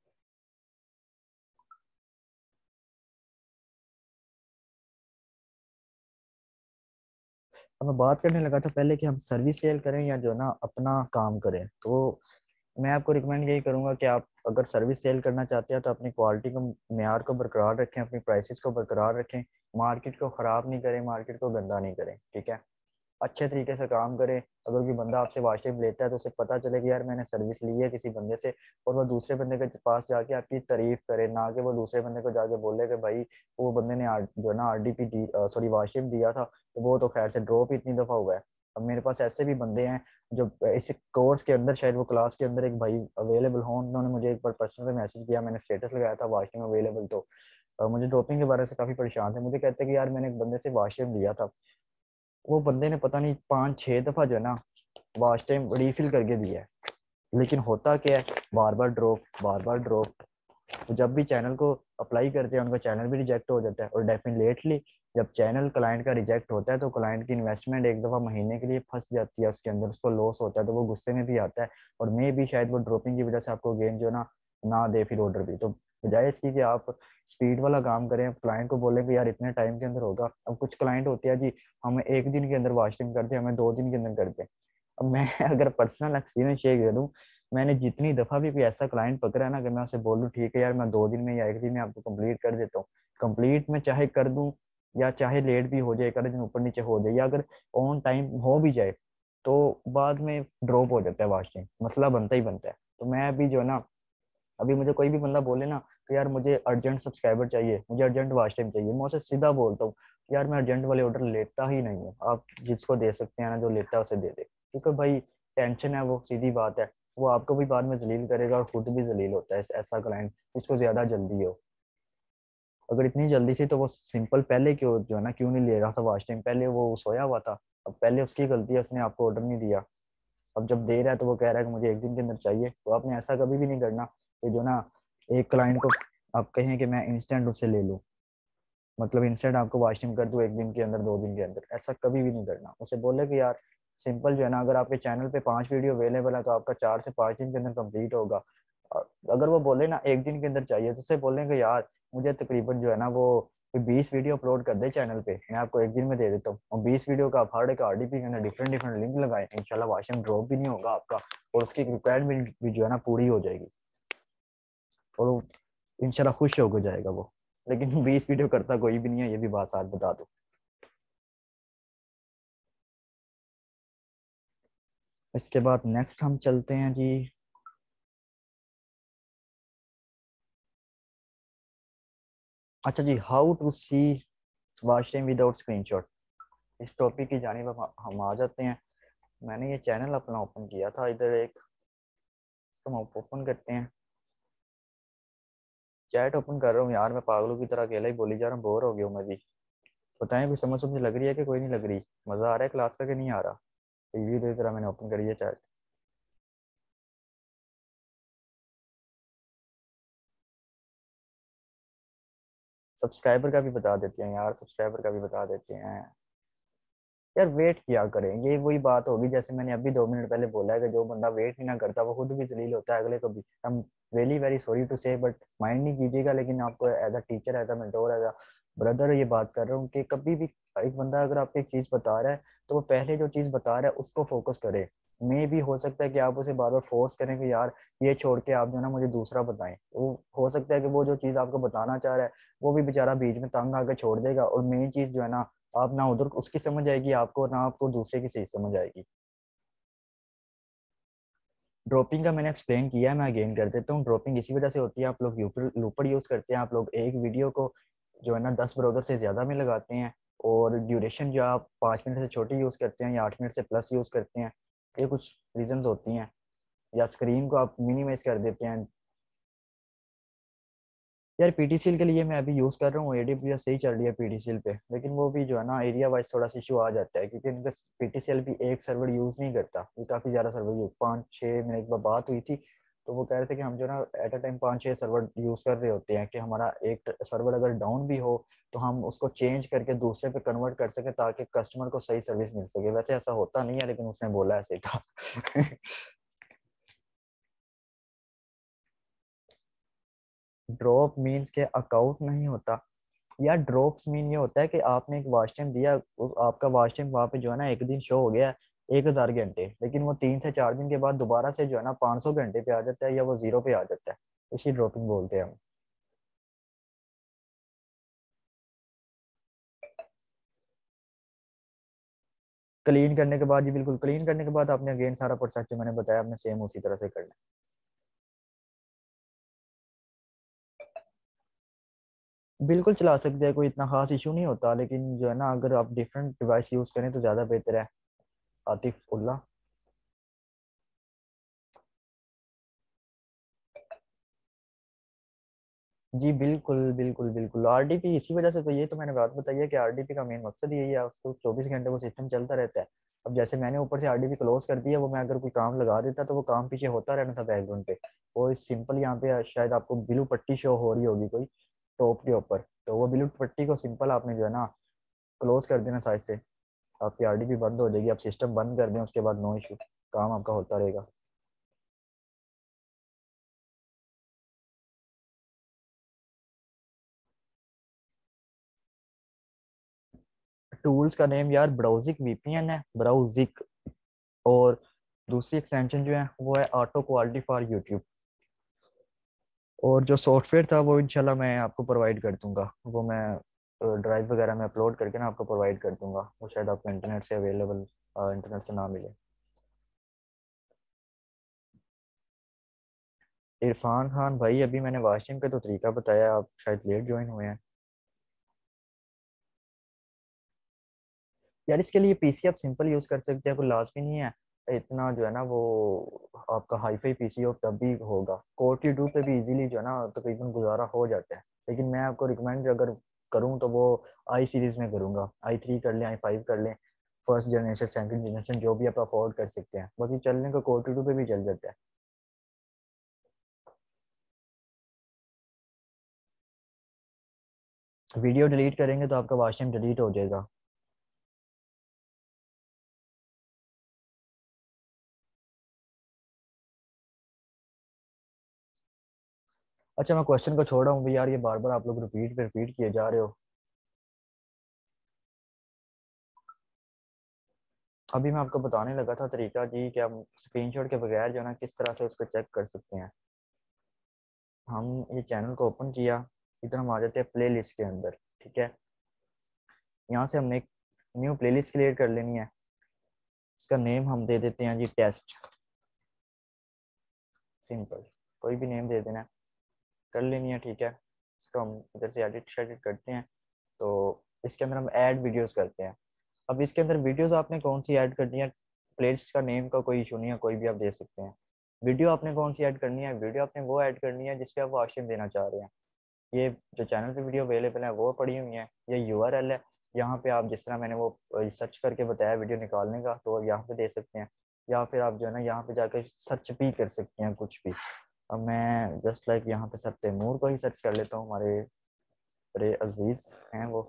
अब मैं बात करने लगा था पहले कि हम सर्विस सेल करें या जो ना अपना काम करें, तो मैं आपको रिकमेंड यही करूंगा कि आप अगर सर्विस सेल करना चाहते हैं तो अपनी क्वालिटी को मेयार को बरकरार रखें, अपनी प्राइसेस को बरकरार रखें, मार्केट को खराब नहीं करें, मार्केट को गंदा नहीं करें, ठीक है। अच्छे तरीके से काम करे। अगर कोई बंदा आपसे वॉशरूम लेता है तो उसे पता चले कि यार मैंने सर्विस ली है किसी बंदे से, और वो दूसरे बंदे के पास जाके आपकी तारीफ करे, ना कि वो दूसरे बंदे को जाके बोले कि भाई वो बंदे ने जो है ना आरडीपी दी, सॉरी वॉशरूम दिया था तो वो तो खैर से ड्रॉप इतनी दफा हुआ है। अब मेरे पास ऐसे भी बंदे हैं जो इस कोर्स के अंदर, शायद वो क्लास के अंदर एक भाई अवेलेबल हो, उन्होंने मुझे एक बार पर्सनल मैसेज किया, मैंने स्टेटस लगाया था वॉशरूम अवेलेबल, तो मुझे ड्रॉपिंग के बारे से काफी परेशान थे। मुझे कहते हैं कि यार मैंने एक बंदे से वॉशरूम लिया था, वो बंदे ने पता नहीं 5-6 दफा जो है ना वॉच टाइम रिफिल करके दिया है, लेकिन होता क्या है, बार बार ड्रॉप, बार बार ड्रॉप। तो जब भी चैनल को अप्लाई करते हैं उनका चैनल भी रिजेक्ट हो जाता है, और डेफिनेटली जब चैनल क्लाइंट का रिजेक्ट होता है तो क्लाइंट की इन्वेस्टमेंट एक दफा महीने के लिए फंस जाती है, उसके अंदर उसको लॉस होता है, तो वो गुस्से में भी आता है, और मे भी शायद वो ड्रॉपिंग की वजह से आपको गेम जो ना दे फिर ऑर्डर भी। तो बजाय इसकी कि आप स्पीड वाला काम करें, क्लाइंट को बोलें कि यार इतने टाइम के अंदर होगा। अब कुछ क्लाइंट होते हैं जी हमें एक दिन के अंदर वॉशिंग करते हैं, हमें 2 दिन के अंदर करते हैं। अब मैं अगर पर्सनल एक्सपीरियंस शेयर करूँ, मैंने जितनी दफा भी कोई ऐसा क्लाइंट पकड़ा है ना कि मैं उसे बोलूँ ठीक है यार मैं 2 दिन में या एक दिन में आपको कंप्लीट कर देता हूँ, कंप्लीट में चाहे कर दूं या चाहे लेट भी हो जाए, एक आधे दिन ऊपर नीचे हो जाए, या अगर ऑन टाइम हो भी जाए तो बाद में ड्रॉप हो जाता है वाशिंग, मसला बनता ही बनता है। तो मैं अभी जो है ना, अभी मुझे कोई भी बंदा बोले ना कि यार मुझे अर्जेंट सब्सक्राइबर चाहिए, मुझे अर्जेंट वॉच टाइम चाहिए, मैं उसे सीधा बोलता हूँ यार मैं अर्जेंट वाले ऑर्डर लेता ही नहीं हूँ, आप जिसको दे सकते हैं ना जो लेता है उसे दे दे, क्योंकि भाई टेंशन है, वो सीधी बात है, वो आपको भी बाद में जलील करेगा और खुद भी जलील होता है ऐसा क्लाइंट जिसको ज्यादा जल्दी हो। अगर इतनी जल्दी थी तो वो सिंपल पहले क्यों जो है ना क्यों नहीं ले रहा था वॉच टाइम, पहले वो सोया हुआ था, अब पहले उसकी गलती है, उसने आपको ऑर्डर नहीं दिया, अब जब दे रहा है तो वो कह रहा है कि मुझे एक दिन के अंदर चाहिए। तो आपने ऐसा कभी भी नहीं करना कि जो ना एक क्लाइंट को आप कहें कि मैं इंस्टेंट उससे ले लूँ, मतलब इंस्टेंट आपको वॉशिंग कर दूं एक दिन के अंदर 2 दिन के अंदर, ऐसा कभी भी नहीं करना। उसे बोले कि यार सिंपल जो है ना, अगर आपके चैनल पे 5 वीडियो अवेलेबल है तो आपका 4 से 5 दिन के अंदर कंप्लीट होगा। अगर वो बोले ना एक दिन के अंदर चाहिए तो उसे बोलेंगे यार मुझे तकरीबन जो है ना वो 20 वीडियो अपलोड कर दे चैनल पे, मैं आपको एक दिन में दे देता हूँ, और 20 वीडियो का आप हर एक आरडीपी के अंदर डिफरेंट डिफरेंट लिंक लगाए, इंशाल्लाह वॉशिंग ड्रॉप भी नहीं होगा आपका, और उसकी रिक्वायरमेंट भी जो है ना पूरी हो जाएगी, और वो इंशाल्लाह खुश होकर जाएगा वो। लेकिन 20 वीडियो करता कोई भी नहीं है, ये भी बात साथ बता दो। इसके बाद नेक्स्ट हम चलते हैं जी, अच्छा जी, how to see watch time without screenshot, इस टॉपिक की जानिब हम आ जाते हैं। मैंने ये चैनल अपना ओपन किया था इधर एक, इसको हम ओपन करते हैं। चैट ओपन कर रहा हूँ यार, मैं पागलों की तरह अकेला ही बोली जा रहा हूँ, बोर हो गया हूँ मैं भी। बताएं कोई समझ समझ लग रही है कि कोई नहीं लग रही, मजा आ रहा है क्लास का कि नहीं आ रहा। टीवी तो जरा मैंने ओपन करी है चैट। सब्सक्राइबर का भी बता देते हैं यार, सब्सक्राइबर का भी बता देते हैं यार। वेट किया करें, ये वही बात होगी जैसे मैंने अभी 2 मिनट पहले बोला है कि जो बंदा वेट नहीं ना करता वो खुद भी जलील होता है अगले को भी। हम really very sorry to say, but mind नहीं कीजिएगा, लेकिन आपको as a teacher, as a mentor, as a brother ये बात कर रहा हूँ कि कभी भी एक बंदा अगर आपको एक चीज बता रहा है तो वो पहले जो चीज बता रहा है उसको फोकस करे। मे भी हो सकता है कि आप उसे बार बार फोर्स करें कि यार ये छोड़ के आप जो है ना मुझे दूसरा बताएं, वो हो सकता है कि वो जो चीज आपको बताना चाह रहा है वो भी बेचारा बीच में तंग आकर छोड़ देगा, और मेन चीज जो है ना आप ना उधर उसकी समझ आएगी आपको, ना आपको दूसरे की सही समझ आएगी। ड्रॉपिंग का मैंने एक्सप्लेन किया है, मैं अगेन कर देता हूँ। ड्रॉपिंग इसी वजह से होती है, आप लोग लूपर यूज करते हैं, आप लोग एक वीडियो को जो है ना 10 ब्राउजर से ज्यादा में लगाते हैं, और ड्यूरेशन जो आप 5 मिनट से छोटी यूज करते हैं या 8 मिनट से प्लस यूज करते हैं। ये कुछ रीजंस होती हैं। या स्क्रीन को आप मिनिमाइज कर देते हैं। यार पीटीसीएल के लिए मैं अभी यूज कर रहा हूँ एडब्ल्यूएस, सही चल रही है पीटीसीएल पे, लेकिन वो भी जो है ना एरिया वाइज थोड़ा सा इशू आ जाता है, क्योंकि इनका पीटीसीएल भी एक सर्वर यूज नहीं करता, ये काफी ज्यादा सर्वर यूज, 5-6 में एक बार बात हुई थी तो वो कह रहे थे कि हम जो ना at a time 5-6 server use कर रहे होते हैं, कि हमारा एक सर्वर अगर डाउन भी हो तो हम उसको चेंज करके दूसरे पे कन्वर्ट कर सके ताकि कस्टमर को सही सर्विस मिल सके। वैसे ऐसा होता नहीं है, लेकिन उसने बोला ऐसे ही था। ड्रॉप मीन्स के अकाउंट नहीं होता यार। ड्रॉप्स मीन ये होता है कि आपने एक वॉच टाइम दिया, आपका वॉच टाइम वहाँ पे जो है ना एक दिन शो हो गया 1,000 घंटे, लेकिन वो 3 से 4 दिन के बाद दोबारा से जो है ना 500 घंटे पे आ जाता है, या वो जीरो पे आ जाता है। इसी ड्रॉपिंग बोलते हैं हम। क्लीन करने के बाद, जी बिल्कुल, क्लीन करने के बाद आपने अगेन सारा प्रोसेस जो मैंने बताया आपने सेम उसी तरह से करना है। बिल्कुल चला सकते हैं, कोई इतना खास इशू नहीं होता, लेकिन जो है ना अगर आप डिफरेंट डिवाइस यूज करें तो ज्यादा बेहतर है। आतिफ उल्ला। जी बिल्कुल बिल्कुल बिल्कुल, आरडीपी इसी वजह से तो, ये तो मैंने बात बताई है कि आरडीपी का मेन मकसद यही है, उसको 24 घंटे वो सिस्टम चलता रहता है। अब जैसे मैंने ऊपर से आरडीपी क्लोज कर दिया, वो मैं अगर कोई काम लगा देता तो वो काम पीछे होता रहना था बैकग्राउंड पे। वो सिंपल यहाँ पे शायद आपको ब्लू पट्टी शो हो रही होगी कोई टॉप के ऊपर, तो वो ब्लू पट्टी को सिंपल आपने जो है ना क्लोज कर देना साइड से, आपकी आरडीपी बंद हो जाएगी। आप सिस्टम बंद कर दें उसके बाद नो इशू, काम आपका होता रहेगा। टूल्स का नेम यार ब्राउजिक वीपीएन है, ब्राउजिक। और दूसरी एक्सटेंशन जो है वो है ऑटो क्वालिटी फॉर यूट्यूब। और जो सॉफ्टवेयर था वो इंशाल्लाह मैं आपको प्रोवाइड कर दूंगा, वो मैं ड्राइव वगैरह में अपलोड करके ना आपको प्रोवाइड कर दूंगा, वो शायद आपको इंटरनेट से अवेलेबल, इंटरनेट से ना मिले। इरफान खान भाई, अभी मैंने वाशिंग का तो तरीका बताया, आप शायद लेट ज्वाइन हुए हैं। यार इसके लिए पीसी आप सिंपल यूज कर सकते हैं, कोई लाजमी नहीं है इतना जो है ना वो आपका हाईफाई पीसी हो तब भी होगा। कोर टी टू पे भी इजीली जो है ना तकरीबन गुजारा हो जाता है, लेकिन मैं आपको रिकमेंड अगर करूँ तो वो आई सीरीज में करूँगा, i3 कर लें, i5 कर लें, फर्स्ट जनरेशन सेकंड जनरेशन जो भी आप अफोर्ड कर सकते हैं, बाकी चलने का कोर टी टू पे भी चल जाता है। वीडियो डिलीट करेंगे तो आपका वॉच टाइम डिलीट हो जाएगा। अच्छा मैं क्वेश्चन को छोड़ रहा हूँ भाई यार, ये बार बार आप लोग रिपीट किए जा रहे हो। अभी मैं आपको बताने लगा था तरीका जी कि हम स्क्रीनशॉट के बगैर जो है ना किस तरह से उसको चेक कर सकते हैं। हम ये चैनल को ओपन किया, इधर हम आ जाते हैं प्ले लिस्ट के अंदर, ठीक है। यहाँ से हमने एक न्यू प्ले लिस्ट क्रिएट कर लेनी है। इसका नेम हम दे देते हैं जी टेस्ट, सिंपल, कोई भी नेम दे देना है, कर लेनी है, ठीक है। इसको हम इधर से एडिट शेडिट करते हैं। तो इसके अंदर हम ऐड वीडियोस करते हैं। अब इसके अंदर वीडियोस आपने कौन सी ऐड करनी है, प्लेलिस्ट का नेम का कोई इशू नहीं है, कोई भी आप दे सकते हैं। वीडियो आपने कौन सी ऐड करनी है, वीडियो आपने वो ऐड करनी है जिसपे आप वॉच टाइम देना चाह रहे हैं। ये जो चैनल पे वीडियो अवेलेबल है वो पड़ी हुई है, ये यूआरएल है। यहाँ पे आप जिस तरह मैंने वो सर्च करके बताया वीडियो निकालने का, तो यहाँ पे दे सकते हैं, या फिर आप जो है ना यहाँ पे जाकर सर्च भी कर सकते हैं कुछ भी। अब मैं जस्ट लाइक यहाँ पे सर तैमूर को ही सर्च कर लेता हूँ, हमारे बड़े अजीज हैं वो।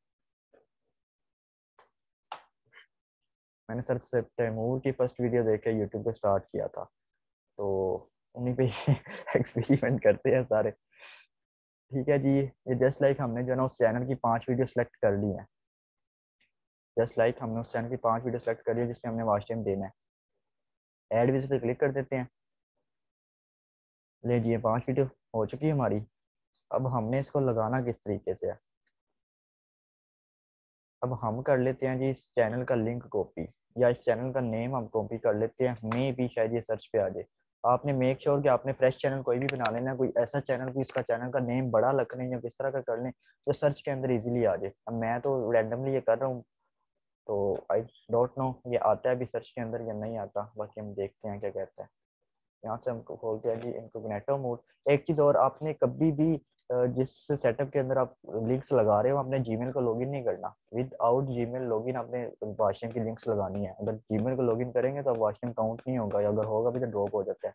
मैंने सर से तैमूर की फर्स्ट वीडियो देख के यूट्यूब पे स्टार्ट किया था, तो उन्हीं पे एक्सपेरिमेंट करते हैं सारे। ठीक है जी, ये जस्ट लाइक हमने जो है ना उस चैनल की 5 वीडियो सेलेक्ट कर ली है। जस्ट लाइक हमने उस चैनल की 5 वीडियो सेलेक्ट कर ली है जिसमें हमने वॉच टाइम देना है। ऐड विजिट पे क्लिक कर देते हैं। ले जी, 5 वीडियो हो चुकी है हमारी। अब हमने इसको लगाना किस तरीके से है, अब हम कर लेते हैं जी इस चैनल का लिंक कॉपी, या इस चैनल का नेम हम कॉपी कर लेते हैं। मे भी शायद ये सर्च पे आ जाए। आपने मेक श्योर कि आपने फ्रेश चैनल कोई भी बना लेना, कोई ऐसा चैनल कोई इसका चैनल का नेम बड़ा रख लें या किस तरह का कर लें तो सर्च के अंदर इजीली आ जाए। अब मैं तो रैंडमली ये कर रहा हूँ, तो आई डोंट नो ये आता है भी सर्च के अंदर या नहीं आता, बाकी हम देखते हैं क्या कहता है। यहाँ से हमको खोलते हैं जी इनकॉग्निटो मोड। एक चीज़ और, आपने कभी भी जिस सेटअप के अंदर आप लिंक्स लगा रहे हो आपने जीमेल को लॉगिन नहीं करना। विदाउट जीमेल लॉगिन आपने वॉशरूम की लिंक्स लगानी है। अगर जीमेल को लॉगिन करेंगे तो वॉशरूम काउंट नहीं होगा, या अगर होगा भी तो ड्रॉप हो जाता है।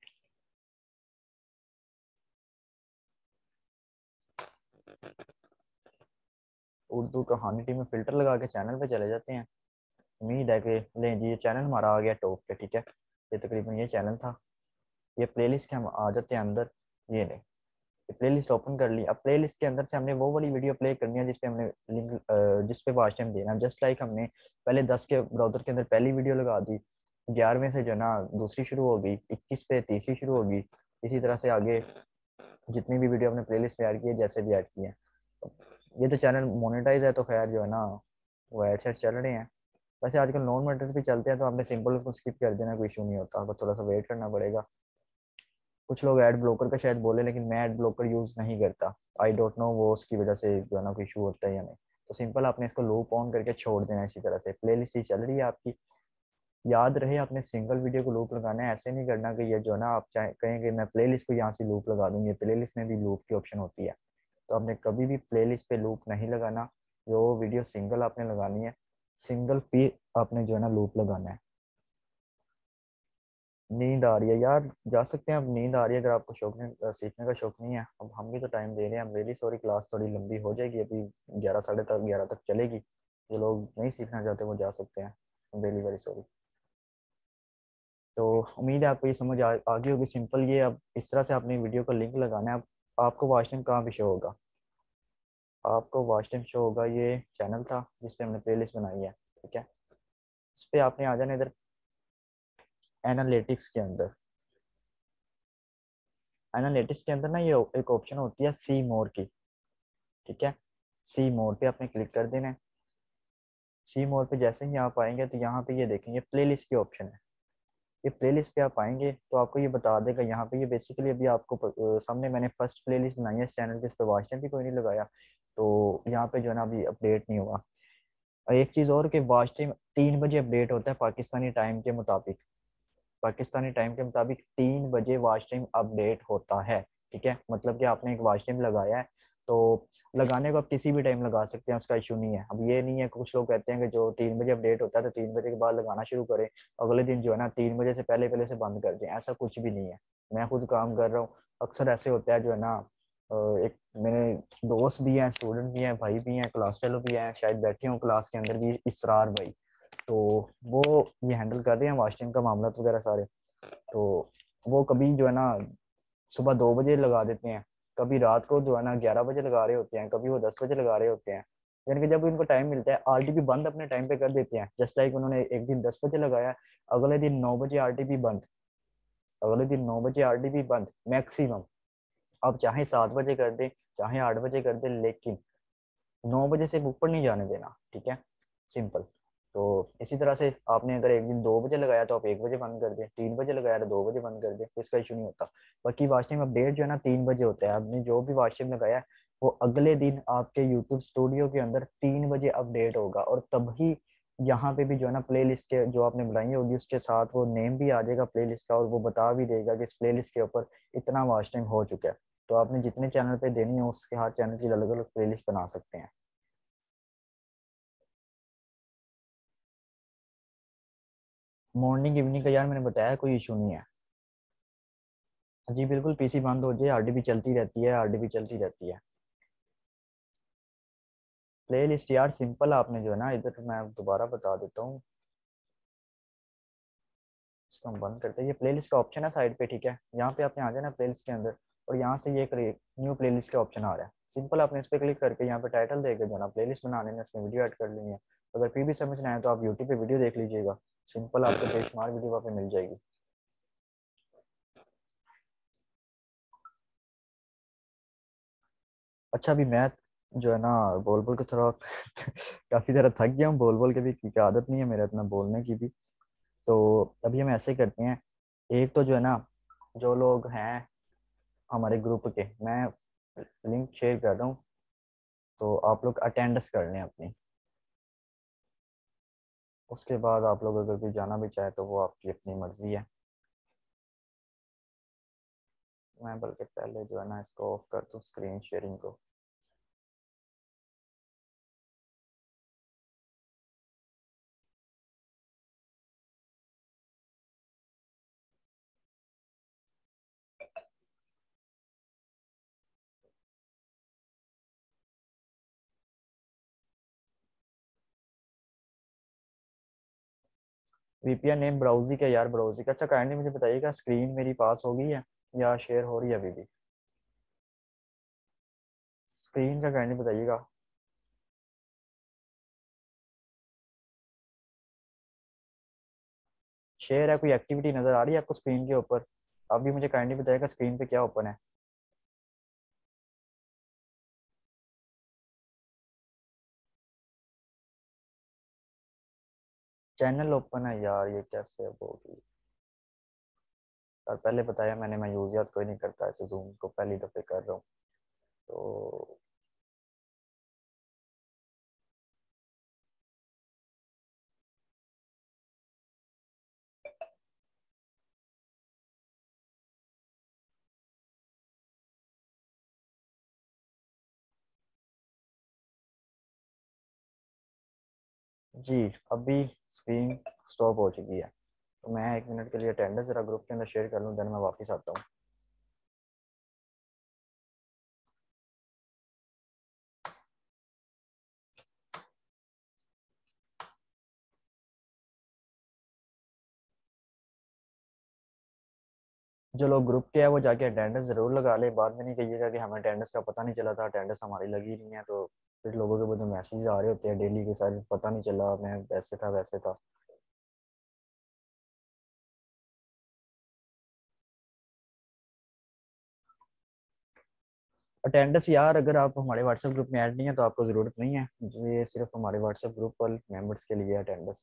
उर्दू कहानी टीम में फिल्टर लगा के चैनल पे चले जाते हैं। उम्मीद है कि लें जी ये चैनल हमारा आ गया टॉप पे। ठीक है, ये तकरीबन ये चैनल था। ये प्लेलिस्ट के हम आ जाते हैं अंदर। ये नहीं, प्लेलिस्ट ओपन कर ली। अब प्लेलिस्ट के अंदर से हमने वो वाली वीडियो प्ले करनी है जिसपे हमने लिंक जिस पे वॉच टाइम देना है। जस्ट लाइक हमने पहले 10 के ब्राउजर के अंदर पहली वीडियो लगा दी, 11वें से जो है ना दूसरी शुरू होगी, 21 पे तीसरी शुरू होगी, इसी तरह से आगे जितनी भी वीडियो हमने प्लेलिस्ट में ऐड की है जैसे भी ऐड की है। ये तो चैनल मोनेटाइज है तो खैर जो है ना वो एड शेड चल रहे हैं। वैसे आजकल नॉन मोनेटाइज भी चलते हैं तो आपने सिंपल उसको स्किप कर देना, कोई इशू नहीं होता, बस थोड़ा सा वेट करना पड़ेगा। कुछ लोग ऐड ब्लॉकर का शायद बोले, लेकिन मैं ऐड ब्लॉकर यूज नहीं करता। आई डोंट नो वो उसकी वजह से जो है ना कोई इशू होता है या नहीं। तो सिंपल आपने इसको लूप ऑन करके छोड़ देना है। इसी तरह से प्लेलिस्ट ही चल रही है आपकी। याद रहे आपने सिंगल वीडियो को लूप लगाना है, ऐसे नहीं करना कि ये जो है ना आप चाहे कहें कि मैं प्लेलिस्ट को यहाँ से लूप लगा दूंगी। प्लेलिस्ट में भी लूप की ऑप्शन होती है, तो आपने कभी भी प्लेलिस्ट पे लूप नहीं लगाना। जो वीडियो सिंगल आपने लगानी है, सिंगल पे आपने जो है ना लूप लगाना है। नींद आ रही है यार, जा सकते हैं अब। नींद आ रही है, अगर आपको शौक नहीं, सीखने का शौक नहीं है। अब हम भी तो टाइम दे रहे हैं। हम वेरी सॉरी, क्लास थोड़ी लंबी हो जाएगी अभी, 11 साढ़े तक 11 तक चलेगी। जो लोग नहीं सीखना चाहते वो जा सकते हैं। Very very sorry. तो उम्मीद है आपको ये समझ आ गई होगी सिंपल। ये अब इस तरह से अपनी वीडियो का लिंक लगाना है। अब आपको वॉच टाइम कहाँ पे शो होगा, आपको वॉच टाइम शो होगा, ये चैनल था जिसपे हमने प्लेलिस्ट बनाई है। ठीक है, इस पे आपने आ जाना इधर एनालिटिक्स के अंदर। एनालिटिक्स के अंदर ना ये एक ऑप्शन होती है सी मोर की। ठीक है, सी मोर पे आपने क्लिक कर देना है। सी मोर पे जैसे ही आप आएंगे तो यहाँ पे ये देखेंगे प्लेलिस्ट की ऑप्शन है। ये प्लेलिस्ट पे आप आएंगे तो आपको ये बता देगा यहाँ पे। ये बेसिकली अभी आपको सामने मैंने फर्स्ट प्लेलिस्ट बनाई है इस चैनल के, इस पर वॉच टाइम भी कोई नहीं लगाया, तो यहाँ पे जो है ना अभी अपडेट नहीं हुआ। एक चीज़ और कि वॉच टाइम 3 बजे अपडेट होता है पाकिस्तानी टाइम के मुताबिक। पाकिस्तानी टाइम के मुताबिक 3 बजे वॉच टाइम अपडेट होता है। ठीक है, मतलब कि आपने एक वॉच टाइम लगाया है तो लगाने को आप किसी भी टाइम लगा सकते हैं, उसका इशू नहीं है। अब ये नहीं है, कुछ लोग कहते हैं कि जो 3 बजे अपडेट होता है तो 3 बजे के बाद लगाना शुरू करें, अगले दिन जो है ना 3 बजे से पहले पहले से बंद कर दें। ऐसा कुछ भी नहीं है। मैं खुद काम कर रहा हूँ, अक्सर ऐसे होता है जो है ना एक मेरे दोस्त भी हैं, स्टूडेंट भी हैं, भाई भी हैं, क्लास फेलो भी हैं, शायद बैठे हों क्लास के अंदर भी, इसरार भाई, तो वो ये हैंडल कर रहे हैं वॉचिंग का मामला वगैरह सारे। तो वो कभी जो है ना सुबह 2 बजे लगा देते हैं, कभी रात को जो है ना 11 बजे लगा रहे होते हैं, कभी वो 10 बजे लगा रहे होते हैं। यानी कि जब उनको टाइम मिलता है आरटीपी बंद अपने टाइम पे कर देते हैं। जस्ट लाइक उन्होंने एक दिन 10 बजे लगाया, अगले दिन 9 बजे आरटीपी बंद, अगले दिन 9 बजे आरटीपी बंद मैक्सिमम। आप चाहे 7 बजे कर दे, चाहे 8 बजे कर दे, लेकिन 9 बजे से ऊपर नहीं जाने देना। ठीक है, सिंपल। तो इसी तरह से आपने अगर एक दिन 2 बजे लगाया तो आप 1 बजे बंद कर दें, 3 बजे लगाया तो 2 बजे बंद कर दें, तो इसका इशू नहीं होता। बाकी वॉच टाइम अपडेट जो है ना 3 बजे होता है। आपने जो भी वॉच टाइम लगाया है वो अगले दिन आपके यूट्यूब स्टूडियो के अंदर 3 बजे अपडेट होगा, और तभी यहाँ पे भी जो है ना प्ले लिस्ट के जो आपने बनाई होगी उसके साथ वो नेम भी आ जाएगा प्ले लिस्ट का, और वो बता भी देगा कि इस प्ले लिस्ट के ऊपर इतना वॉच टाइम हो चुका है। तो आपने जितने चैनल पे देनी है उसके हर चैनल की अलग अलग प्ले लिस्ट बना सकते हैं। मॉर्निंग इवनिंग का यार मैंने बताया कोई इशू नहीं है। जी बिल्कुल, पीसी बंद हो जाए आरडीबी चलती रहती है, आरडीबी चलती रहती है। प्ले लिस्ट यार सिंपल, आपने जो है ना इधर मैं दोबारा बता देता हूँ, इसको हम बंद करते हैं। ये प्ले लिस्ट का ऑप्शन है साइड पे, ठीक है, यहाँ पे आपने आ जाना प्ले लिस्ट के अंदर, और यहाँ से ये न्यू प्ले लिस्ट का ऑप्शन आ रहा है। सिंपल आपने इस पर क्लिक करके यहाँ पे टाइटल देकर जो है ना प्ले लिस्ट बना लेना, उसमें वीडियो ऐड कर लेनी है। अगर फिर भी समझ ना आए तो आप यूट्यूब पे वीडियो देख लीजिएगा, सिंपल आपको बेशुमार वीडियो वहाँ पे मिल जाएगी। अच्छा, अभी मैं जो है ना बोल बोल के थोड़ा काफी ज़्यादा थक गया हूँ बोल बोल के भी, क्योंकि आदत नहीं है मेरा इतना बोलने की भी। तो अभी हम ऐसे करते हैं, एक तो जो है ना जो लोग हैं हमारे ग्रुप के, मैं लिंक शेयर कर रहा हूँ, तो आप लोग अटेंडेंस कर लें अपनी। उसके बाद आप लोग अगर भी जाना भी चाहे तो वो आपकी अपनी मर्जी है। मैं बल्कि पहले जो है ना इसको ऑफ कर दूँ स्क्रीन शेयरिंग को। वीपीएन नेम ब्राउजी का यार, ब्राउजी का। अच्छा काइंडली मुझे बताइएगा स्क्रीन मेरी पास हो गई है या शेयर हो रही है अभी भी? स्क्रीन का काइंडली बताइएगा। शेयर है, कोई एक्टिविटी नजर आ रही है आपको स्क्रीन के ऊपर? अभी मुझे काइंडली बताइएगा स्क्रीन पे क्या ओपन है। चैनल ओपन है यार, ये कैसे होगी यार? पहले बताया मैंने, मैं यूज याद कोई नहीं करता ऐसे जूम को, पहली दफे कर रहा हूँ तो। जी अभी स्क्रीन स्टॉप हो चुकी है, तो मैं 1 मिनट के लिए अटेंडेंस जरा ग्रुप के अंदर शेयर कर लूँ, देन मैं वापस आता हूँ। जो लोग ग्रुप के हैं वो जाके अटेंडेंस जरूर लगा ले, बाद में नहीं कहिएगा कि हमें अटेंडेंस का पता नहीं चला था, अटेंडेंस हमारी लगी नहीं है। तो फिर लोगों के मुझे मैसेज आ रहे होते हैं डेली के, सारे पता नहीं चला, मैं वैसे था वैसे था। अटेंडेंस यार अगर आप हमारे व्हाट्सएप ग्रुप में ऐड नहीं है तो आपको ज़रूरत नहीं है, ये सिर्फ हमारे व्हाट्सएप ग्रुप पर मेंबर्स के लिए अटेंडेंस।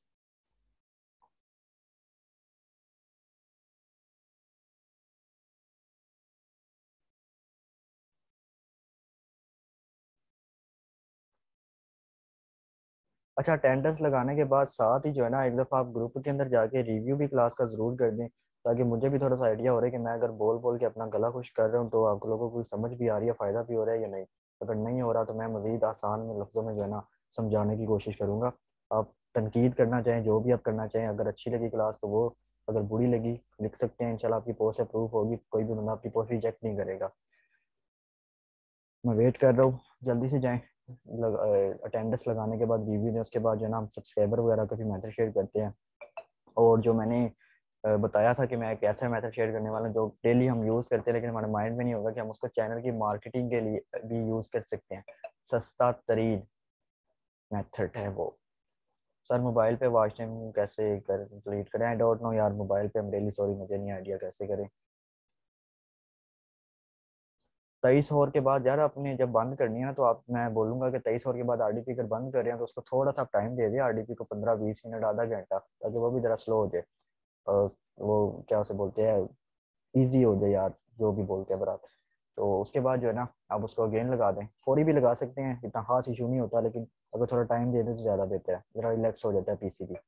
अच्छा, अटेंडेंस लगाने के बाद साथ ही जो है ना एक दफ़ा आप ग्रुप के अंदर जाके रिव्यू भी क्लास का ज़रूर कर दें, ताकि मुझे भी थोड़ा सा आइडिया हो रहा है कि मैं अगर बोल बोल के अपना गला खुश कर रहा हूँ तो आप लोगों को समझ भी आ रही है, फ़ायदा भी हो रहा है या नहीं। अगर नहीं हो रहा तो मैं मज़ीद आसान में लफ्ज़ों में जो है ना समझाने की कोशिश करूँगा। आप तनकीद करना चाहें, जो भी आप करना चाहें, अगर अच्छी लगी क्लास तो वो, अगर बुरी लगी लिख सकते हैं, इंशाल्लाह आपकी पोस्ट अप्रूव होगी, कोई भी बंदा आपकी पोस्ट रिजेक्ट नहीं करेगा। मैं वेट कर रहा हूँ, जल्दी से जाएं। अटेंडेंस लगाने के बाद रिव्यू दें, उसके बाद जो है ना हम सब्सक्राइबर वगैरह का भी मैथड शेयर करते हैं। और जो मैंने बताया था कि मैं एक ऐसा मैथड शेयर करने वाला हूं जो डेली हम यूज़ करते हैं, लेकिन हमारे माइंड में नहीं होगा कि हम उसको चैनल की मार्केटिंग के लिए भी यूज़ कर सकते हैं। सस्ता तरीन मेथड है वो। सर मोबाइल पे वॉच टाइम कैसे कर डिलीट करें? आई डोंट नो यार, मोबाइल पे हम डेली, सॉरी मुझे नहीं आइडिया कैसे करें। 23 ओवर के बाद यार अपने जब बंद करनी है ना, तो आप मैं बोलूंगा कि 23 ओवर के बाद आरडीपी अगर बंद कर रहे हैं तो उसको थोड़ा सा टाइम दे दिया आरडीपी को, 15-20 मिनट, आधा घंटा, ताकि वो भी जरा स्लो हो जाए। वो क्या उसे बोलते हैं, इजी हो जाए यार, जो भी बोलते हैं बराबर। तो उसके बाद जो है ना, आप उसको अगेन लगा दें, फौरी भी लगा सकते हैं, इतना खास इशू नहीं होता, लेकिन अगर थोड़ा टाइम दे दें तो ज़्यादा बेहतर है, जरा रिलैक्स हो जाता है पीसी भी।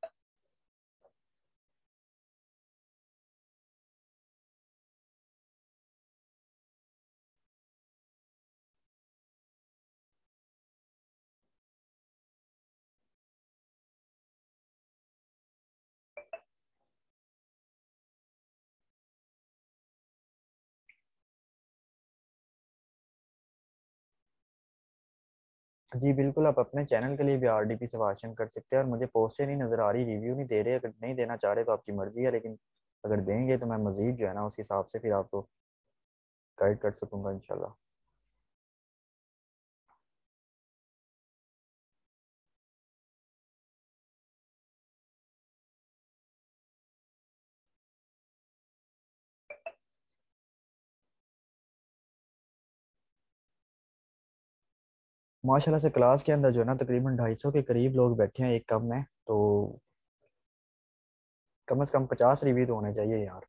जी बिल्कुल, आप अपने चैनल के लिए भी आरडीपी से भाषण कर सकते हैं, और मुझे पोस्टें नहीं नज़र आ रही, रिव्यू नहीं दे रहे, अगर नहीं देना चाह रहे तो आपकी मर्जी है, लेकिन अगर देंगे तो मैं मजीद जो है ना उस हिसाब से फिर आपको गाइड कर सकूंगा इंशाल्लाह। माशाल्लाह से क्लास के अंदर जो है ना तकरीबन 250 के करीब लोग बैठे हैं एक कम में, तो कम से कम 50 रिव्यू तो होने चाहिए यार।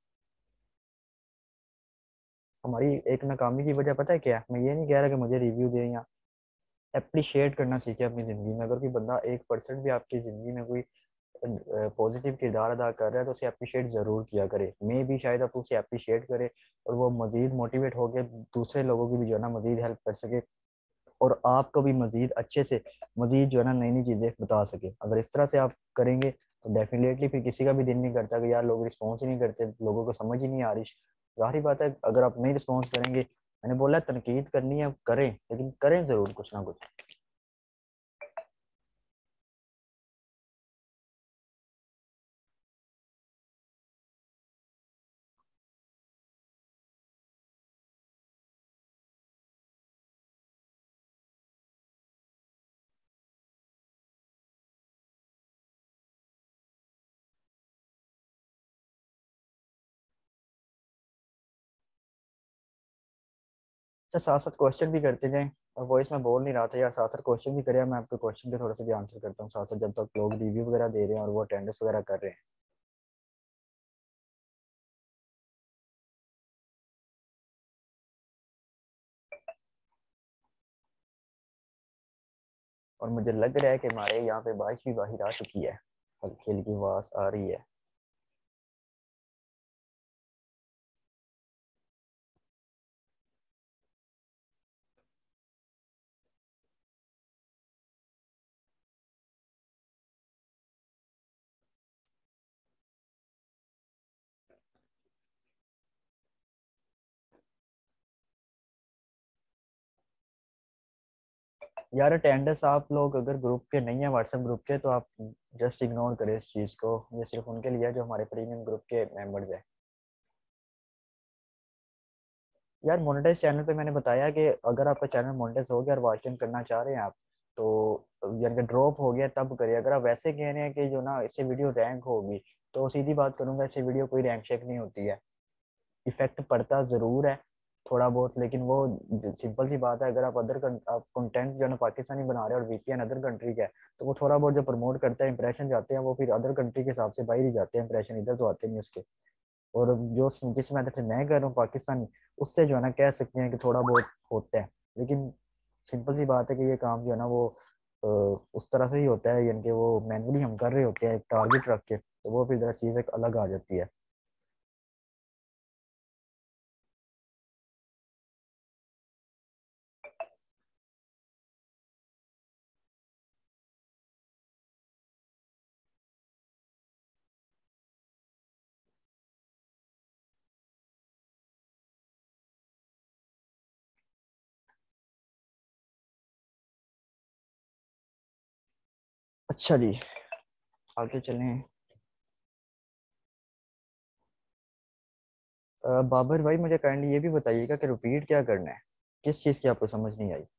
हमारी एक नाकामी की वजह पता है क्या है? मैं ये नहीं कह रहा कि मुझे रिव्यू दें, या अप्रिशिएट करना सीखे अपनी ज़िंदगी में। अगर कोई बंदा 1% भी आपकी ज़िंदगी में कोई पॉजिटिव किरदार अदा कर रहा है तो उसे अप्रिशिएट ज़रूर किया करे। मे भी शायद आप उसे अप्रिशिएट करे और वो मज़ीद मोटिवेट होकर दूसरे लोगों की भी जो है ना मज़ीद हेल्प कर सके, और आपको भी मज़ीद अच्छे से मज़ीद जो है ना नई नई चीज़ें बता सके। अगर इस तरह से आप करेंगे तो डेफिनेटली फिर किसी का भी दिल नहीं करता कि यार लोग रिस्पॉन्स ही नहीं करते, लोगों को समझ ही नहीं आ रही। जाहिर बात है, अगर आप नहीं रिस्पॉन्स करेंगे, मैंने बोला तनकीद करनी है करें, लेकिन करें ज़रूर कुछ ना कुछ। अच्छा, साथ साथ क्वेश्चन भी करते जाएं, और वॉइस में बोल नहीं रहा था यार, साथ साथ क्वेश्चन भी करें, मैं आपके क्वेश्चन के थोड़ा सा भी आंसर करता हूँ साथ साथ, जब तक लोग रिव्यू वगैरह दे रहे हैं और वो अटेंडेंस वगैरह कर रहे हैं। और मुझे लग रहा है कि हमारे यहाँ पे बारिश भी बाहर आ चुकी है, हल्की हल्की आवाज आ रही है। यार अटेंडेंस आप लोग अगर ग्रुप के नहीं है, व्हाट्सएप ग्रुप के, तो आप जस्ट इग्नोर करें इस चीज़ को, ये सिर्फ उनके लिए है जो हमारे प्रीमियम ग्रुप के मेंबर्स हैं। यार मोनेटाइज चैनल पे मैंने बताया कि अगर आपका चैनल मोनेटाइज हो गया और वॉचिंग करना चाह रहे हैं आप, तो यानी कि ड्रॉप हो गया तब करिए। अगर आप वैसे कह रहे हैं कि जो ना इससे वीडियो रैंक होगी, तो सीधी बात करूंगा, इससे वीडियो कोई रैंक शेक नहीं होती है। इफेक्ट पड़ता ज़रूर है थोड़ा बहुत, लेकिन वो सिंपल सी बात है, अगर आप आप कंटेंट जो है ना पाकिस्तानी बना रहे हैं और वीपीएन अदर कंट्री का है, तो वो थोड़ा बहुत जो प्रमोट करता है, इंप्रेशन जाते हैं वो फिर अदर कंट्री के हिसाब से बाहर ही जाते हैं, इंप्रेशन इधर तो आते नहीं उसके। और जो जिस मैटर से मैं कर रहा हूँ पाकिस्तानी, उससे जो है ना कह सकते हैं कि थोड़ा बहुत होता है, लेकिन सिंपल सी बात है कि ये काम जो है ना वो उस तरह से ही होता है, यानी कि वो मैनुअली हम कर रहे होते हैं एक टारगेट रख के, तो वो फिर जरा चीज़ एक अलग आ जाती है। अच्छा जी, आगे चलें। बाबर भाई, मुझे काइंडली ये भी बताइएगा कि रिपीट क्या करना है, किस चीज़ की आपको समझ नहीं आई।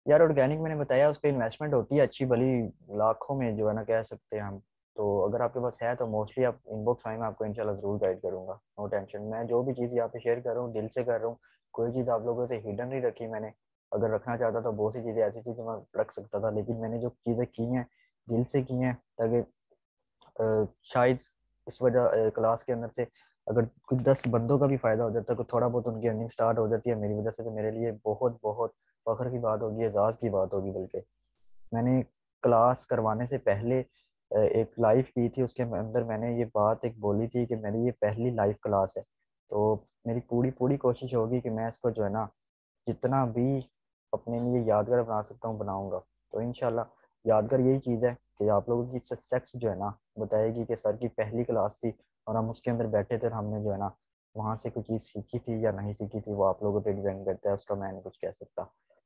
यार ऑर्गेनिक मैंने बताया उस पर इन्वेस्टमेंट होती है अच्छी भली, लाखों में जो है ना कह सकते हैं हम। तो अगर आपके पास है तो मोस्टली आप इनबॉक्स आए, मैं आपको इंशाल्लाह जरूर गाइड करूंगा, नो टेंशन। मैं जो भी चीज़ यहाँ पे शेयर कर रहा हूँ दिल से कर रहा हूँ, कोई चीज़ आप लोगों से हिडन नहीं रखी मैंने। अगर रखना चाहता तो बहुत सी चीज़ें ऐसी थी जो मैं रख सकता था, लेकिन मैंने जो चीज़ें की हैं दिल से की हैं, ताकि शायद इस वजह क्लास के अंदर से अगर कुछ 10 बंदों का भी फायदा हो जाता है, कुछ थोड़ा बहुत उनकी अर्निंग स्टार्ट हो जाती है मेरी वजह से, तो मेरे लिए बहुत बहुत फख्र की बात होगी, एजाज की बात होगी। बल्कि मैंने क्लास करवाने से पहले एक लाइव की थी, उसके अंदर मैंने ये बात एक बोली थी कि मेरी ये पहली लाइव क्लास है। तो मेरी पूरी पूरी कोशिश होगी कि मैं इसको जो है ना जितना भी अपने लिए यादगार बना सकता हूँ बनाऊंगा। तो इंशाल्लाह यादगार यही चीज़ है कि आप लोगों की सक्सेस जो है ना बताएगी कि सर की पहली क्लास थी और हम उसके अंदर बैठे थे और हमने जो है ना वहाँ से कोई चीज़ सीखी थी या नहीं सीखी थी, वो आप लोगों पे डिपेंड करता है, उसका मैं नहीं कुछ कह सकता।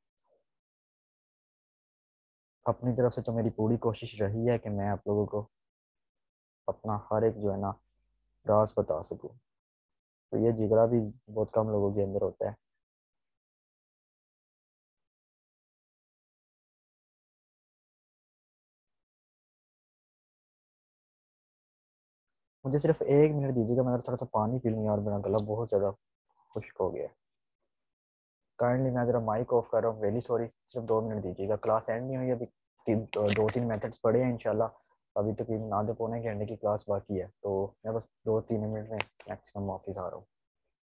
अपनी तरफ से तो मेरी पूरी कोशिश रही है कि मैं आप लोगों को अपना हर एक जो है ना राज बता सकूं। तो ये जिगरा भी बहुत कम लोगों के अंदर होता है। मुझे सिर्फ 1 मिनट दीजिएगा, मैं थोड़ा सा पानी पी लूँ यार, मेरा गला बहुत ज़्यादा खुश्क हो गया है। काइंडली मैं जरा माइक ऑफ कर रहा हूँ, वेरी सॉरी, सिर्फ 2 मिनट दीजिएगा। क्लास एंड नहीं हुई अभी, 2-3 मेथड्स पढ़े हैं इंशाल्लाह। अभी तक आधे पौने घंटे की क्लास बाकी है, तो मैं बस 2-3 मिनट में मैक्सिमम ऑफिस आ रहा हूँ।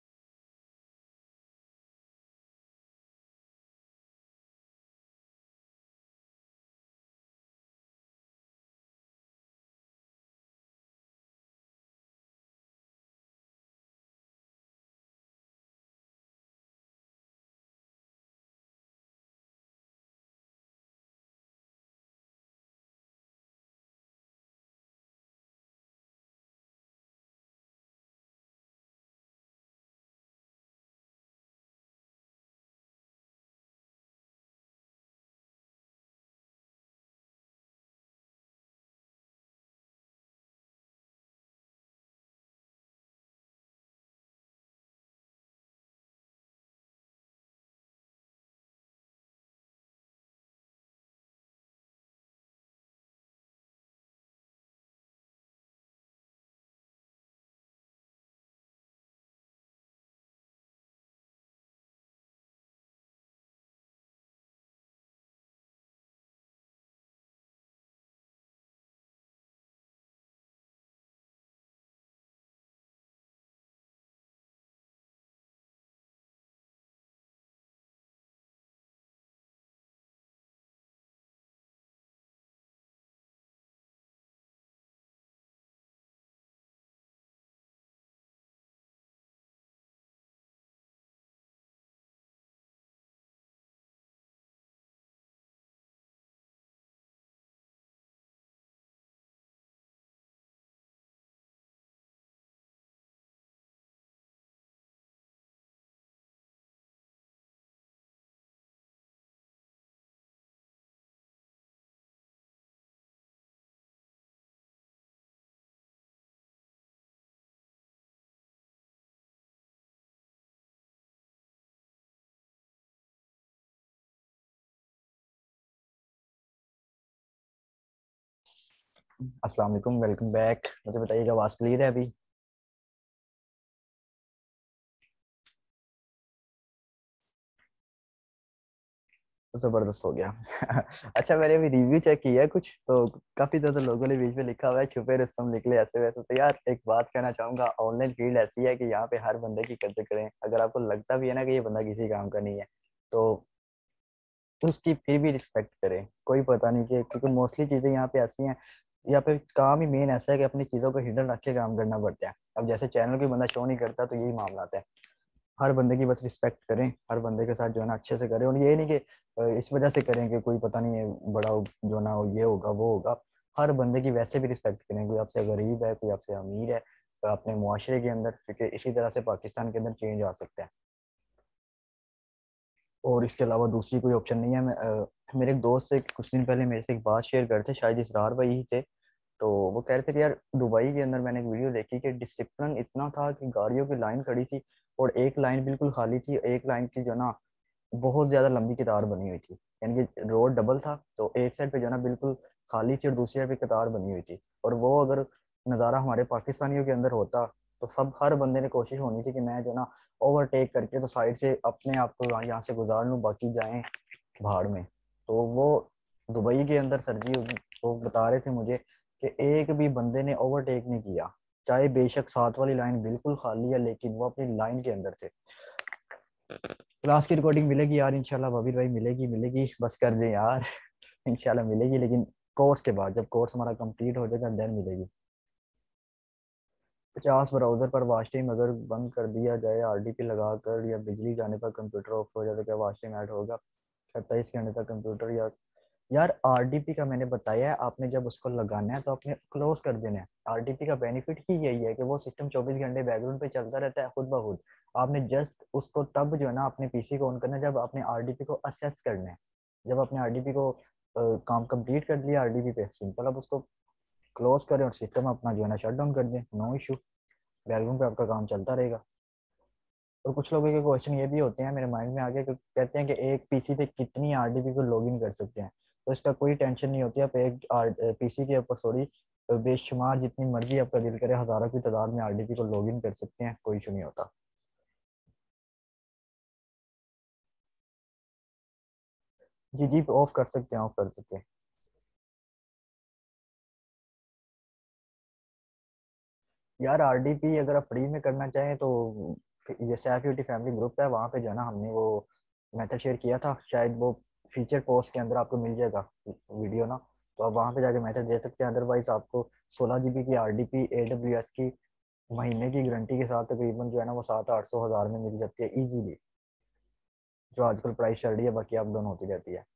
अस्सलाम वालेकुम, वेलकम बैक। मुझे बताइएगा आवाज़ क्लियर है अभी? तो जबरदस्त हो गया। अच्छा, मैंने अभी रिव्यू चेक किया है कुछ, तो काफी ज्यादा लोगों ने बीच में लिखा हुआ है छुपे रुस्तम निकले ऐसे वैसे। तो यार एक बात कहना चाहूंगा, ऑनलाइन फील्ड ऐसी है कि यहाँ पे हर बंदे की कदर करें। अगर आपको लगता भी है ना कि ये बंदा किसी काम का नहीं है, तो उसकी फिर भी रिस्पेक्ट करें। कोई पता नहीं कि, क्योंकि मोस्टली चीजें यहाँ पे ऐसी हैं, यहाँ पे काम ही मेन ऐसा है कि अपनी चीजों को हिडन रख के काम करना पड़ता है। अब जैसे चैनल कोई बंदा शो नहीं करता तो यही मामला आता है। हर बंदे की बस रिस्पेक्ट करें, हर बंदे के साथ जो है ना अच्छे से करें, और ये नहीं कि इस वजह से करें कि कोई पता नहीं है बड़ा जो ना ये होगा वो होगा। हर बंदे की वैसे भी रिस्पेक्ट करें, कोई आपसे गरीब है कोई आपसे अमीर है, तो अपने मुआशरे के अंदर, क्योंकि इसी तरह से पाकिस्तान के अंदर चेंज आ सकता है। और इसके अलावा दूसरी कोई ऑप्शन नहीं है। मेरे एक दोस्त से कुछ दिन पहले मेरे से एक बात शेयर करते, शायद इसरार भाई ही थे। तो वो कह रहे थे कि यार दुबई के अंदर मैंने एक वीडियो देखी कि डिसिप्लिन इतना था कि गाड़ियों की लाइन खड़ी थी और एक लाइन बिल्कुल खाली थी, एक लाइन की जो ना बहुत ज्यादा लंबी कतार बनी हुई थी, यानी कि रोड डबल था, तो एक साइड पे जो है ना बिल्कुल खाली थी और दूसरी साइड पे कतार बनी हुई थी। और वो अगर नज़ारा हमारे पाकिस्तानियों के अंदर होता तो सब हर बंदे ने कोशिश होनी थी कि मैं जो ना ओवरटेक करके तो साइड से अपने आप को यहाँ से गुजार लूँ, बाकी जाएं भाड़ में। तो वो दुबई के अंदर सर जी वो बता रहे थे मुझे कि एक भी बंदे ने ओवरटेक नहीं किया, चाहे बेशक साथ वाली लाइन बिल्कुल खाली है, लेकिन वो अपनी लाइन के अंदर थे। क्लास की रिकॉर्डिंग मिलेगी यार इंशाल्लाह, बबीर भाई मिलेगी मिलेगी, बस कर दे यार। इंशाल्लाह मिलेगी, लेकिन कोर्स के बाद, जब कोर्स हमारा कंप्लीट हो जाएगा देन मिलेगी। 50 ब्राउजर पर वॉच टाइम अगर बंद कर दिया जाए आरडीपी लगाकर या बिजली जाने पर कंप्यूटर ऑफ हो जाए तो क्या वॉच टाइम ऐड होगा? 27 घंटे तक कंप्यूटर या यार आरडीपी का मैंने बताया है, आपने जब उसको लगाना है तो आपने क्लोज कर देना है। आरडीपी का बेनिफिट ही यही है कि वो सिस्टम 24 घंटे बैकग्राउंड पे चलता रहता है खुद ब खुद। आपने जस्ट उसको तब जो है ना अपने पीसी को ऑन करना है जब आपने आरडीपी को असेस करना है। जब आपने आरडीपी को काम कंप्लीट कर लिया आरडीपी पे, सिंपल आप उसको क्लोज करें और सिस्टम अपना जो है ना शट डाउन कर दें, नो इशू। बैकग्राउंड पे आपका काम चलता रहेगा। और कुछ लोगों के क्वेश्चन ये भी होते हैं मेरे माइंड में आगे, कहते हैं कि एक पीसी पे कितनी आरडीपी को लॉगिन कर सकते हैं। तो इसका कोई टेंशन नहीं होती, आप एक पीसी के ऊपर सॉरी बेशुमार जितनी मर्जी आपका दिल करे हजारों की तादाद में आरडीपी को लॉगिन कर सकते हैं, कोई इशू नहीं होता। जी जी ऑफ कर सकते हैं, ऑफ कर सकते हैं। यार आरडीपी अगर आप फ्री में करना चाहें तो ये सैफ फैमिली ग्रुप है, वहाँ पे जो है ना हमने वो मेथड शेयर किया था, शायद वो फीचर पोस्ट के अंदर आपको मिल जाएगा वीडियो ना। तो आप वहाँ पे जाके मेथड दे सकते हैं। अदरवाइज आपको 16 GB की आरडीपी AWS की महीने की गारंटी के साथ तकरीबन जो है ना वो 700-800 हज़ार में मिल जाती है इजीली, जो आजकल प्राइस चल रही है, बाकी अप डाउन होती रहती है।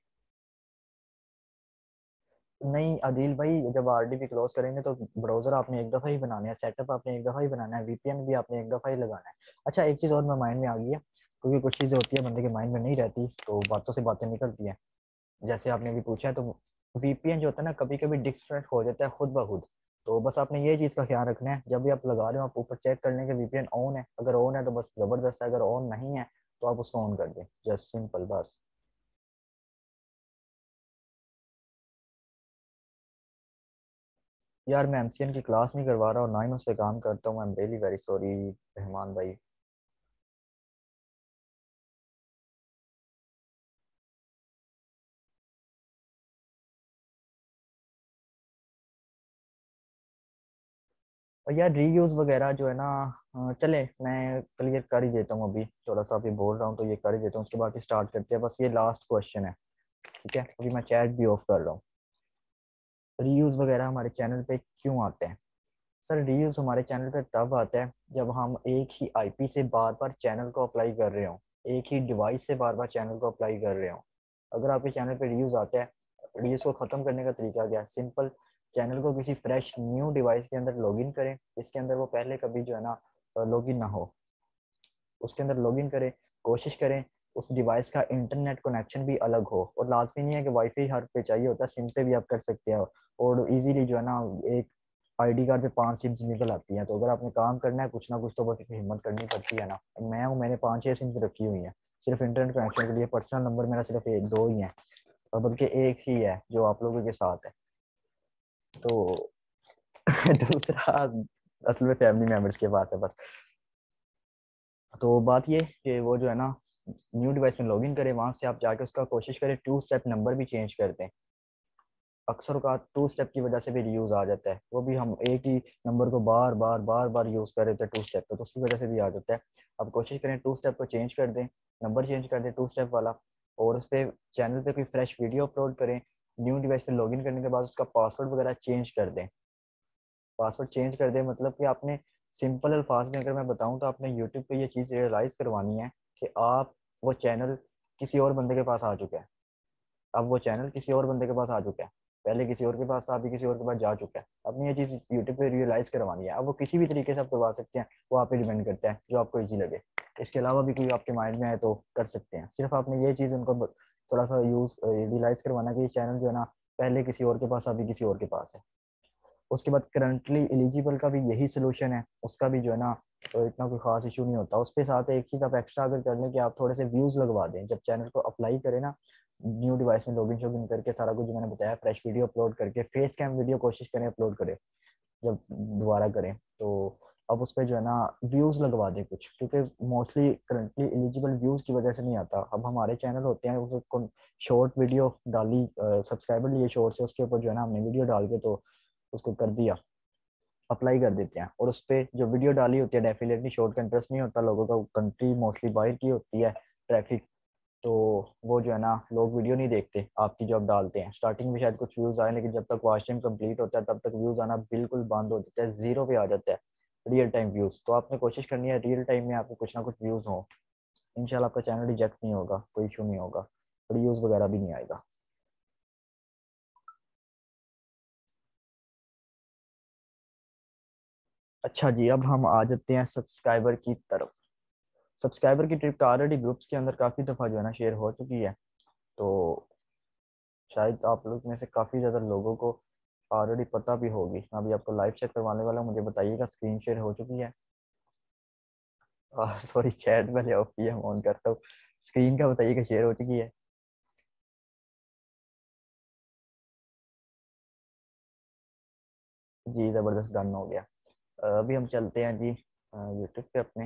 नहीं अदिल भाई, जब आरडीपी क्लोज करेंगे तो ब्राउजर आपने एक दफा ही बनाना है, सेटअप आपने एक दफा ही बनाना है, वीपीएन भी आपने एक दफा ही लगाना है। अच्छा एक चीज और मैं माइंड में आ गई है, क्योंकि कुछ चीजें होती है बंदे के माइंड में नहीं रहती तो बातों से बातें निकलती हैं। जैसे आपने अभी पूछा है, तो वीपीएन जो होता है ना कभी कभी डिस्कनेक्ट हो जाता है खुद ब खुद। तो बस आपने ये चीज का ख्याल रखना है, जब भी आप लगा रहे हो आप ऊपर चेक कर लें कि वीपीएन ऑन है, अगर ऑन है तो बस जबरदस्त है, अगर ऑन नहीं है तो आप उसको ऑन कर दें, जस्ट सिंपल बस। यार मैं एमसीएन की क्लास नहीं करवा रहा और ना ही मैं उस पर काम करता हूँ, I am really very sorry Rehman भाई। और यार रीयूज वगैरह जो है ना चले मैं क्लियर कर ही देता हूँ, अभी थोड़ा सा अभी बोल रहा हूँ तो ये कर ही देता हूँ, उसके बाद स्टार्ट करते हैं, बस ये लास्ट क्वेश्चन है। ठीक है अभी मैं चैट भी ऑफ कर रहा हूँ। रीयूज वगैरह हमारे चैनल पे क्यों आते हैं? सर रीयूज हमारे चैनल पे तब आता है जब हम एक ही आईपी से बार बार चैनल को अप्लाई कर रहे हो, एक ही डिवाइस से बार बार चैनल को अप्लाई कर रहे हो। अगर आपके चैनल पे रीयूज आता है, रीयूज को खत्म करने का तरीका क्या है? सिंपल, चैनल को किसी फ्रेश न्यू डिवाइस के अंदर लॉगिन करें, इसके अंदर वो पहले कभी जो है ना लॉगिन ना हो, उसके अंदर लॉगिन करें, कोशिश करें उस डिवाइस का इंटरनेट कनेक्शन भी अलग हो, और लाजमी नहीं है कि वाईफाई हर पे चाहिए होता है, सिम पे भी आप कर सकते हो। और इजीली जो है ना एक आईडी कार्ड पे 5 सिम्स निकल आती हैं, तो अगर आपने काम करना है कुछ ना कुछ तो बस हिम्मत करनी पड़ती है ना। मैंने 5-6 सिम्स रखी हुई हैं सिर्फ इंटरनेट कनेक्शन के लिए, पर्सनल नंबर मेरा सिर्फ दो ही है, और बल्कि एक ही है जो आप लोगों के साथ है। तो दूसरा असल में फैमिली मेंबर्स के पास है बस। तो बात ये कि वो जो है ना न्यू डिवाइस में लॉगिन करें, वहां से आप जाके उसका कोशिश करें 2 स्टेप नंबर भी चेंज कर दें। अक्सर का 2 स्टेप की वजह से भी रीयूज आ जाता है, वो भी हम एक ही नंबर को बार बार बार बार यूज कर रहे थे 2 स्टेप तो उसकी वजह से भी आ जाता है। अब कोशिश करें 2 स्टेप को चेंज कर दें, नंबर चेंज कर दें 2 स्टेप वाला, और उस पर चैनल पे कोई फ्रेश वीडियो अपलोड करें। न्यू डिवाइस पे लॉगिन करने के बाद उसका पासवर्ड वगैरह चेंज कर दें। पासवर्ड चेंज कर दे मतलब कि आपने सिंपल अल्फाज में अगर मैं बताऊं तो आपने यूट्यूब पे ये चीज़ रियलाइज़ करवानी है कि आप वो चैनल किसी और बंदे के पास आ चुका है। अब वो चैनल किसी और बंदे के पास आ चुका है, पहले किसी और के पास था, अभी किसी और के पास जा चुका है। आपने ये चीज़ यूट्यूब पे रियलाइज़ करवानी है। अब वो किसी भी तरीके से आप करवा सकते हैं, वो आप पे डिपेंड करता है जो आपको ईजी लगे। इसके अलावा भी कोई आपके माइंड में आए तो कर सकते हैं, सिर्फ आपने ये चीज़ उनको थोड़ा सा यूज रियलाइज़ करवाना कि ये चैनल जो है ना पहले किसी और के पास, अभी किसी और के पास है। उसके बाद करंटली एलिजिबल का भी यही सोल्यूशन है, उसका भी जो है ना तो इतना कोई खास इशू नहीं होता। उस पे साथ एक चीज़ आप एक्स्ट्रा अगर कर लें कि आप थोड़े से व्यूज़ लगवा दें जब चैनल को अप्लाई करें ना, न्यू डिवाइस में लॉगिन शॉगिन करके सारा कुछ जो मैंने बताया, फ्रेश वीडियो अपलोड करके, फेस कैम वीडियो कोशिश करें अपलोड करें जब दोबारा करें, तो अब उस पर जो है ना व्यूज़ लगवा दें कुछ, क्योंकि मोस्टली करंटली एलिजिबल व्यूज़ की वजह से नहीं आता। अब हमारे चैनल होते हैं उसको शॉर्ट वीडियो डाली, सब्सक्राइबर लिए शॉर्ट से, उसके ऊपर जो है ना हमने वीडियो डाल के तो उसको कर दिया, अप्लाई कर देते हैं। और उस पर जो वीडियो डाली होती है डेफिनेटली शॉर्ट का इंटरेस्ट नहीं होता लोगों का, कंट्री मोस्टली बाहर की होती है, ट्रैफिक, तो वो जो है ना लोग वीडियो नहीं देखते आपकी जो आप डालते हैं। स्टार्टिंग में शायद कुछ व्यूज आए, लेकिन जब तक वॉच टाइम कंप्लीट होता है तब तक व्यूज आना बिल्कुल बंद हो जाता है, जीरो पे आ जाता है रियल टाइम व्यूज। तो आपने कोशिश करनी है रियल टाइम में आपको कुछ ना कुछ व्यूज हो, इंशाल्लाह आपका चैनल रिजेक्ट नहीं होगा, कोई इशू नहीं होगा, व्यूज वगैरह भी नहीं आएगा। अच्छा जी, अब हम आ जाते हैं सब्सक्राइबर की तरफ। सब्सक्राइबर की ट्रिप ऑलरेडी ग्रुप्स के अंदर काफ़ी दफ़ा जो है ना शेयर हो चुकी है, तो शायद आप लोग में से काफ़ी ज़्यादा लोगों को ऑलरेडी पता भी होगी। मैं अभी आपको लाइव चेक करवाने वाला हूँ, मुझे बताइएगा स्क्रीन शेयर हो चुकी है। सॉरी, चैट पहले ऑफ किया, ऑन करता हूँ। स्क्रीन का बताइएगा शेयर हो चुकी है। जी ज़बरदस्त, डन हो गया। अभी हम चलते हैं जी यूट्यूब पे अपने।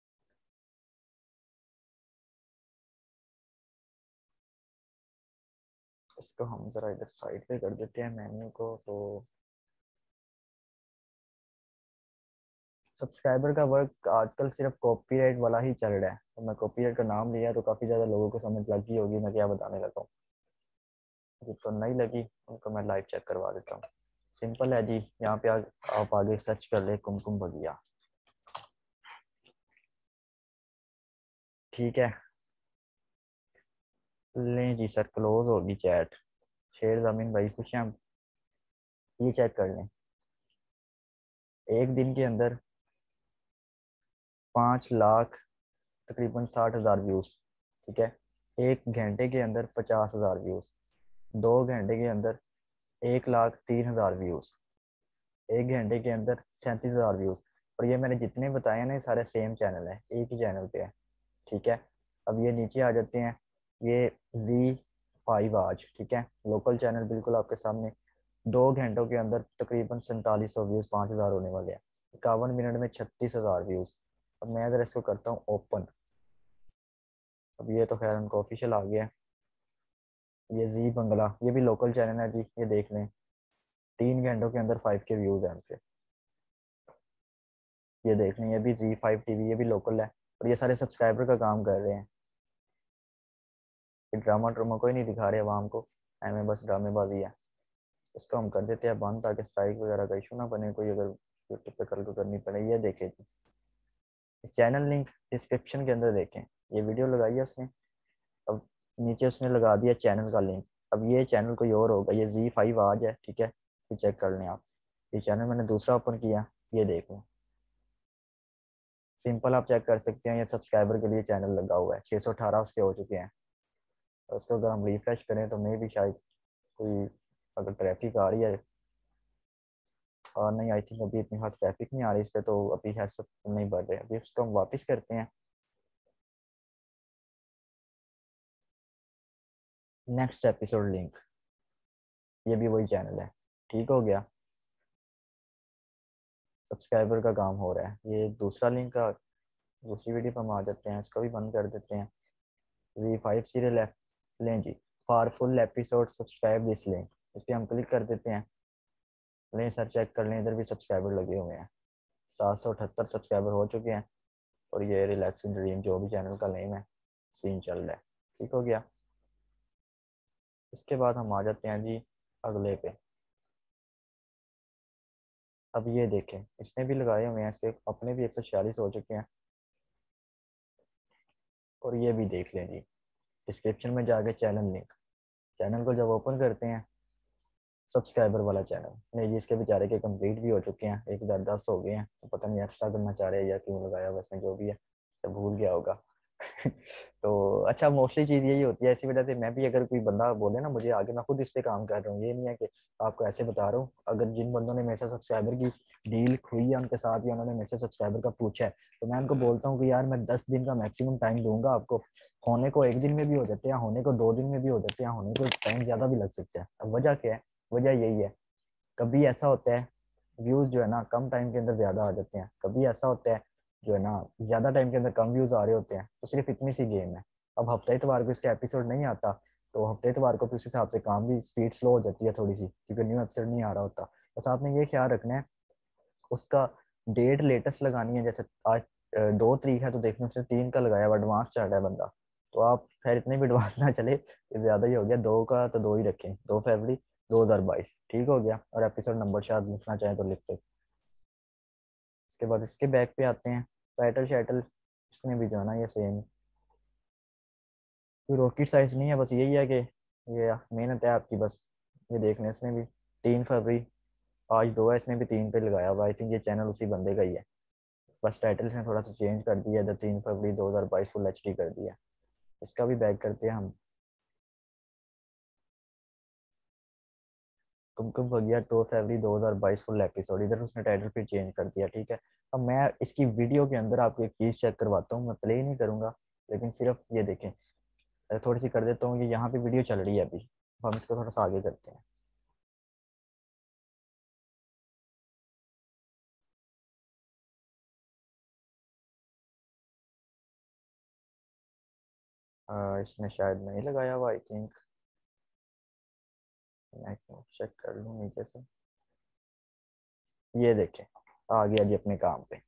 इसको हम ज़रा इधर साइड पे कर देते हैं मेन्यू को। तो सब्सक्राइबर का वर्क आजकल सिर्फ कॉपीराइट वाला ही चल रहा है, तो मैं कॉपीराइट का नाम लिया तो काफ़ी ज़्यादा लोगों को समझ लग गई होगी मैं क्या बताने लगा हूँ। जिसको नहीं लगी उनको मैं लाइव चेक करवा देता हूँ। सिंपल है जी, यहाँ पे आप आगे सर्च कर ले कुमकुम भगिया, ठीक है। लें जी सर, क्लोज होगी चैट। शेर जमीन भाई खुश हैं हम, ये चेक कर लें। एक दिन के अंदर 5 लाख तकरीबन 60,000 व्यूज, ठीक है। 1 घंटे के अंदर 50,000 व्यूज, 2 घंटे के अंदर 1,03,000 व्यूज, 1 घंटे के अंदर 37,000 व्यूज। और ये मैंने जितने बताए हैं ना ये सारे सेम चैनल है, एक ही चैनल पे है, ठीक है। अब ये नीचे आ जाते हैं, ये Z5 आज, ठीक है, लोकल चैनल बिल्कुल आपके सामने। 2 घंटों के अंदर तकरीबन 4700 व्यूज, 5,000 होने वाले हैं। 51 मिनट में 36,000 व्यूज। अब मैं अगर इसको करता हूँ ओपन, अब ये तो खैर उनका ऑफिशियल आ गया है। ये जी बंगला, ये भी लोकल चैनल है जी, ये देख लें। 3 घंटों के अंदर 5 के व्यूज हैं उनके, ये देख लें। ये भी Z5 TV, ये भी लोकल है, और ये सारे सब्सक्राइबर का काम कर रहे हैं। ये ड्रामा ड्रामा कोई नहीं दिखा रहे आवाम को, हमें बस ड्रामेबाजी है। इसको हम कर देते हैं बंद, ताकि स्ट्राइक वगैरह का इशू ना बने कोई, अगर यूट्यूब पे कल को करनी पड़े। ये देखें जी, चैनल लिंक डिस्क्रिप्शन के अंदर देखें, ये वीडियो लगाई है उसने, अब नीचे उसने लगा दिया चैनल का लिंक। अब ये चैनल कोई और होगा, ये Z5 आज है, ठीक है, ये चेक कर लें आप। ये चैनल मैंने दूसरा ओपन किया, ये देख लें। सिंपल आप चेक कर सकते हैं, ये सब्सक्राइबर के लिए चैनल लगा हुआ है, 618 उसके हो चुके हैं। और उसको अगर हम रिफ्रेश करें तो मे भी शायद कोई, अगर ट्रैफिक आ रही है, और नहीं आई थिंक अभी इतनी खास ट्रैफिक नहीं आ रही इस पर, तो अभी है सब नहीं बढ़ रहे। अभी उसको हम वापस करते हैं, नेक्स्ट एपिसोड लिंक, ये भी वही चैनल है, ठीक हो गया। सब्सक्राइबर का काम हो रहा है। ये दूसरा लिंक का, दूसरी वीडियो पर हम आ जाते हैं, इसको भी बंद कर देते हैं। Z5 सीरियल है, लें जी, for full episode subscribe this link, इस पर हम क्लिक कर देते हैं। लें सर, चेक कर लें, इधर भी सब्सक्राइबर लगे हुए हैं, 778 सब्सक्राइबर हो चुके हैं। और ये रिलैक्सिंग ड्रीम जो भी चैनल का नेम है, सीन चल रहा है, ठीक हो गया। इसके बाद हम आ जाते हैं जी अगले पे। अब ये देखें, इसने भी लगाए हुए हैं, इसके अपने भी 146 हो चुके हैं। और ये भी देख लें जी, डिस्क्रिप्शन में जाके चैनल लिंक, चैनल को जब ओपन करते हैं, सब्सक्राइबर वाला चैनल नहीं जी, इसके बेचारे के कंप्लीट भी हो चुके हैं, 1,010 हो गए हैं। तो पता नहीं एक्स्ट्रा करना चाह रहे हैं या क्यों लगाया, वैसे जो भी है तो भूल गया होगा। तो अच्छा, मोस्टली चीज़ यही होती है, इसी वजह से मैं भी, अगर कोई बंदा बोले ना मुझे आगे, मैं खुद इस पे काम कर रहा हूँ, ये नहीं है कि आपको ऐसे बता रहा हूँ। अगर जिन बंदों ने मेरे से सब्सक्राइबर की डील हुई है उनके साथ, या उन्होंने मेरे से सब्सक्राइबर का पूछा है, तो मैं उनको बोलता हूँ कि यार मैं 10 दिन का मैक्सिमम टाइम दूंगा आपको। होने को 1 दिन में भी हो जाते हैं, होने को 2 दिन में भी हो जाते हैं, होने को टाइम ज़्यादा भी लग सकता है। अब वजह क्या है? वजह यही है, कभी ऐसा होता है व्यूज जो है ना कम टाइम के अंदर ज्यादा आ जाते हैं, कभी ऐसा होता है जो है ना ज्यादा टाइम के अंदर कम व्यूज आ रहे होते हैं। तो सिर्फ इतनी सी गेम है। अब हफ्ते इतवार को इसका एपिसोड नहीं आता, तो हफ्ते इतवार को फिर उस हिसाब से काम भी स्पीड स्लो हो जाती है थोड़ी सी, क्योंकि न्यू एपिसोड नहीं आ रहा होता। बस आपने ये ख्याल रखना है, उसका डेट लेटेस्ट लगानी है। जैसे आज 2 तारीख है, तो देखने से 3 का लगाया हुआ, एडवांस चल रहा है बंदा, तो आप खैर इतने भी एडवांस ना चले, ये ज्यादा ही हो गया। 2 का तो 2 ही रखें, 2 फरवरी 2022, ठीक हो गया। और एपिसोड नंबर शायद लिखना चाहें तो लिख सकते। इसके बाद इसके बैक पे आते हैं, टाइटल शाइटल इसमें भी जो है ना ये सेम, कोई रॉकेट साइंस नहीं है, बस यही है कि ये मेहनत है आपकी बस। ये देखने इसने भी 3 फरवरी, आज 2 है, इसने भी 3 पे लगाया हुआ। आई थिंक ये चैनल उसी बंदे का ही है, बस टाइटल ने थोड़ा सा चेंज कर दिया है, 3 फरवरी 2022 फुल एचडी कर दिया। इसका भी बैक करते हैं हम। कुमकुम भगिया 2 फरवरी 2022 फुल एपिसोड, इधर उसने टाइटल फिर चेंज कर दिया, ठीक है। अब मैं इसकी वीडियो के अंदर आपको एक चीज़ चेक करवाता हूँ, मैं प्ले नहीं करूंगा, लेकिन सिर्फ ये देखें, थोड़ी सी कर देता हूँ। ये यहाँ पे वीडियो चल रही है अभी, हम इसको थोड़ा सा आगे करते हैं। इसने शायद नहीं लगाया हुआ, आई थिंक। मैं चेक कर लूँ नीचे से। ये देखें, आ गया जी अपने काम पे,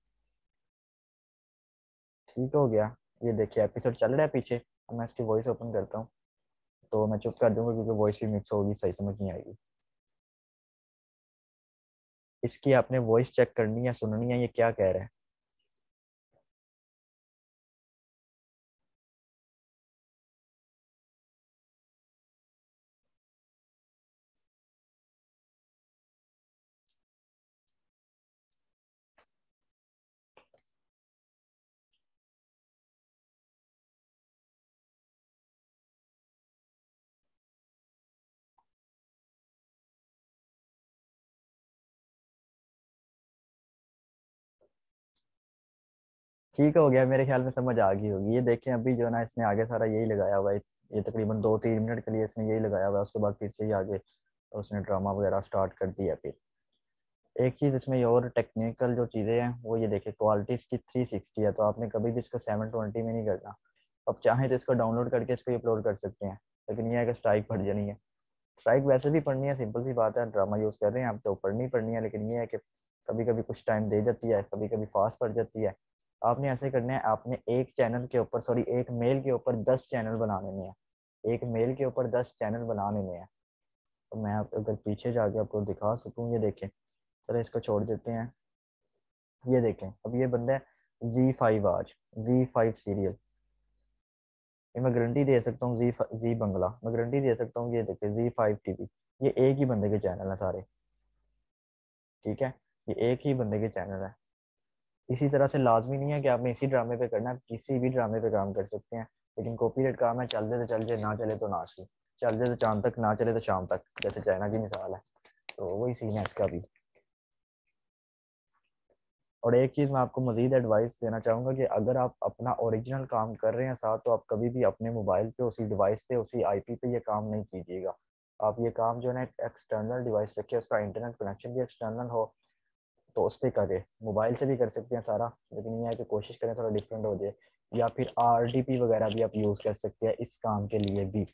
ठीक हो गया। ये देखिए एपिसोड चल रहा है पीछे। अब मैं इसकी वॉइस ओपन करता हूँ, तो मैं चुप कर दूंगा क्योंकि वॉइस भी मिक्स होगी, सही समझ नहीं आएगी। इसकी आपने वॉइस चेक करनी है, सुननी है, ये क्या कह रहा है। ठीक हो गया, मेरे ख्याल में समझ आ गई होगी। ये देखें अभी जो है ना इसने आगे सारा यही लगाया हुआ है, ये तकरीबन 2-3 मिनट के लिए इसने यही लगाया हुआ है, उसके बाद फिर से ही आगे उसने ड्रामा वगैरह स्टार्ट कर दिया। फिर एक चीज़ इसमें ये और टेक्निकल जो चीज़ें हैं वो ये देखिए, क्वालिटी इसकी 360 है, तो आपने कभी भी इसको 720 में नहीं करना। अब चाहें तो इसको डाउनलोड करके इसको अपलोड कर सकते हैं, लेकिन ये है कि स्ट्राइक पड़ जानी है। स्ट्राइक वैसे भी पढ़नी है, सिंपल सी बात है, ड्रामा यूज़ कर रहे हैं आप तो पढ़नी पढ़नी है, लेकिन ये है कि कभी कभी कुछ टाइम दे जाती है, कभी कभी फास्ट पड़ जाती है। आपने ऐसे करना है, आपने एक चैनल के ऊपर, सॉरी एक मेल के ऊपर 10 चैनल बनाने में है। एक मेल के ऊपर 10 चैनल बनाने में है। तो मैं आप अगर पीछे जाके आपको दिखा सकूँ, ये देखें, चलो इसको छोड़ देते हैं। ये देखें, अब ये बंदा है Z5, आज Z5 सीरियल, ये मैं गारंटी दे सकता हूँ। जी बंगला मैं गारंटी दे सकता हूँ। ये देखिए Z5 TV, ये एक ही बंदे के चैनल है सारे, ठीक है। ये एक ही बंदे के चैनल है। इसी तरह से लाजमी नहीं है कि आपने इसी ड्रामे पे करना है, किसी भी ड्रामे पे काम कर सकते हैं, लेकिन कॉपीराइट काम है, चल जाए तो चल जाए, ना चले तो ना सही, चल जाए तो चांद तक, ना चले तो शाम तक, जैसे चाइना की मिसाल है। तो वही सीन है इसका भी। और एक चीज़ मैं आपको मजीद एडवाइस देना चाहूँगा कि अगर आप अपना ओरिजिनल काम कर रहे हैं साथ, तो आप कभी भी अपने मोबाइल पे उसी डिवाइस पे उसी आईपी पे ये काम नहीं कीजिएगा। आप ये काम जो है ना एक एक्सटर्नल डिवाइस रखिए, उसका इंटरनेट कनेक्शन भी एक्सटर्नल हो, तो उस पर करें। मोबाइल से भी कर सकते हैं सारा, लेकिन ये है कि कोशिश करें थोड़ा डिफरेंट हो जाए। या फिर RDP वगैरह भी आप यूज़ कर सकते हैं इस काम के लिए भी।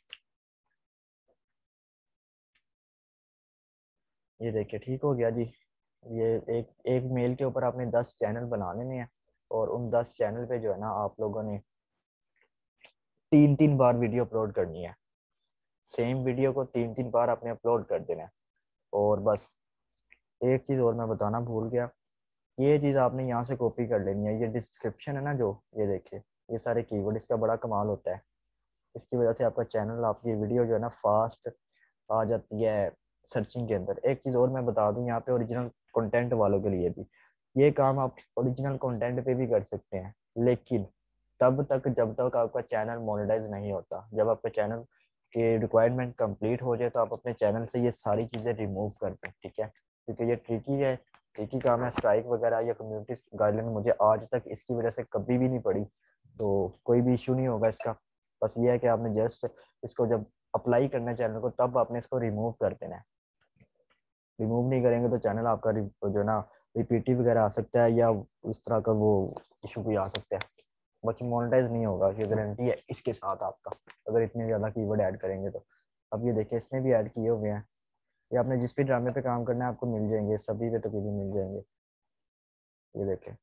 ये देखिए ठीक हो गया जी। ये एक एक मेल के ऊपर आपने 10 चैनल बनाने में है, और उन 10 चैनल पे जो है ना आप लोगों ने 3-3 बार वीडियो अपलोड करनी है। सेम वीडियो को 3-3 बार आपने अपलोड कर देना है। और बस एक चीज़ और मैं बताना भूल गया, ये चीज़ आपने यहाँ से कॉपी कर लेनी है। ये डिस्क्रिप्शन है ना जो, ये देखिए, ये सारे कीवर्ड, इसका बड़ा कमाल होता है। इसकी वजह से आपका चैनल, आपकी वीडियो जो है ना फास्ट आ जाती है सर्चिंग के अंदर। एक चीज़ और मैं बता दूं यहाँ पे, ओरिजिनल कंटेंट वालों के लिए भी ये काम आप ओरिजिनल कंटेंट पे भी कर सकते हैं, लेकिन तब तक जब तक आपका चैनल मोनेटाइज नहीं होता। जब आपका चैनल की रिक्वायरमेंट कंप्लीट हो जाए तो आप अपने चैनल से ये सारी चीज़ें रिमूव कर दें, ठीक है, क्योंकि ये ट्रिकी है, ट्रिकी काम है। स्ट्राइक वगैरह या कम्युनिटी गाइडलाइन मुझे आज तक इसकी वजह से कभी भी नहीं पड़ी, तो कोई भी इशू नहीं होगा इसका। बस ये है कि आपने जस्ट इसको जब अप्लाई करना है चैनल को, तब आपने इसको रिमूव कर देना है। रिमूव नहीं करेंगे तो चैनल आपका जो है ना रिपीटिव वगैरह आ सकता है, या उस तरह का वो इशू भी आ सकता है। बाकी मोनेटाइज नहीं होगा, ये गारंटी है इसके साथ आपका, अगर इतने ज़्यादा कीवर्ड ऐड करेंगे तो। अब ये देखिए इसने भी ऐड किए हुए हैं, ये आपने जिस भी ड्रामे पे काम करना है आपको मिल जाएंगे, सभी पे तकरीबन मिल जाएंगे। ये देखें,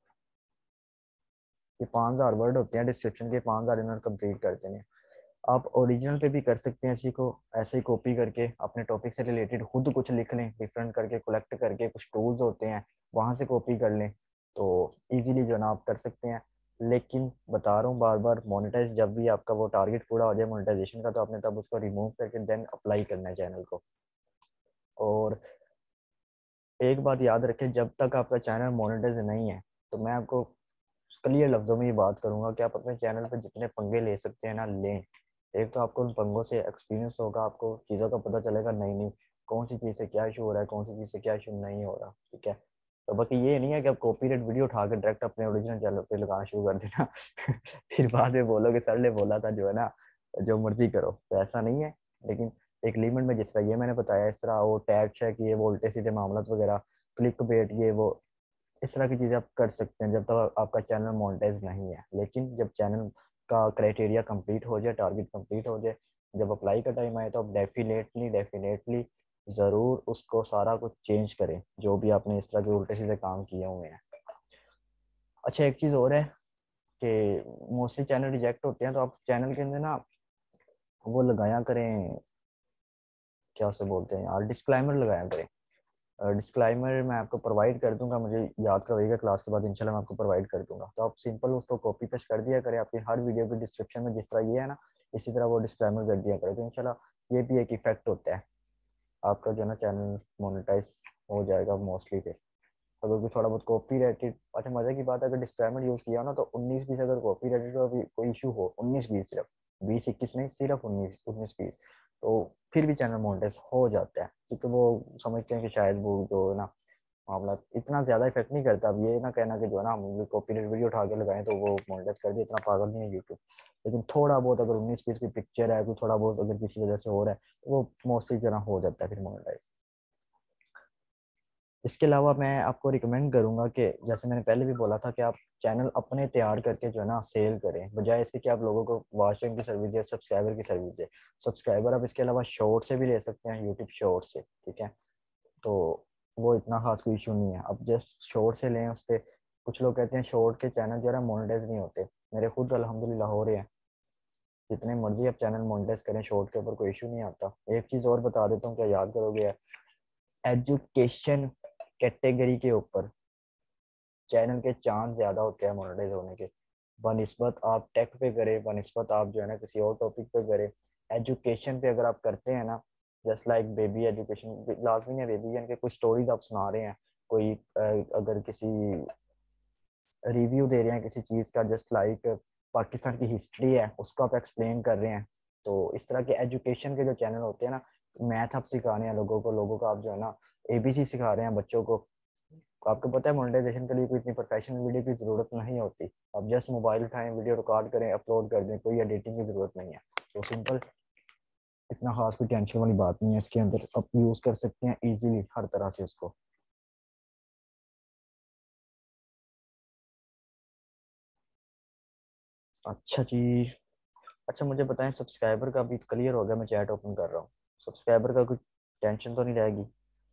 ये 5,000 वर्ड होते हैं डिस्क्रिप्शन के, 5,000 इन्होंने कंप्लीट कर देने। आप ओरिजिनल पे भी कर सकते हैं इसी को, ऐसे ही कॉपी करके अपने टॉपिक से रिलेटेड खुद कुछ लिख लें, डिफरेंट करके कलेक्ट करके, कुछ टूल्स होते हैं वहाँ से कॉपी कर लें, तो इजीली जो है ना आप कर सकते हैं। लेकिन बता रहा हूँ बार बार, मोनेटाइज जब भी आपका वो टारगेट पूरा हो जाए मोनेटाइजेशन का, तो आपने तब उसको रिमूव करके देन अप्लाई करना है चैनल को। और एक बात याद रखें, जब तक आपका चैनल मोनेटाइज नहीं है, तो मैं आपको क्लियर लफ्जों में ये बात करूंगा कि आप अपने चैनल पर जितने पंगे ले सकते हैं ना लें। एक तो आपको उन पंगों से एक्सपीरियंस होगा, आपको चीज़ों का पता चलेगा, नहीं नहीं कौन सी चीज़ से क्या इशू हो रहा है, कौन सी चीज़ से क्या इशू नहीं हो रहा, ठीक है। तो बाकी ये नहीं है कि आप कॉपीराइट वीडियो उठा के डायरेक्ट अपने ओरिजिनल चैनल पे लगाना शुरू कर देना फिर बाद में बोलोगे सर ने बोला था जो है ना जो मर्जी करो, तो ऐसा नहीं है। लेकिन एक लिमिट में, जिस तरह ये मैंने बताया, इस तरह वो टैग चेक, ये वो उल्टे सीधे मामला वगैरह, क्लिक बेट, ये वो इस तरह की चीज़ें आप कर सकते हैं जब तक आपका चैनल मोनेटाइज नहीं है। लेकिन जब चैनल का क्राइटेरिया कंप्लीट हो जाए, टारगेट कंप्लीट हो जाए, जब अप्लाई का टाइम आए, तो आप डेफिनेटली डेफिनेटली ज़रूर उसको सारा कुछ चेंज करें, जो भी आपने इस तरह के उल्टे सीधे काम किए हुए हैं। अच्छा एक चीज़ और है कि मोस्टली चैनल रिजेक्ट होते हैं, तो आप चैनल के अंदर ना वो लगाया करें, क्या उसे बोलते हैं यार, डिस्क्लाइमर लगाया करें। डिस्क्लाइमर मैं आपको प्रोवाइड कर दूंगा, मुझे याद करवाइएगा क्लास के बाद इंशाल्लाह मैं आपको प्रोवाइड कर दूंगा। तो आप सिंपल उसको कॉपी पेस्ट कर दिया करें आपकी हर वीडियो के डिस्क्रिप्शन में, जिस तरह ये है ना, इसी तरह वो डिस्क्लाइमर कर दिया करें, तो इंशाल्लाह ये भी एक इफेक्ट होता है, आपका जो है ना चैनल मोनेटाइज हो जाएगा मोस्टली पे। अगर कोई थोड़ा बहुत कॉपी रेटेड, अच्छा मजे की बात है, अगर डिस्क्लेमर यूज किया ना तो 19-20 अगर कॉपी रेटेड का कोई इशू हो, 19-20 सिर्फ, 20-21 नहीं, सिर्फ 19-20 तो फिर भी चैनल मोनेटाइज हो जाता है, क्योंकि वो समझते हैं कि शायद वो जो है ना मामला इतना ज्यादा इफेक्ट नहीं करता। अब ये ना कहना कि जो है ना हम कॉपी रेट वीडियो उठा के लगाएं तो वो मोनेटाइज कर दिए, इतना पागल नहीं है यूट्यूब। लेकिन थोड़ा बहुत अगर 19-20 की पिक्चर है, कोई थोड़ा बहुत अगर किसी वजह से हो रहा है, तो वो मोस्टली जो है हो जाता है फिर मोनेटाइज। इसके अलावा मैं आपको रिकमेंड करूंगा कि जैसे मैंने पहले भी बोला था कि आप चैनल अपने तैयार करके जो है ना सेल करें, बजाय इसके कि आप लोगों को वॉच टाइम की सर्विस है, सब्सक्राइबर की सर्विस है। सब्सक्राइबर आप इसके अलावा शॉर्ट से भी ले सकते हैं, यूट्यूब शॉर्ट से, ठीक है। तो वो इतना खास कोई इशू नहीं है, अब जस्ट शॉर्ट से लें उस पर। कुछ लोग कहते हैं शॉर्ट के चैनल जो है ना मोनेटाइज नहीं होते, मेरे खुद अल्हम्दुलिल्लाह हो रहे हैं। जितने मर्जी आप चैनल मोनेटाइज करें, शॉर्ट के ऊपर कोई इशू नहीं आता। एक चीज़ और बता देता हूँ, क्या याद करोगे, एजुकेशन कैटेगरी के ऊपर चैनल के चांस ज्यादा होते हैं मोनेटाइज होने के, बनिस्बत आप टेक पे करें, बनिस्बत आप जो है ना किसी और टॉपिक पे करें। एजुकेशन पे अगर आप करते हैं ना, जस्ट लाइक बेबी एजुकेशन, लाजमी है बेबी के कुछ स्टोरीज आप सुना रहे हैं, कोई अगर किसी रिव्यू दे रहे हैं किसी चीज़ का, जस्ट लाइक पाकिस्तान की हिस्ट्री है उसको आप एक्सप्लेन कर रहे हैं, तो इस तरह के एजुकेशन के जो चैनल होते हैं ना, मैथ आप सिखा रहे हैं लोगों को आप जो है ना एबीसी सिखा रहे हैं बच्चों को। आपको पता है मोनेटाइजेशन के लिए कोई इतनी प्रोफेशनल वीडियो की जरूरत नहीं होती, आप जस्ट मोबाइल उठाएं, वीडियो रिकॉर्ड करें, अपलोड कर दें, कोई एडिटिंग की जरूरत नहीं है। तो सिंपल, इतना खास कोई टेंशन वाली बात नहीं है इसके अंदर, आप यूज कर सकते हैं इजीली हर तरह से उसको। अच्छा जी, अच्छा मुझे बताएं, सब्सक्राइबर का अभी क्लियर हो गया, मैं चैट ओपन कर रहा हूँ, सब्सक्राइबर का कोई टेंशन तो नहीं रहेगी?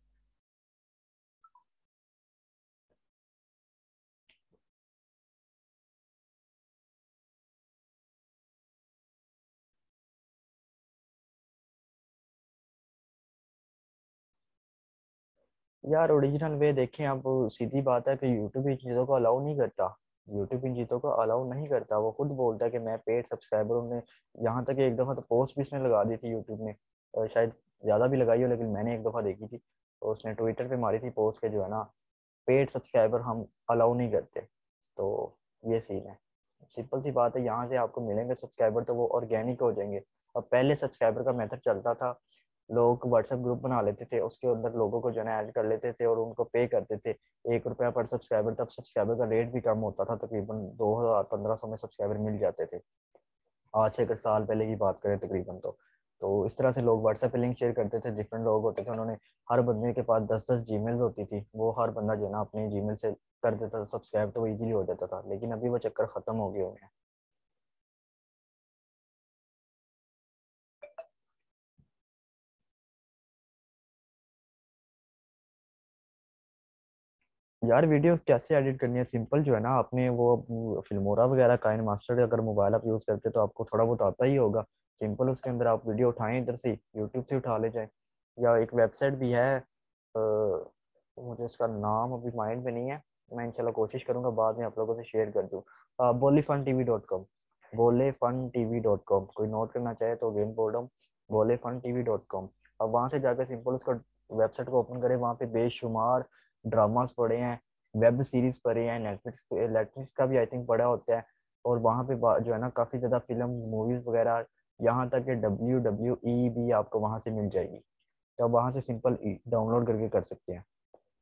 यार ओरिजिनल वे देखें आप, सीधी बात है कि यूट्यूब इन चीज़ों को अलाउ नहीं करता। यूट्यूब इन चीज़ों को अलाउ नहीं करता, वो खुद बोलता है कि मैं पेड सब्सक्राइबर उन्हें, यहाँ तक कि एक दफ़ा तो पोस्ट भी इसने लगा दी थी यूट्यूब ने, शायद ज़्यादा भी लगाई हो, लेकिन मैंने एक दफ़ा देखी थी, तो उसने ट्विटर पे मारी थी पोस्ट के जो है ना पेड सब्सक्राइबर हम अलाउ नहीं करते। तो ये सीन है। सिंपल सी बात है, यहाँ से आपको मिलेंगे सब्सक्राइबर तो वो ऑर्गेनिक हो जाएंगे। अब पहले सब्सक्राइबर का मेथड चलता था, लोग व्हाट्सएप ग्रुप बना लेते थे, उसके अंदर लोगों को जो है ऐड कर लेते थे और उनको पे करते थे 1 रुपया पर सब्सक्राइबर। तब सब्सक्राइबर का रेट भी कम होता था, तकरीबन 2000-1500 में सब्सक्राइबर मिल जाते थे। आज से अगर साल पहले की बात करें तकरीबन, तो इस तरह से लोग व्हाट्सएप पे लिंक शेयर करते थे, डिफरेंट लोग होते थे, उन्होंने हर बंदे के पास 10-10 जीमेल होती थी, वो हर बंदा जो है ना अपने जीमेल से कर देता था सब्सक्राइब, तो वो इजीली हो जाता था। लेकिन अभी वो चक्कर खत्म हो गया है। यार वीडियो कैसे एडिट करनी है, सिंपल जो है ना, आपने वो फिल्मोरा वगैरह काइन मास्टर अगर मोबाइल आप यूज करते तो आपको थोड़ा बहुत आता ही होगा। सिंपल उसके अंदर आप वीडियो उठाएं, इधर से यूट्यूब से उठा ले जाएं, या एक वेबसाइट भी है, मुझे उसका नाम अभी माइंड में नहीं है, मैं इंशाल्लाह कोशिश करूंगा बाद में आप लोगों से शेयर कर दूँ। बोलीफन टीवी.com, बोलेफन टीवी.com, कोई नोट करना चाहे तो अगेन बोल रहा हूँ, बोलेफन टीवी.com। अब वहां से जाकर सिंपल उसका वेबसाइट को ओपन करें, वहां पे बेशुमार ड्रामास पड़े हैं, वेब सीरीज पड़े हैं, नेटफ्लिक्स नेटफ्लिक्स का भी आई थिंक पड़ा होता है। और वहाँ पे जो है ना काफी ज्यादा फिल्म मूवीज वगैरह, यहाँ तक कि WWE भी आपको वहां से मिल जाएगी, तो आप वहां से सिंपल डाउनलोड करके कर सकते हैं।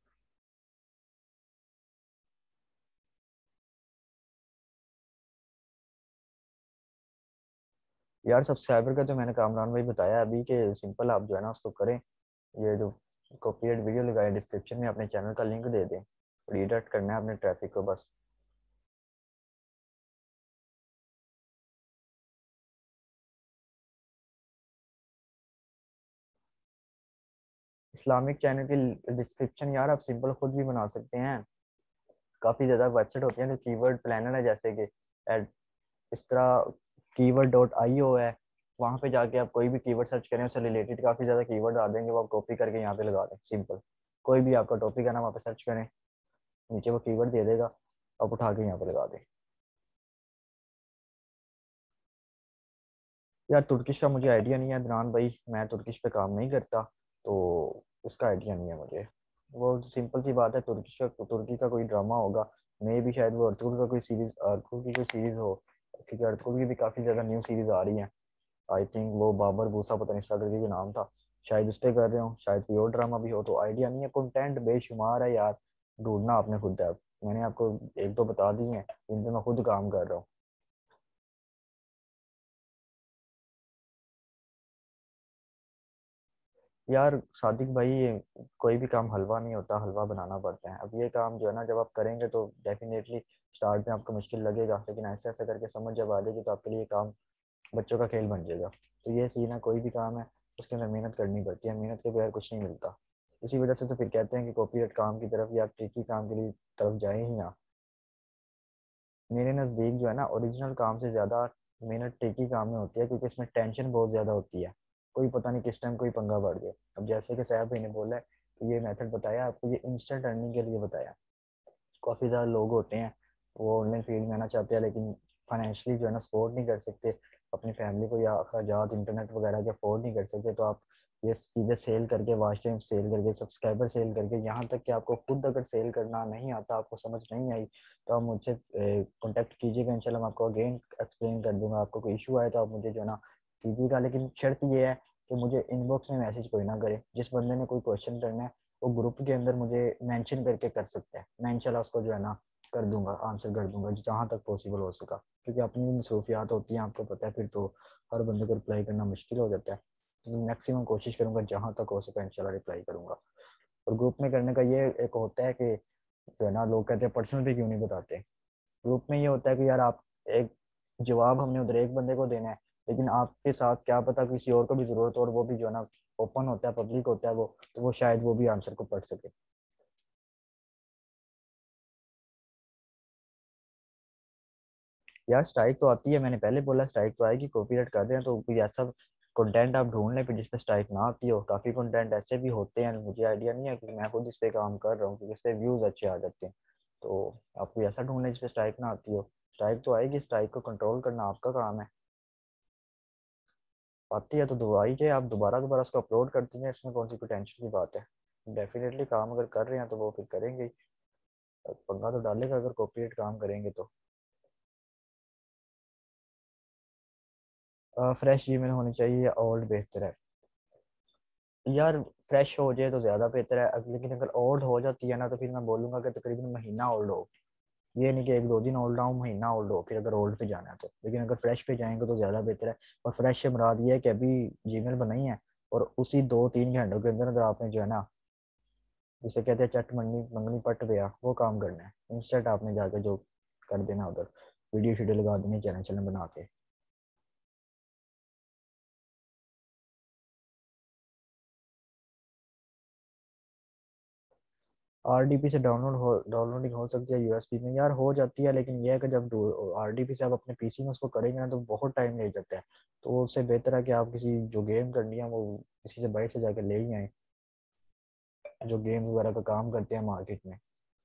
यार सब्सक्राइबर का तो मैंने कामरान भाई बताया अभी कि सिंपल आप जो है ना उसको करें, ये जो कॉपीराइट वीडियो लगाए डिस्क्रिप्शन में अपने चैनल का लिंक दे दें, रीडायरेक्ट करना है अपने ट्रैफिक को बस। इस्लामिक चैनल की डिस्क्रिप्शन यार आप सिंपल खुद भी बना सकते हैं। काफी ज्यादा वेबसाइट होती हैं जो कीवर्ड प्लानर है, जैसे कि इस तरह कीवर्ड.io है, वहां पे जाके आप कोई भी कीवर्ड सर्च करें उससे रिलेटेड काफी ज्यादा कीवर्ड आ देंगे, वो आप कॉपी करके यहाँ पे लगा दें सिंपल। कोई भी आपका टॉपिक है ना वहाँ पे सर्च करें, नीचे वो कीवर्ड दे देगा, आप उठा के यहाँ पे लगा दें। यार तुर्किश का मुझे आइडिया नहीं है अदनान भाई, मैं तुर्किश पे काम नहीं करता, तो उसका आइडिया नहीं है मुझे। वो सिंपल सी बात है, तुर्की का कोई ड्रामा होगा, मे भी शायद वो अर्तुगरुल का कोई सीरीज, अर्तुगरुल की कोई सीरीज हो, क्योंकि अर्तुगरुल की भी काफी ज्यादा न्यू सीरीज आ रही है। आई थिंक वो बाबर बूसा पता नहीं इसका करके भी नाम था, शायद उस पे कर रहे हो, शायद कोई और ड्रामा भी हो, तो आइडिया नहीं है। कंटेंट बेशुमार है यार, ढूंढना आपने खुद है। मैंने आपको एक दो बता दी हैं, इन पे मैं खुद काम कर रहा हूँ। यार सादिक भाई, कोई भी काम हलवा नहीं होता, हलवा बनाना पड़ता है। अब ये काम जो है ना जब आप करेंगे तो डेफिनेटली स्टार्ट में आपको मुश्किल लगेगा, लेकिन ऐसे ऐसे करके समझ जब आ जाएगी तो आपके लिए काम बच्चों का खेल बन जाएगा। तो ये सीन है, कोई भी काम है उसके अंदर मेहनत करनी पड़ती है, मेहनत के बगैर कुछ नहीं मिलता। इसी वजह से तो फिर कहते हैं कि कॉपीराइट काम की तरफ या ट्रिकी काम के लिए तरफ जाए ही ना। मेरे नज़दीक जो है ना ओरिजिनल काम से ज़्यादा मेहनत ट्रिकी काम में होती है, क्योंकि इसमें टेंशन बहुत ज़्यादा होती है, कोई पता नहीं किस टाइम कोई पंगा बढ़ जाए। अब जैसे कि साहब भाई ने बोला है कि ये मेथड बताया आपको, ये इंस्टेंट अर्निंग के लिए बताया। काफ़ी ज़्यादा लोग होते हैं वो ऑनलाइन फील्ड में आना चाहते हैं, लेकिन फाइनेंशियली जो है ना सपोर्ट नहीं कर सकते अपनी फैमिली को, या अखराजात इंटरनेट वगैरह के अफोर्ड नहीं कर सकते। तो आप ये चीज़ें सेल करके, वॉच टाइम सेल करके, सब्सक्राइबर सेल करके, यहाँ तक कि आपको खुद अगर सेल करना नहीं आता, आपको समझ नहीं आई, तो आप मुझसे कॉन्टेक्ट कीजिएगा, इंशाल्लाह मैं आपको अगेन एक्सप्लेन कर दूंगा। आपको कोई इशू आए तो आप मुझे जो है ना कीजिएगा, लेकिन शर्त ये है कि मुझे इनबॉक्स में मैसेज कोई ना करे। जिस बंदे ने कोई क्वेश्चन करना है वो ग्रुप के अंदर मुझे मेंशन करके कर सकता है, मैं इंशाल्लाह उसको जो है ना कर दूंगा, आंसर कर दूंगा जहाँ तक पॉसिबल हो सका, क्योंकि अपनी भी मसरूफियात होती हैं आपको पता है, फिर तो हर बंदे को रिप्लाई करना मुश्किल हो जाता है। तो मैक्सिमम कोशिश करूंगा जहाँ तक हो सका इंशाल्लाह रिप्लाई करूंगा। और ग्रुप में करने का ये एक होता है कि जो है ना लोग कहते हैं पर्सनल भी क्यों नहीं बताते। ग्रुप में ये होता है कि यार आप एक जवाब हमने उधर एक बंदे को देना है, लेकिन आपके साथ क्या पता किसी और को भी जरूरत हो, और वो भी जो है ना ओपन होता है, पब्लिक होता है वो, तो वो शायद वो भी आंसर को पढ़ सके। यार स्ट्राइक तो आती है, मैंने पहले बोला स्ट्राइक तो आएगी, कॉपीराइट कर रहे हैं, तो कोई ऐसा कंटेंट आप ढूंढ लें फिर जिस पे स्ट्राइक ना आती हो। काफी कंटेंट ऐसे भी होते हैं, मुझे आइडिया नहीं है क्योंकि मैं खुद इस पे काम कर रहा हूँ, क्योंकि इस पे व्यूज अच्छे आ जाते हैं। तो आप कोई ऐसा ढूंढ लें जिस पे स्ट्राइक ना आती हो। स्ट्राइक तो आएगी, स्ट्राइक को कंट्रोल करना आपका काम है। आती है तो दोबारा जाए, आप दोबारा दोबारा उसको अपलोड करती हैं, इसमें कौन सी कोई टेंशन की बात है। डेफिनेटली काम अगर कर रहे हैं तो वो फिर करेंगे ही। पंगा तो डालेगा अगर कॉपीराइट काम करेंगे तो। फ्रेश जीमेल होनी चाहिए या ओल्ड बेहतर है? यार फ्रेश हो जाए तो ज़्यादा बेहतर है, लेकिन अगर ओल्ड हो जाती है ना तो फिर मैं बोलूँगा कि तकरीबन महीना ओल्ड हो। ये नहीं कि एक दो दिन ओल्ड आऊँ, महीना ओल्ड हो, फिर अगर ओल्ड पे जाना है तो। लेकिन अगर फ्रेश पे जाएंगे तो ज़्यादा बेहतर है। और फ्रेश से मुराद ये है कि अभी जीमेल बनाई है और उसी 2-3 घंटों के अंदर अगर आपने जो है ना, जिसे कहते हैं चट मंगनी मंगनी पट गया, वो काम करना है। इंस्टेंट आपने जाके जो कर देना उधर, वीडियो शीडियो लगा देनी चैनल चैनल बना के। आरडीपी से डाउनलोडिंग हो सकती है यूएसबी में? यार हो जाती है, लेकिन यह है कि जब आरडीपी से आप अपने पीसी में उसको करेंगे ना तो बहुत टाइम ले जाता है। तो उससे बेहतर है कि आप किसी जो गेम करनी है वो किसी से बाइट से जाके ले ही आए, जो गेम्स वगैरह का काम करते हैं मार्केट में।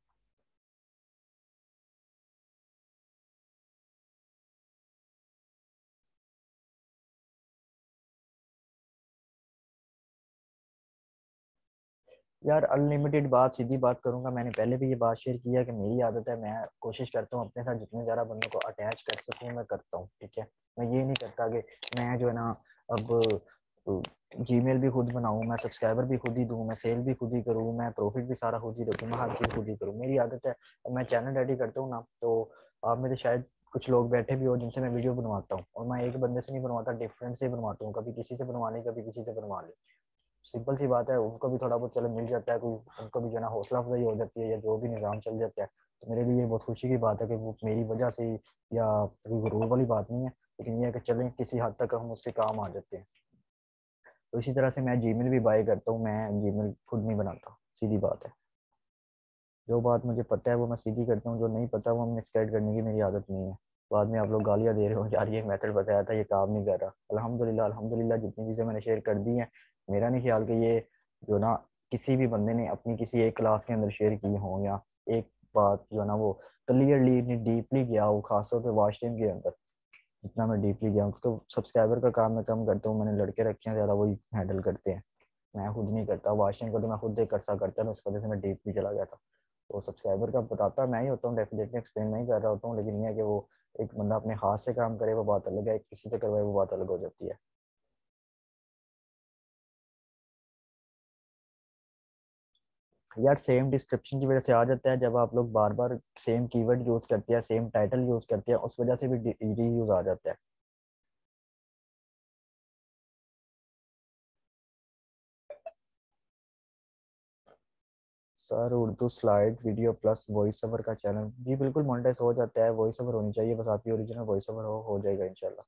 यार अनलिमिटेड बात, सीधी बात करूंगा, मैंने पहले भी ये बात शेयर किया कि मेरी आदत है, मैं कोशिश करता हूँ अपने साथ जितने ज़्यादा बंदों को अटैच कर सकूँ मैं करता हूँ, ठीक है। मैं ये नहीं करता कि मैं जो है ना अब जीमेल भी खुद बनाऊँ, मैं सब्सक्राइबर भी खुद ही दूँ, मैं सेल भी खुद ही करूँ, मैं प्रॉफिट भी सारा खुद ही रखूँ, मैं हर चीज़ खुद ही करूँ। मेरी आदत है। अब मैं चैनल रेडी करता हूँ ना, तो आप मेरे शायद कुछ लोग बैठे भी हो जिनसे मैं वीडियो बनवाता हूँ, और मैं एक बंदे से नहीं बनवाता, डिफरेंट से बनवाता हूँ। कभी किसी से बनवा ली, कभी किसी से बनवा ली। सिंपल सी बात है, उनको भी थोड़ा बहुत चलो मिल जाता है, कोई उनको भी जो है ना हौसला अफजाई हो जाती है, या जो भी निज़ाम चल जाता है। तो मेरे लिए ये बहुत खुशी की बात है कि वो मेरी वजह से या कोई गुरूर वाली बात नहीं है, लेकिन ये है कि चलें किसी हद तक हम उसके काम आ जाते हैं। तो इसी तरह से मैं जीमेल भी बाय करता हूँ, मैं जीमेल खुद नहीं बनाता, सीधी बात है। जो बात मुझे पता है वो मैं सीधी करता हूँ, जो नहीं पता वो मिसगाइड करने की मेरी आदत नहीं है। बाद में आप लोग गालियाँ दे रहे हो, यार ये मेथड बताया था ये काम नहीं कर रहा। अल्हम्दुलिल्लाह अल्हम्दुलिल्लाह जितनी चीज़ें मैंने शेयर कर दी हैं, मेरा नहीं ख्याल कि ये जो ना किसी भी बंदे ने अपनी किसी एक क्लास के अंदर शेयर की हो, या एक बात जो है ना वो क्लियरली डीपली गया हो, खासतौर पर वॉच टाइम के अंदर। जितना मैं डीपली गया हूँ, क्योंकि सब्सक्राइबर का काम मैं कम करता हूँ, मैंने लड़के रखे हैं ज़्यादा, वही हैंडल करते हैं। मैं खुद नहीं करता, वॉशिंग को तो मैं खुद एक कर्सा करता था, उस वजह से मैं डीप भी चला गया था। तो सब्सक्राइबर का बताता मैं ही होता हूँ, डेफिनेटली एक्सप्लेन नहीं कर रहा होता हूँ, लेकिन ये है कि वो एक बंदा अपने हाथ से काम करे वो बात अलग है, किसी से करवाए वो बात अलग हो जाती है। यार सेम डिस्क्रिप्शन की वजह से आ जाता है, जब आप लोग बार बार सेम कीवर्ड यूज करते हैं, सेम टाइटल यूज करते हैं, उस वजह से भी रीयूज आ जाता है। Sir Urdu slide video plus voice over का चैनल, जी बिल्कुल मोनेटाइज हो जाता है। वॉइस ओवर होनी चाहिए, बस आपकी ओरिजिनल वॉइस ओवर हो जाएगा इंशाल्लाह।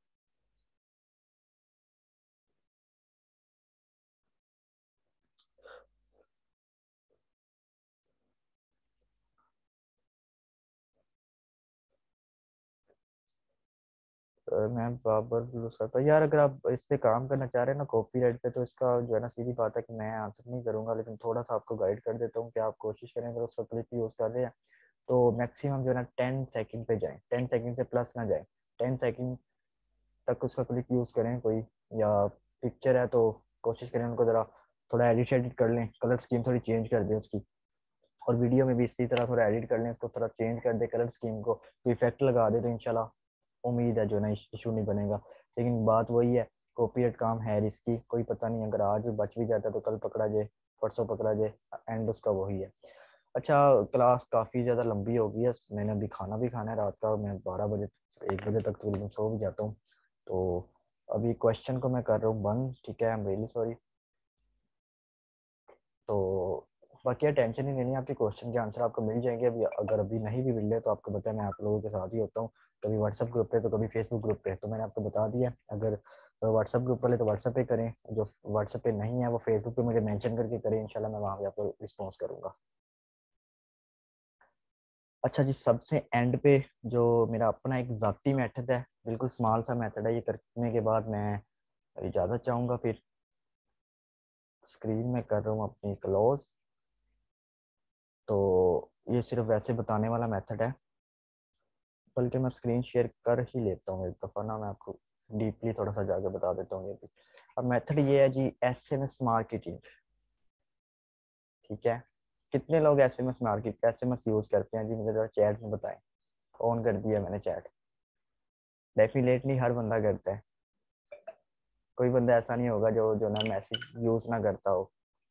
मैं बाबर सर पर, यार अगर आप इस पे काम करना चाह रहे हैं ना कॉपीराइट पे, तो इसका जो है ना सीधी बात है कि मैं आंसर नहीं करूंगा, लेकिन थोड़ा सा आपको गाइड कर देता हूँ कि आप कोशिश करें, अगर उसका क्लिप यूज कर रहे हैं तो मैक्सिमम जो है ना 10 सेकंड पे जाएं, 10 सेकंड से प्लस ना जाए। 10 सेकंड तक उसका क्लिप यूज करें कोई, या पिक्चर है तो कोशिश करें उनको जरा थोड़ा एडिट एडिट कर लें, कलर स्कीम थोड़ी चेंज कर दें उसकी। और वीडियो में भी इसी तरह थोड़ा एडिट कर लें, उसको थोड़ा चेंज कर दे, कलर स्कीम को कोई इफेक्ट लगा दे, तो इंशाल्लाह उम्मीद है जो ना इशू नहीं बनेगा। लेकिन बात वही है, कॉपीराइट काम है रिस्की, कोई पता नहीं, अगर आज बच भी जाता है तो कल पकड़ा जाए, परसों पकड़ा जाए, एंड उसका वही है। अच्छा, क्लास काफ़ी ज़्यादा लंबी हो गई है, मैंने अभी खाना भी खाना है रात का, मैं 12 बजे 1 बजे तक तकरीबन सो भी जाता हूँ। तो अभी क्वेश्चन को मैं कर रहा हूँ बंद, ठीक है, आई एम रियली सॉरी। तो बाकी टेंशन ही नहीं है, आपके क्वेश्चन के आंसर आपको मिल जाएंगे। अभी अगर अभी नहीं भी मिल रहे तो आपको पता है मैं आप लोगों के साथ ही होता हूँ, कभी व्हाट्सएप ग्रुप पे तो कभी फेसबुक ग्रुप पे। तो मैंने आपको बता दिया, अगर व्हाट्सएप ग्रुप वाले तो व्हाट्सएप पे करें, जो व्हाट्सएप पे नहीं है वो फेसबुक पे मुझे मेंशन करके करें, इंशाल्लाह मैं वहाँ पे आपको रिस्पॉन्स करूँगा। अच्छा जी, सबसे एंड पे जो मेरा अपना एक ज़ाती मेथड है, बिल्कुल स्मॉल सा मेथड है, ये करने के बाद मैं इजाज़त चाहूँगा। फिर स्क्रीन में कर रहा हूँ अपनी क्लोज। तो ये सिर्फ वैसे बताने वाला मेथड है, बल्कि मैं स्क्रीन शेयर कर ही लेता हूँ एक दफ़ा ना, मैं आपको डीपली थोड़ा सा जाके बता देता हूँ ये भी। अब मेथड ये है जी, एसएमएस मार्केटिंग, ठीक है। कितने लोग एसएमएस यूज़ करते हैं जी, मुझे जरा चैट में बताएं। ऑन कर दिया मैंने चैट, डेफिनेटली हर बंदा करता है। कोई बंदा ऐसा नहीं होगा जो जो ना मैसेज यूज ना करता हो।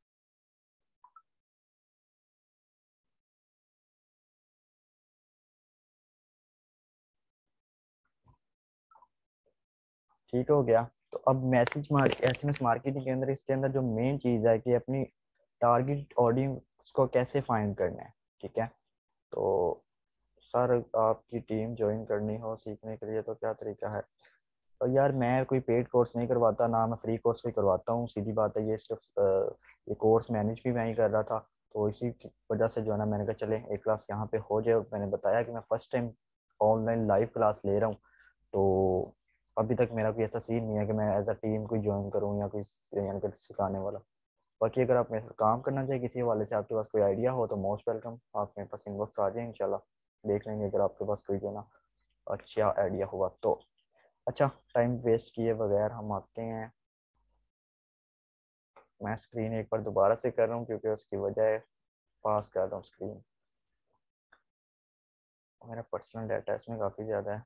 ठीक हो गया। तो अब मैसेज एसएमएस मार्केटिंग के अंदर, इसके अंदर जो मेन चीज है कि अपनी टारगेट ऑडियंस को कैसे फाइंड करना है। ठीक है, तो सर आपकी टीम ज्वाइन करनी हो सीखने के लिए तो क्या तरीका है? और यार मैं कोई पेड कोर्स नहीं करवाता, ना मैं फ्री कोर्स कोई करवाता हूँ, सीधी बात है। ये सिर्फ ये कोर्स मैनेज भी मैं ही कर रहा था, तो इसी की वजह से जो है ना मैंने कहा चले एक क्लास यहाँ पे हो जाए। और मैंने बताया कि मैं first time online live class ले रहा हूँ, तो अभी तक मेरा कोई ऐसा सीन नहीं है कि मैं एज अ टीम कोई ज्वाइन करूँ या कोई यानी कि सिखाने वाला। बाकी अगर आप मेरे साथ काम करना चाहिए किसी हवाले से, आपके पास कोई आइडिया हो तो मोस्ट वेलकम, आप मेरे पास इनबॉक्स आ जाए, इंशाल्लाह देख लेंगे अगर आपके पास कोई जो ना अच्छा आइडिया हुआ तो। अच्छा, टाइम वेस्ट किए बगैर हम आते हैं। मैं स्क्रीन एक बार दोबारा से कर रहा हूँ क्योंकि उसकी वजह है, पास कर रहा हूँ स्क्रीन, मेरा पर्सनल डाटा इसमें काफ़ी ज़्यादा है।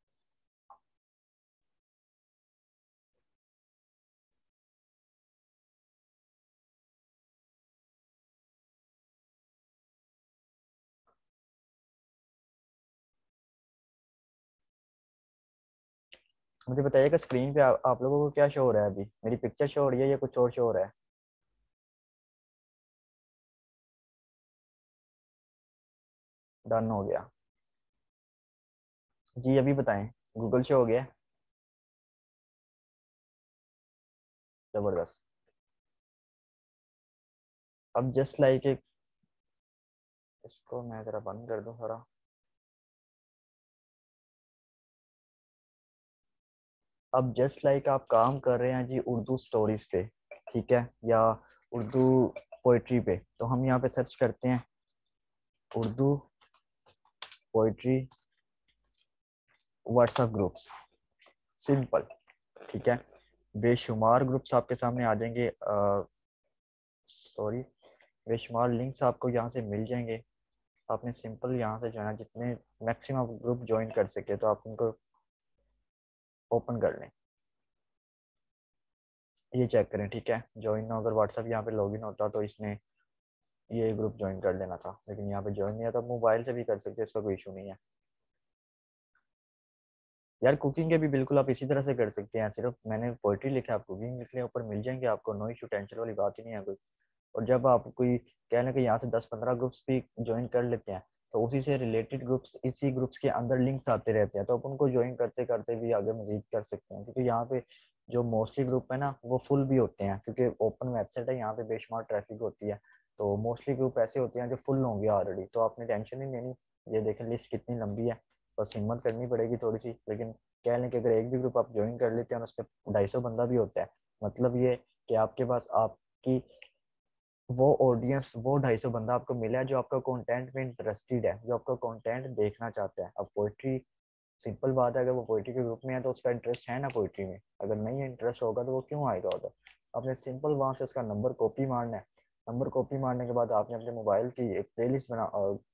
मुझे बताइएगा स्क्रीन पे आप लोगों को क्या शो हो रहा है? अभी मेरी पिक्चर शो हो रही है या कुछ और शो हो रहा है? डन हो गया जी, अभी बताएं। गूगल शो हो गया? जबरदस्त। अब जस्ट लाइक एक, इसको मैं जरा बंद कर दूं थोड़ा। अब जस्ट लाइक आप काम कर रहे हैं जी उर्दू स्टोरीज पे, ठीक है, या उर्दू पोइट्री पे, तो हम यहाँ पे सर्च करते हैं Urdu poetry WhatsApp groups, simple. ठीक है, बेशुमार ग्रुप्स आपके सामने आ जाएंगे, सॉरी, बेशुमार लिंक्स आपको यहाँ से मिल जाएंगे। आपने सिंपल यहाँ से जो है ना जितने मैक्सिमम ग्रुप ज्वाइन कर सके तो आप उनको ओपन कर लें, ये चेक करें। ठीक है, ज्वाइन अगर व्हाट्सएप यहाँ पे लॉगिन होता तो इसने ये ग्रुप ज्वाइन कर लेना था, लेकिन यहाँ पे ज्वाइन नहीं है, तो आप मोबाइल से भी कर सकते हैं, इसका कोई इशू नहीं है। यार कुकिंग के भी बिल्कुल आप इसी तरह से कर सकते हैं, सिर्फ मैंने पोइट्री लिखा है, आप कुकिंग लिख लें, ऊपर मिल जाएंगे आपको, नो इशू, टेंशन वाली बात ही नहीं है कोई। और जब आप कोई कहने कि यहाँ से 10-15 ग्रुप्स भी ज्वाइन कर लेते हैं, तो उसी से रिलेटेड ग्रुप्स, इसी ग्रुप्स के अंदर लिंक्स आते रहते हैं, तो आप उनको ज्वाइन करते करते भी आगे मजीद कर सकते हैं। क्योंकि यहाँ पे जो मोस्टली ग्रुप है ना वो फुल भी होते हैं, क्योंकि ओपन वेबसाइट है, यहाँ पे बेशुमार ट्रैफिक होती है, तो मोस्टली ग्रुप ऐसे होते हैं जो फुल होंगे ऑलरेडी, तो आपने टेंशन नहीं लेनी। ये देखें लिस्ट कितनी लंबी है, बस हिम्मत करनी पड़ेगी थोड़ी सी। लेकिन कह लें कि अगर एक भी ग्रुप आप ज्वाइन कर लेते हैं उस पर 250 बंदा भी होता है, मतलब ये कि आपके पास आपकी वो ऑडियंस, वो 250 बंदा आपको मिला है जो आपका कंटेंट में इंटरेस्टेड है, जो आपका कंटेंट देखना चाहता है। अब पोइट्री, सिंपल बात है, अगर वो पोइट्री के ग्रुप में है तो उसका इंटरेस्ट है ना पोइट्री में, अगर नहीं इंटरेस्ट होगा तो वो क्यों आएगा उधर। आपने सिंपल वहां से उसका नंबर कॉपी मारना है। नंबर कॉपी मारने के बाद आपने अपने मोबाइल की एक प्ले लिस्ट बना,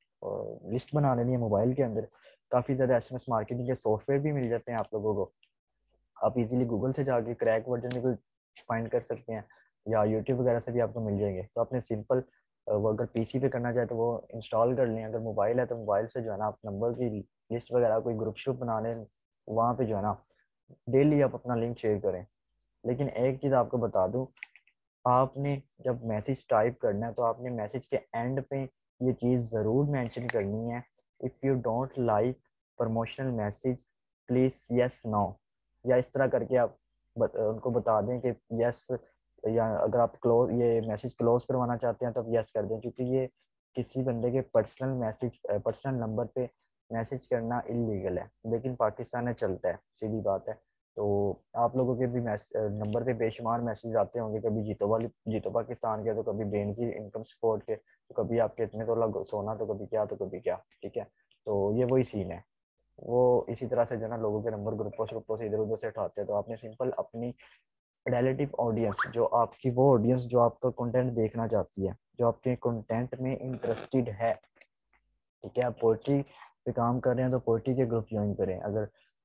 लिस्ट बना लेनी है मोबाइल के अंदर। काफ़ी ज़्यादा एसएमएस मार्केटिंग के सॉफ्टवेयर भी मिल जाते हैं आप लोगों को, आप इजीली गूगल से जाके क्रैक वर्जन भी कोई फाइंड कर सकते हैं, या यूट्यूब वगैरह से भी आपको मिल जाएंगे। तो आपने सिंपल वो अगर पीसी पे करना चाहे तो वो इंस्टॉल कर लें, अगर मोबाइल है तो मोबाइल से जो है ना आप नंबर की लिस्ट वगैरह कोई ग्रुप श्रुप बना लें, वहाँ पे जो है ना डेली आप अपना लिंक शेयर करें। लेकिन एक चीज़ आपको बता दूं, आपने जब मैसेज टाइप करना है तो आपने मैसेज के एंड पे ये चीज़ ज़रूर मेंशन करनी है, if you don't like promotional message please yes no, या इस तरह करके आप उनको बता दें कि यस, या अगर आप क्लोज ये मैसेज क्लोज करवाना चाहते हैं तो आप यस कर दें, क्योंकि ये किसी बंदे के पर्सनल मैसेज, पर्सनल नंबर पे मैसेज करना इलीगल है, लेकिन पाकिस्तान में चलता है, सीधी बात है। तो आप लोगों के भी नंबर पे बेशुमार मैसेज आते होंगे, कभी जीतो पाकिस्तान के, तो कभी बेनजीर इनकम सपोर्ट के, तो कभी आपके इतने तो सोना, तो कभी क्या, तो कभी क्या। ठीक है, तो ये वही सीन है, वो इसी तरह से जो ना लोगों के नंबर ग्रुपों से इधर उधर से उठाते हैं। तो आपने सिंपल अपनी रिलेटिव ऑडियंस, जो आपकी वो ऑडियंस जो आपका कंटेंट देखना चाहती है, जो आपके कंटेंट में इंटरेस्टेड है, ठीक है, आप पोइट्री पे काम कर रहे हैं तो पोइट्री के ग्रुप ज्वाइन करें। अगर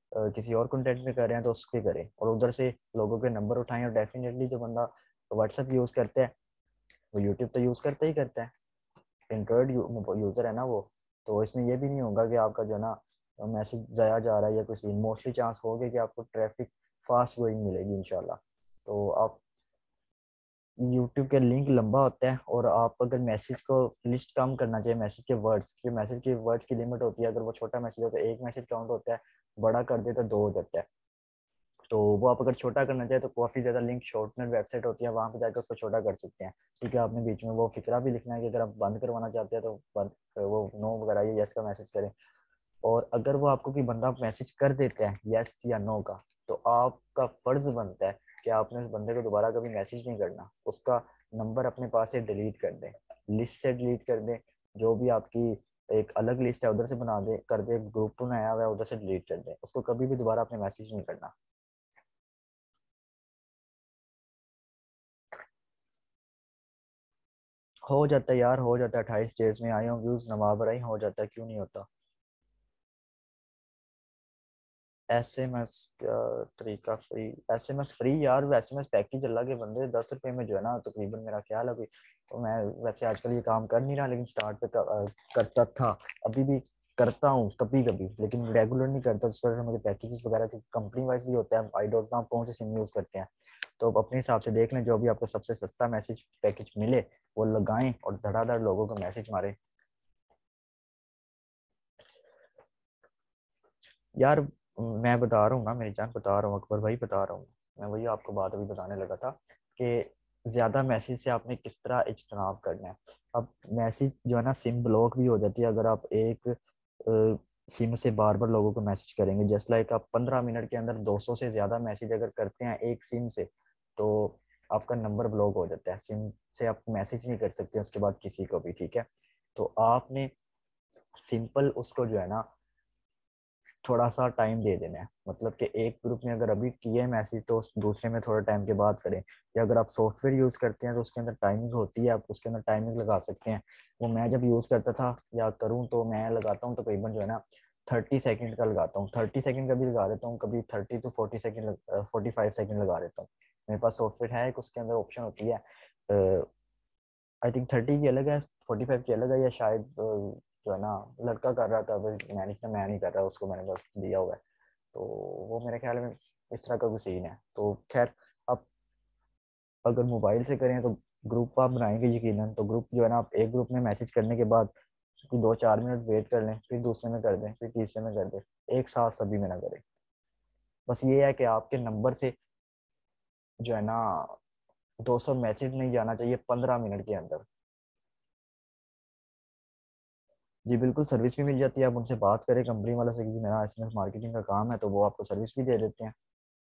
किसी और कंटेंट में कर रहे हैं तो उसके करें, और उधर से लोगों के नंबर उठाएं। और डेफिनेटली जो बंदा व्हाट्सएप यूज़ करता है वो यूट्यूब तो यूज़ करता ही करता है, एंड्रॉयड यूज़र है ना वो। तो इसमें ये भी नहीं होगा कि आपका जो है ना मैसेज जाया जा रहा है या कुछ, मोस्टली चांस हो गया कि आपको ट्रैफिक फास्ट गोइंग मिलेगी इंशाल्लाह। तो आप यूट्यूब का लिंक लंबा होता है, और आप अगर मैसेज को लिस्ट कम करना चाहिए, मैसेज के वर्ड्स की लिमिट होती है। अगर वो छोटा मैसेज हो तो एक मैसेज काउंट होता है, बड़ा कर दे तो दो हो जाता है। तो वो आप अगर छोटा करना चाहे तो काफ़ी ज़्यादा लिंक शॉर्टनर वेबसाइट होती है, वहाँ पे जाकर उसको छोटा कर सकते हैं। ठीक है, आपने बीच में वो फिक्रा भी लिखना है कि अगर आप बंद करवाना चाहते हैं तो बंद, वो नो वगैरह ये यस का मैसेज करें। और अगर वो आपको कोई बंदा मैसेज कर देता है यस या नो का, तो आपका फर्ज बनता है कि आपने उस बंदे को दोबारा कभी मैसेज नहीं करना, उसका नंबर अपने पास से डिलीट कर दें, लिस्ट से डिलीट कर दें। जो भी आपकी एक अलग लिस्ट है उधर से बना दे कर दे, ग्रुप बनाया हुआ है उधर से डिलीट कर दें, उसको कभी भी दोबारा अपने मैसेज नहीं करना। हो जाता है यार, हो जाता है, 28 डेज में आए हो व्यूज, नवाब रही हो जाता है, क्यों नहीं होता। एसएमएस का तरीका फ्री, एसएमएस फ्री यार, एसएमएस पैकेज अल्लाह के बंदे 10 रुपए में जो है ना तकरीबन, मेरा ख्याल है अभी। तो मैं वैसे आजकल ये काम कर नहीं रहा, लेकिन स्टार्ट पे करता था, अभी भी करता हूँ कभी कभी, लेकिन रेगुलर नहीं करता। जिस वजह से मुझे पैकेजेस वगैरह की कंपनी वाइज भी होता है, आई डोंट नो आप कौन से सिम यूज़ करते हैं। तो आप अपने हिसाब से देख लें, जो भी आपको सबसे सस्ता मैसेज पैकेज मिले वो लगाएं और धड़ाधड़ लोगों को मैसेज मारें। यार मैं बता रहा हूँ ना मेरी जान, बता रहा हूँ अकबर भाई, बता रहा हूँ। मैं वही आपको बात अभी बताने लगा था कि ज़्यादा मैसेज से आपने किस तरह इज्तनाब करना है। अब मैसेज जो है ना सिम ब्लॉक भी हो जाती है अगर आप एक सिम से बार बार लोगों को मैसेज करेंगे। जस्ट लाइक आप 15 मिनट के अंदर 200 से ज़्यादा मैसेज अगर करते हैं एक सिम से, तो आपका नंबर ब्लॉक हो जाता है, सिम से आप मैसेज नहीं कर सकते उसके बाद किसी को भी। ठीक है, तो आपने सिंपल उसको जो है ना थोड़ा सा टाइम दे देना है, मतलब कि एक ग्रुप में अगर अभी किए मैसेज तो दूसरे में थोड़ा टाइम के बाद करें। या अगर आप सॉफ्टवेयर यूज़ करते हैं तो उसके अंदर टाइमिंग होती है, आप उसके अंदर टाइमिंग लगा सकते हैं। वो मैं जब यूज़ करता था या करूँ तो मैं लगाता हूँ तकरीबन जो है ना 30 सेकेंड का लगाता हूँ, 30 सेकेंड का भी लगा देता हूँ, कभी 30 to 40 सेकेंड 45 सेकेंड लगा देता हूँ। मेरे पास सॉफ्टवेयर है एक, उसके अंदर ऑप्शन होती है, आई थिंक 30 की अलग है, 45 की अलग है, या शायद जो है ना लड़का कर रहा था, बस मैनेज मैं नहीं कर रहा, उसको मैंने बस दिया हुआ है। तो वो मेरे ख्याल में इस तरह का कोई सीन है। तो खैर, आप अगर मोबाइल से करें तो ग्रुप आप बनाएंगे यकीनन, तो ग्रुप जो है ना आप एक ग्रुप में मैसेज करने के बाद 2-4 मिनट वेट कर लें, फिर दूसरे में कर दें, फिर तीसरे में कर दें, एक साथ सभी में ना करें। बस ये है कि आपके नंबर से जो है ना 200 मैसेज नहीं जाना चाहिए 15 मिनट के अंदर। जी बिल्कुल, सर्विस भी मिल जाती है, आप उनसे बात करें कंपनी वालों से, क्योंकि मेरा एसएमएस मार्केटिंग का काम है, तो वो आपको सर्विस भी दे देते हैं।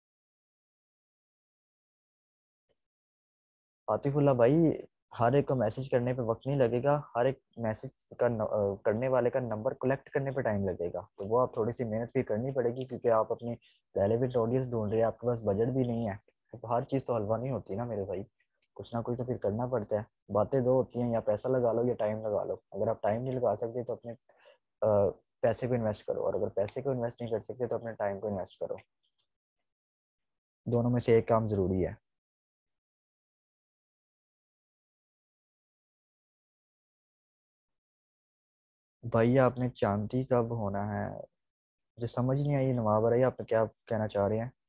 आतिफुल्ला भाई, हर एक को मैसेज करने पे वक्त नहीं लगेगा, हर एक मैसेज का करने वाले का नंबर कलेक्ट करने पे टाइम लगेगा, तो वो आप थोड़ी सी मेहनत भी करनी पड़ेगी, क्योंकि आप अपनी रेलेवेंट ऑडियंस ढूंढ रहे हैं, आपके पास बजट भी नहीं है। तो हर चीज़ तो हलवा नहीं होती ना मेरे भाई, कुछ ना कुछ तो फिर करना पड़ता है। बातें दो होती हैं, या पैसा लगा लो या टाइम लगा लो। अगर आप टाइम नहीं लगा सकते तो अपने पैसे को इन्वेस्ट करो, और अगर पैसे को इन्वेस्ट नहीं कर सकते तो अपने टाइम को इन्वेस्ट करो। दोनों में से एक काम जरूरी है। भाई आपने चांदी कब होना है, मुझे समझ नहीं आई नवाब रही, आप क्या कहना चाह रहे हैं।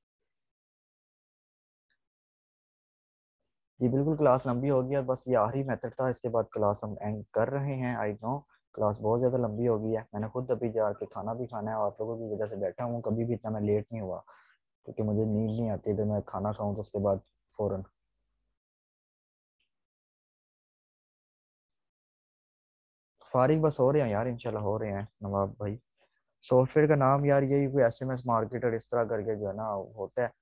जी बिल्कुल, क्लास लंबी होगी, और बस ये आखिरी मेथड था, इसके बाद क्लास हम एंड कर रहे हैं। आई नो क्लास बहुत ज़्यादा लंबी हो गई है, मैंने खुद अभी जाके खाना भी खाना है, और आप लोगों की वजह से बैठा हूँ, कभी भी इतना मैं लेट नहीं हुआ, क्योंकि मुझे नींद नहीं आती तो मैं खाना खाऊं तो उसके बाद फ़ौरन। फारिग बस हो रहे हैं यार, इंशाल्लाह हो रहे हैं नवाब भाई। सॉफ्टवेयर का नाम यार यही कोई एसएमएस मार्केटर इस तरह करके जो है ना होता है।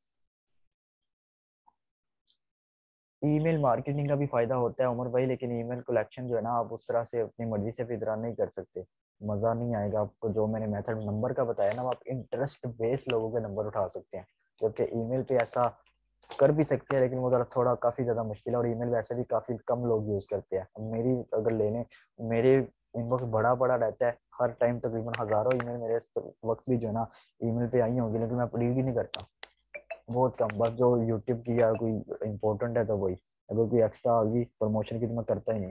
ईमेल मार्केटिंग का भी फायदा होता है उमर भाई, लेकिन ईमेल कलेक्शन जो है ना आप उस तरह से अपनी मर्जी से विड्रॉ नहीं कर सकते, मजा नहीं आएगा आपको। जो मैंने मेथड नंबर का बताया ना, आप इंटरेस्ट बेस लोगों के नंबर उठा सकते हैं, जबकि ईमेल पे ऐसा कर भी सकते हैं, लेकिन वो जरा थोड़ा काफी ज्यादा मुश्किल है, और ईमेल वैसे भी काफी कम लोग यूज करते हैं। अब मेरी अगर लेने मेरे इनबॉक्स बड़ा बड़ा रहता है, हर टाइम तकरीबन हज़ारों ईमेल मेरे इस वक्त भी जो है ना ईमेल पे आई होंगी, लेकिन मैं रीड ही नहीं करता, बहुत कम। बस जो यूट्यूब की या कोई इंपॉर्टेंट है तो वही, अगर कोई एक्स्ट्रा आ गई प्रमोशन की तो मैं करता ही नहीं।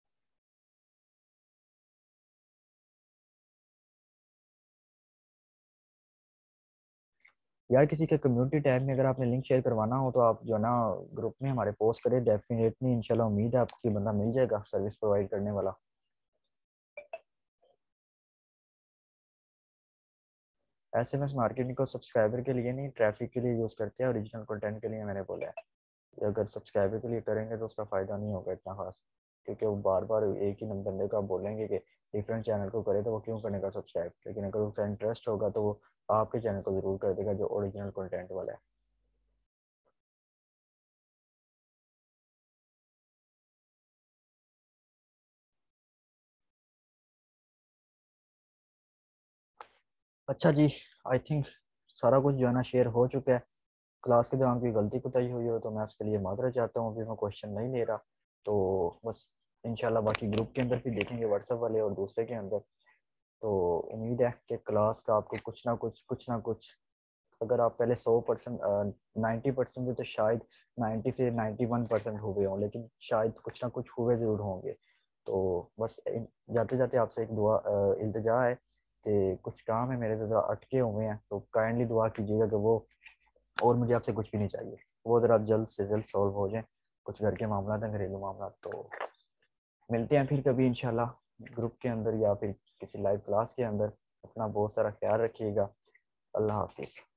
यार किसी के कम्युनिटी टैब में अगर आपने लिंक शेयर करवाना हो तो आप जो है ना ग्रुप में हमारे पोस्ट करें, डेफिनेटली इंशाल्लाह उम्मीद है आपको कि बंदा मिल जाएगा सर्विस प्रोवाइड करने वाला। एसएमएस मार्केटिंग को सब्सक्राइबर के लिए नहीं, ट्रैफिक के लिए यूज़ करते हैं, ओरिजिनल कंटेंट के लिए मैंने बोला है। ये अगर सब्सक्राइबर के लिए करेंगे तो उसका फ़ायदा नहीं होगा इतना खास, क्योंकि वो बार बार एक ही बंदे को आप बोलेंगे कि डिफरेंट चैनल को करे तो वो क्यों करेगा सब्सक्राइब, लेकिन अगर उसका इंटरेस्ट होगा तो वो आपके चैनल को ज़रूर कर देगा जो ओरिजिनल कंटेंट वाला है। अच्छा जी, आई थिंक सारा कुछ जो है ना शेयर हो चुका है। क्लास के दौरान कोई गलती कोताही हुई हो तो मैं उसके लिए माजरत चाहता हूँ, अभी मैं क्वेश्चन नहीं ले रहा। तो बस इंशाल्लाह बाकी ग्रुप के अंदर भी देखेंगे, व्हाट्सएप वाले और दूसरे के अंदर। तो उम्मीद है कि क्लास का आपको कुछ ना कुछ अगर आप पहले 100% 90% थे तो शायद 90 से 91% हुए हों, लेकिन शायद कुछ ना कुछ हुए ज़रूर होंगे। तो बस जाते जाते आपसे एक दुआ इल्तिजा है कि कुछ काम है मेरे से ज़रा अटके हुए हैं, तो काइंडली दुआ कीजिएगा कि वो, और मुझे आपसे कुछ भी नहीं चाहिए, वो ज़रा जल्द से जल्द सॉल्व हो जाए। कुछ घर के मामला हैं, घरेलू मामला। तो मिलते हैं फिर कभी इंशाल्लाह ग्रुप के अंदर या फिर किसी लाइव क्लास के अंदर। अपना बहुत सारा ख्याल रखिएगा। अल्लाह हाफिज़।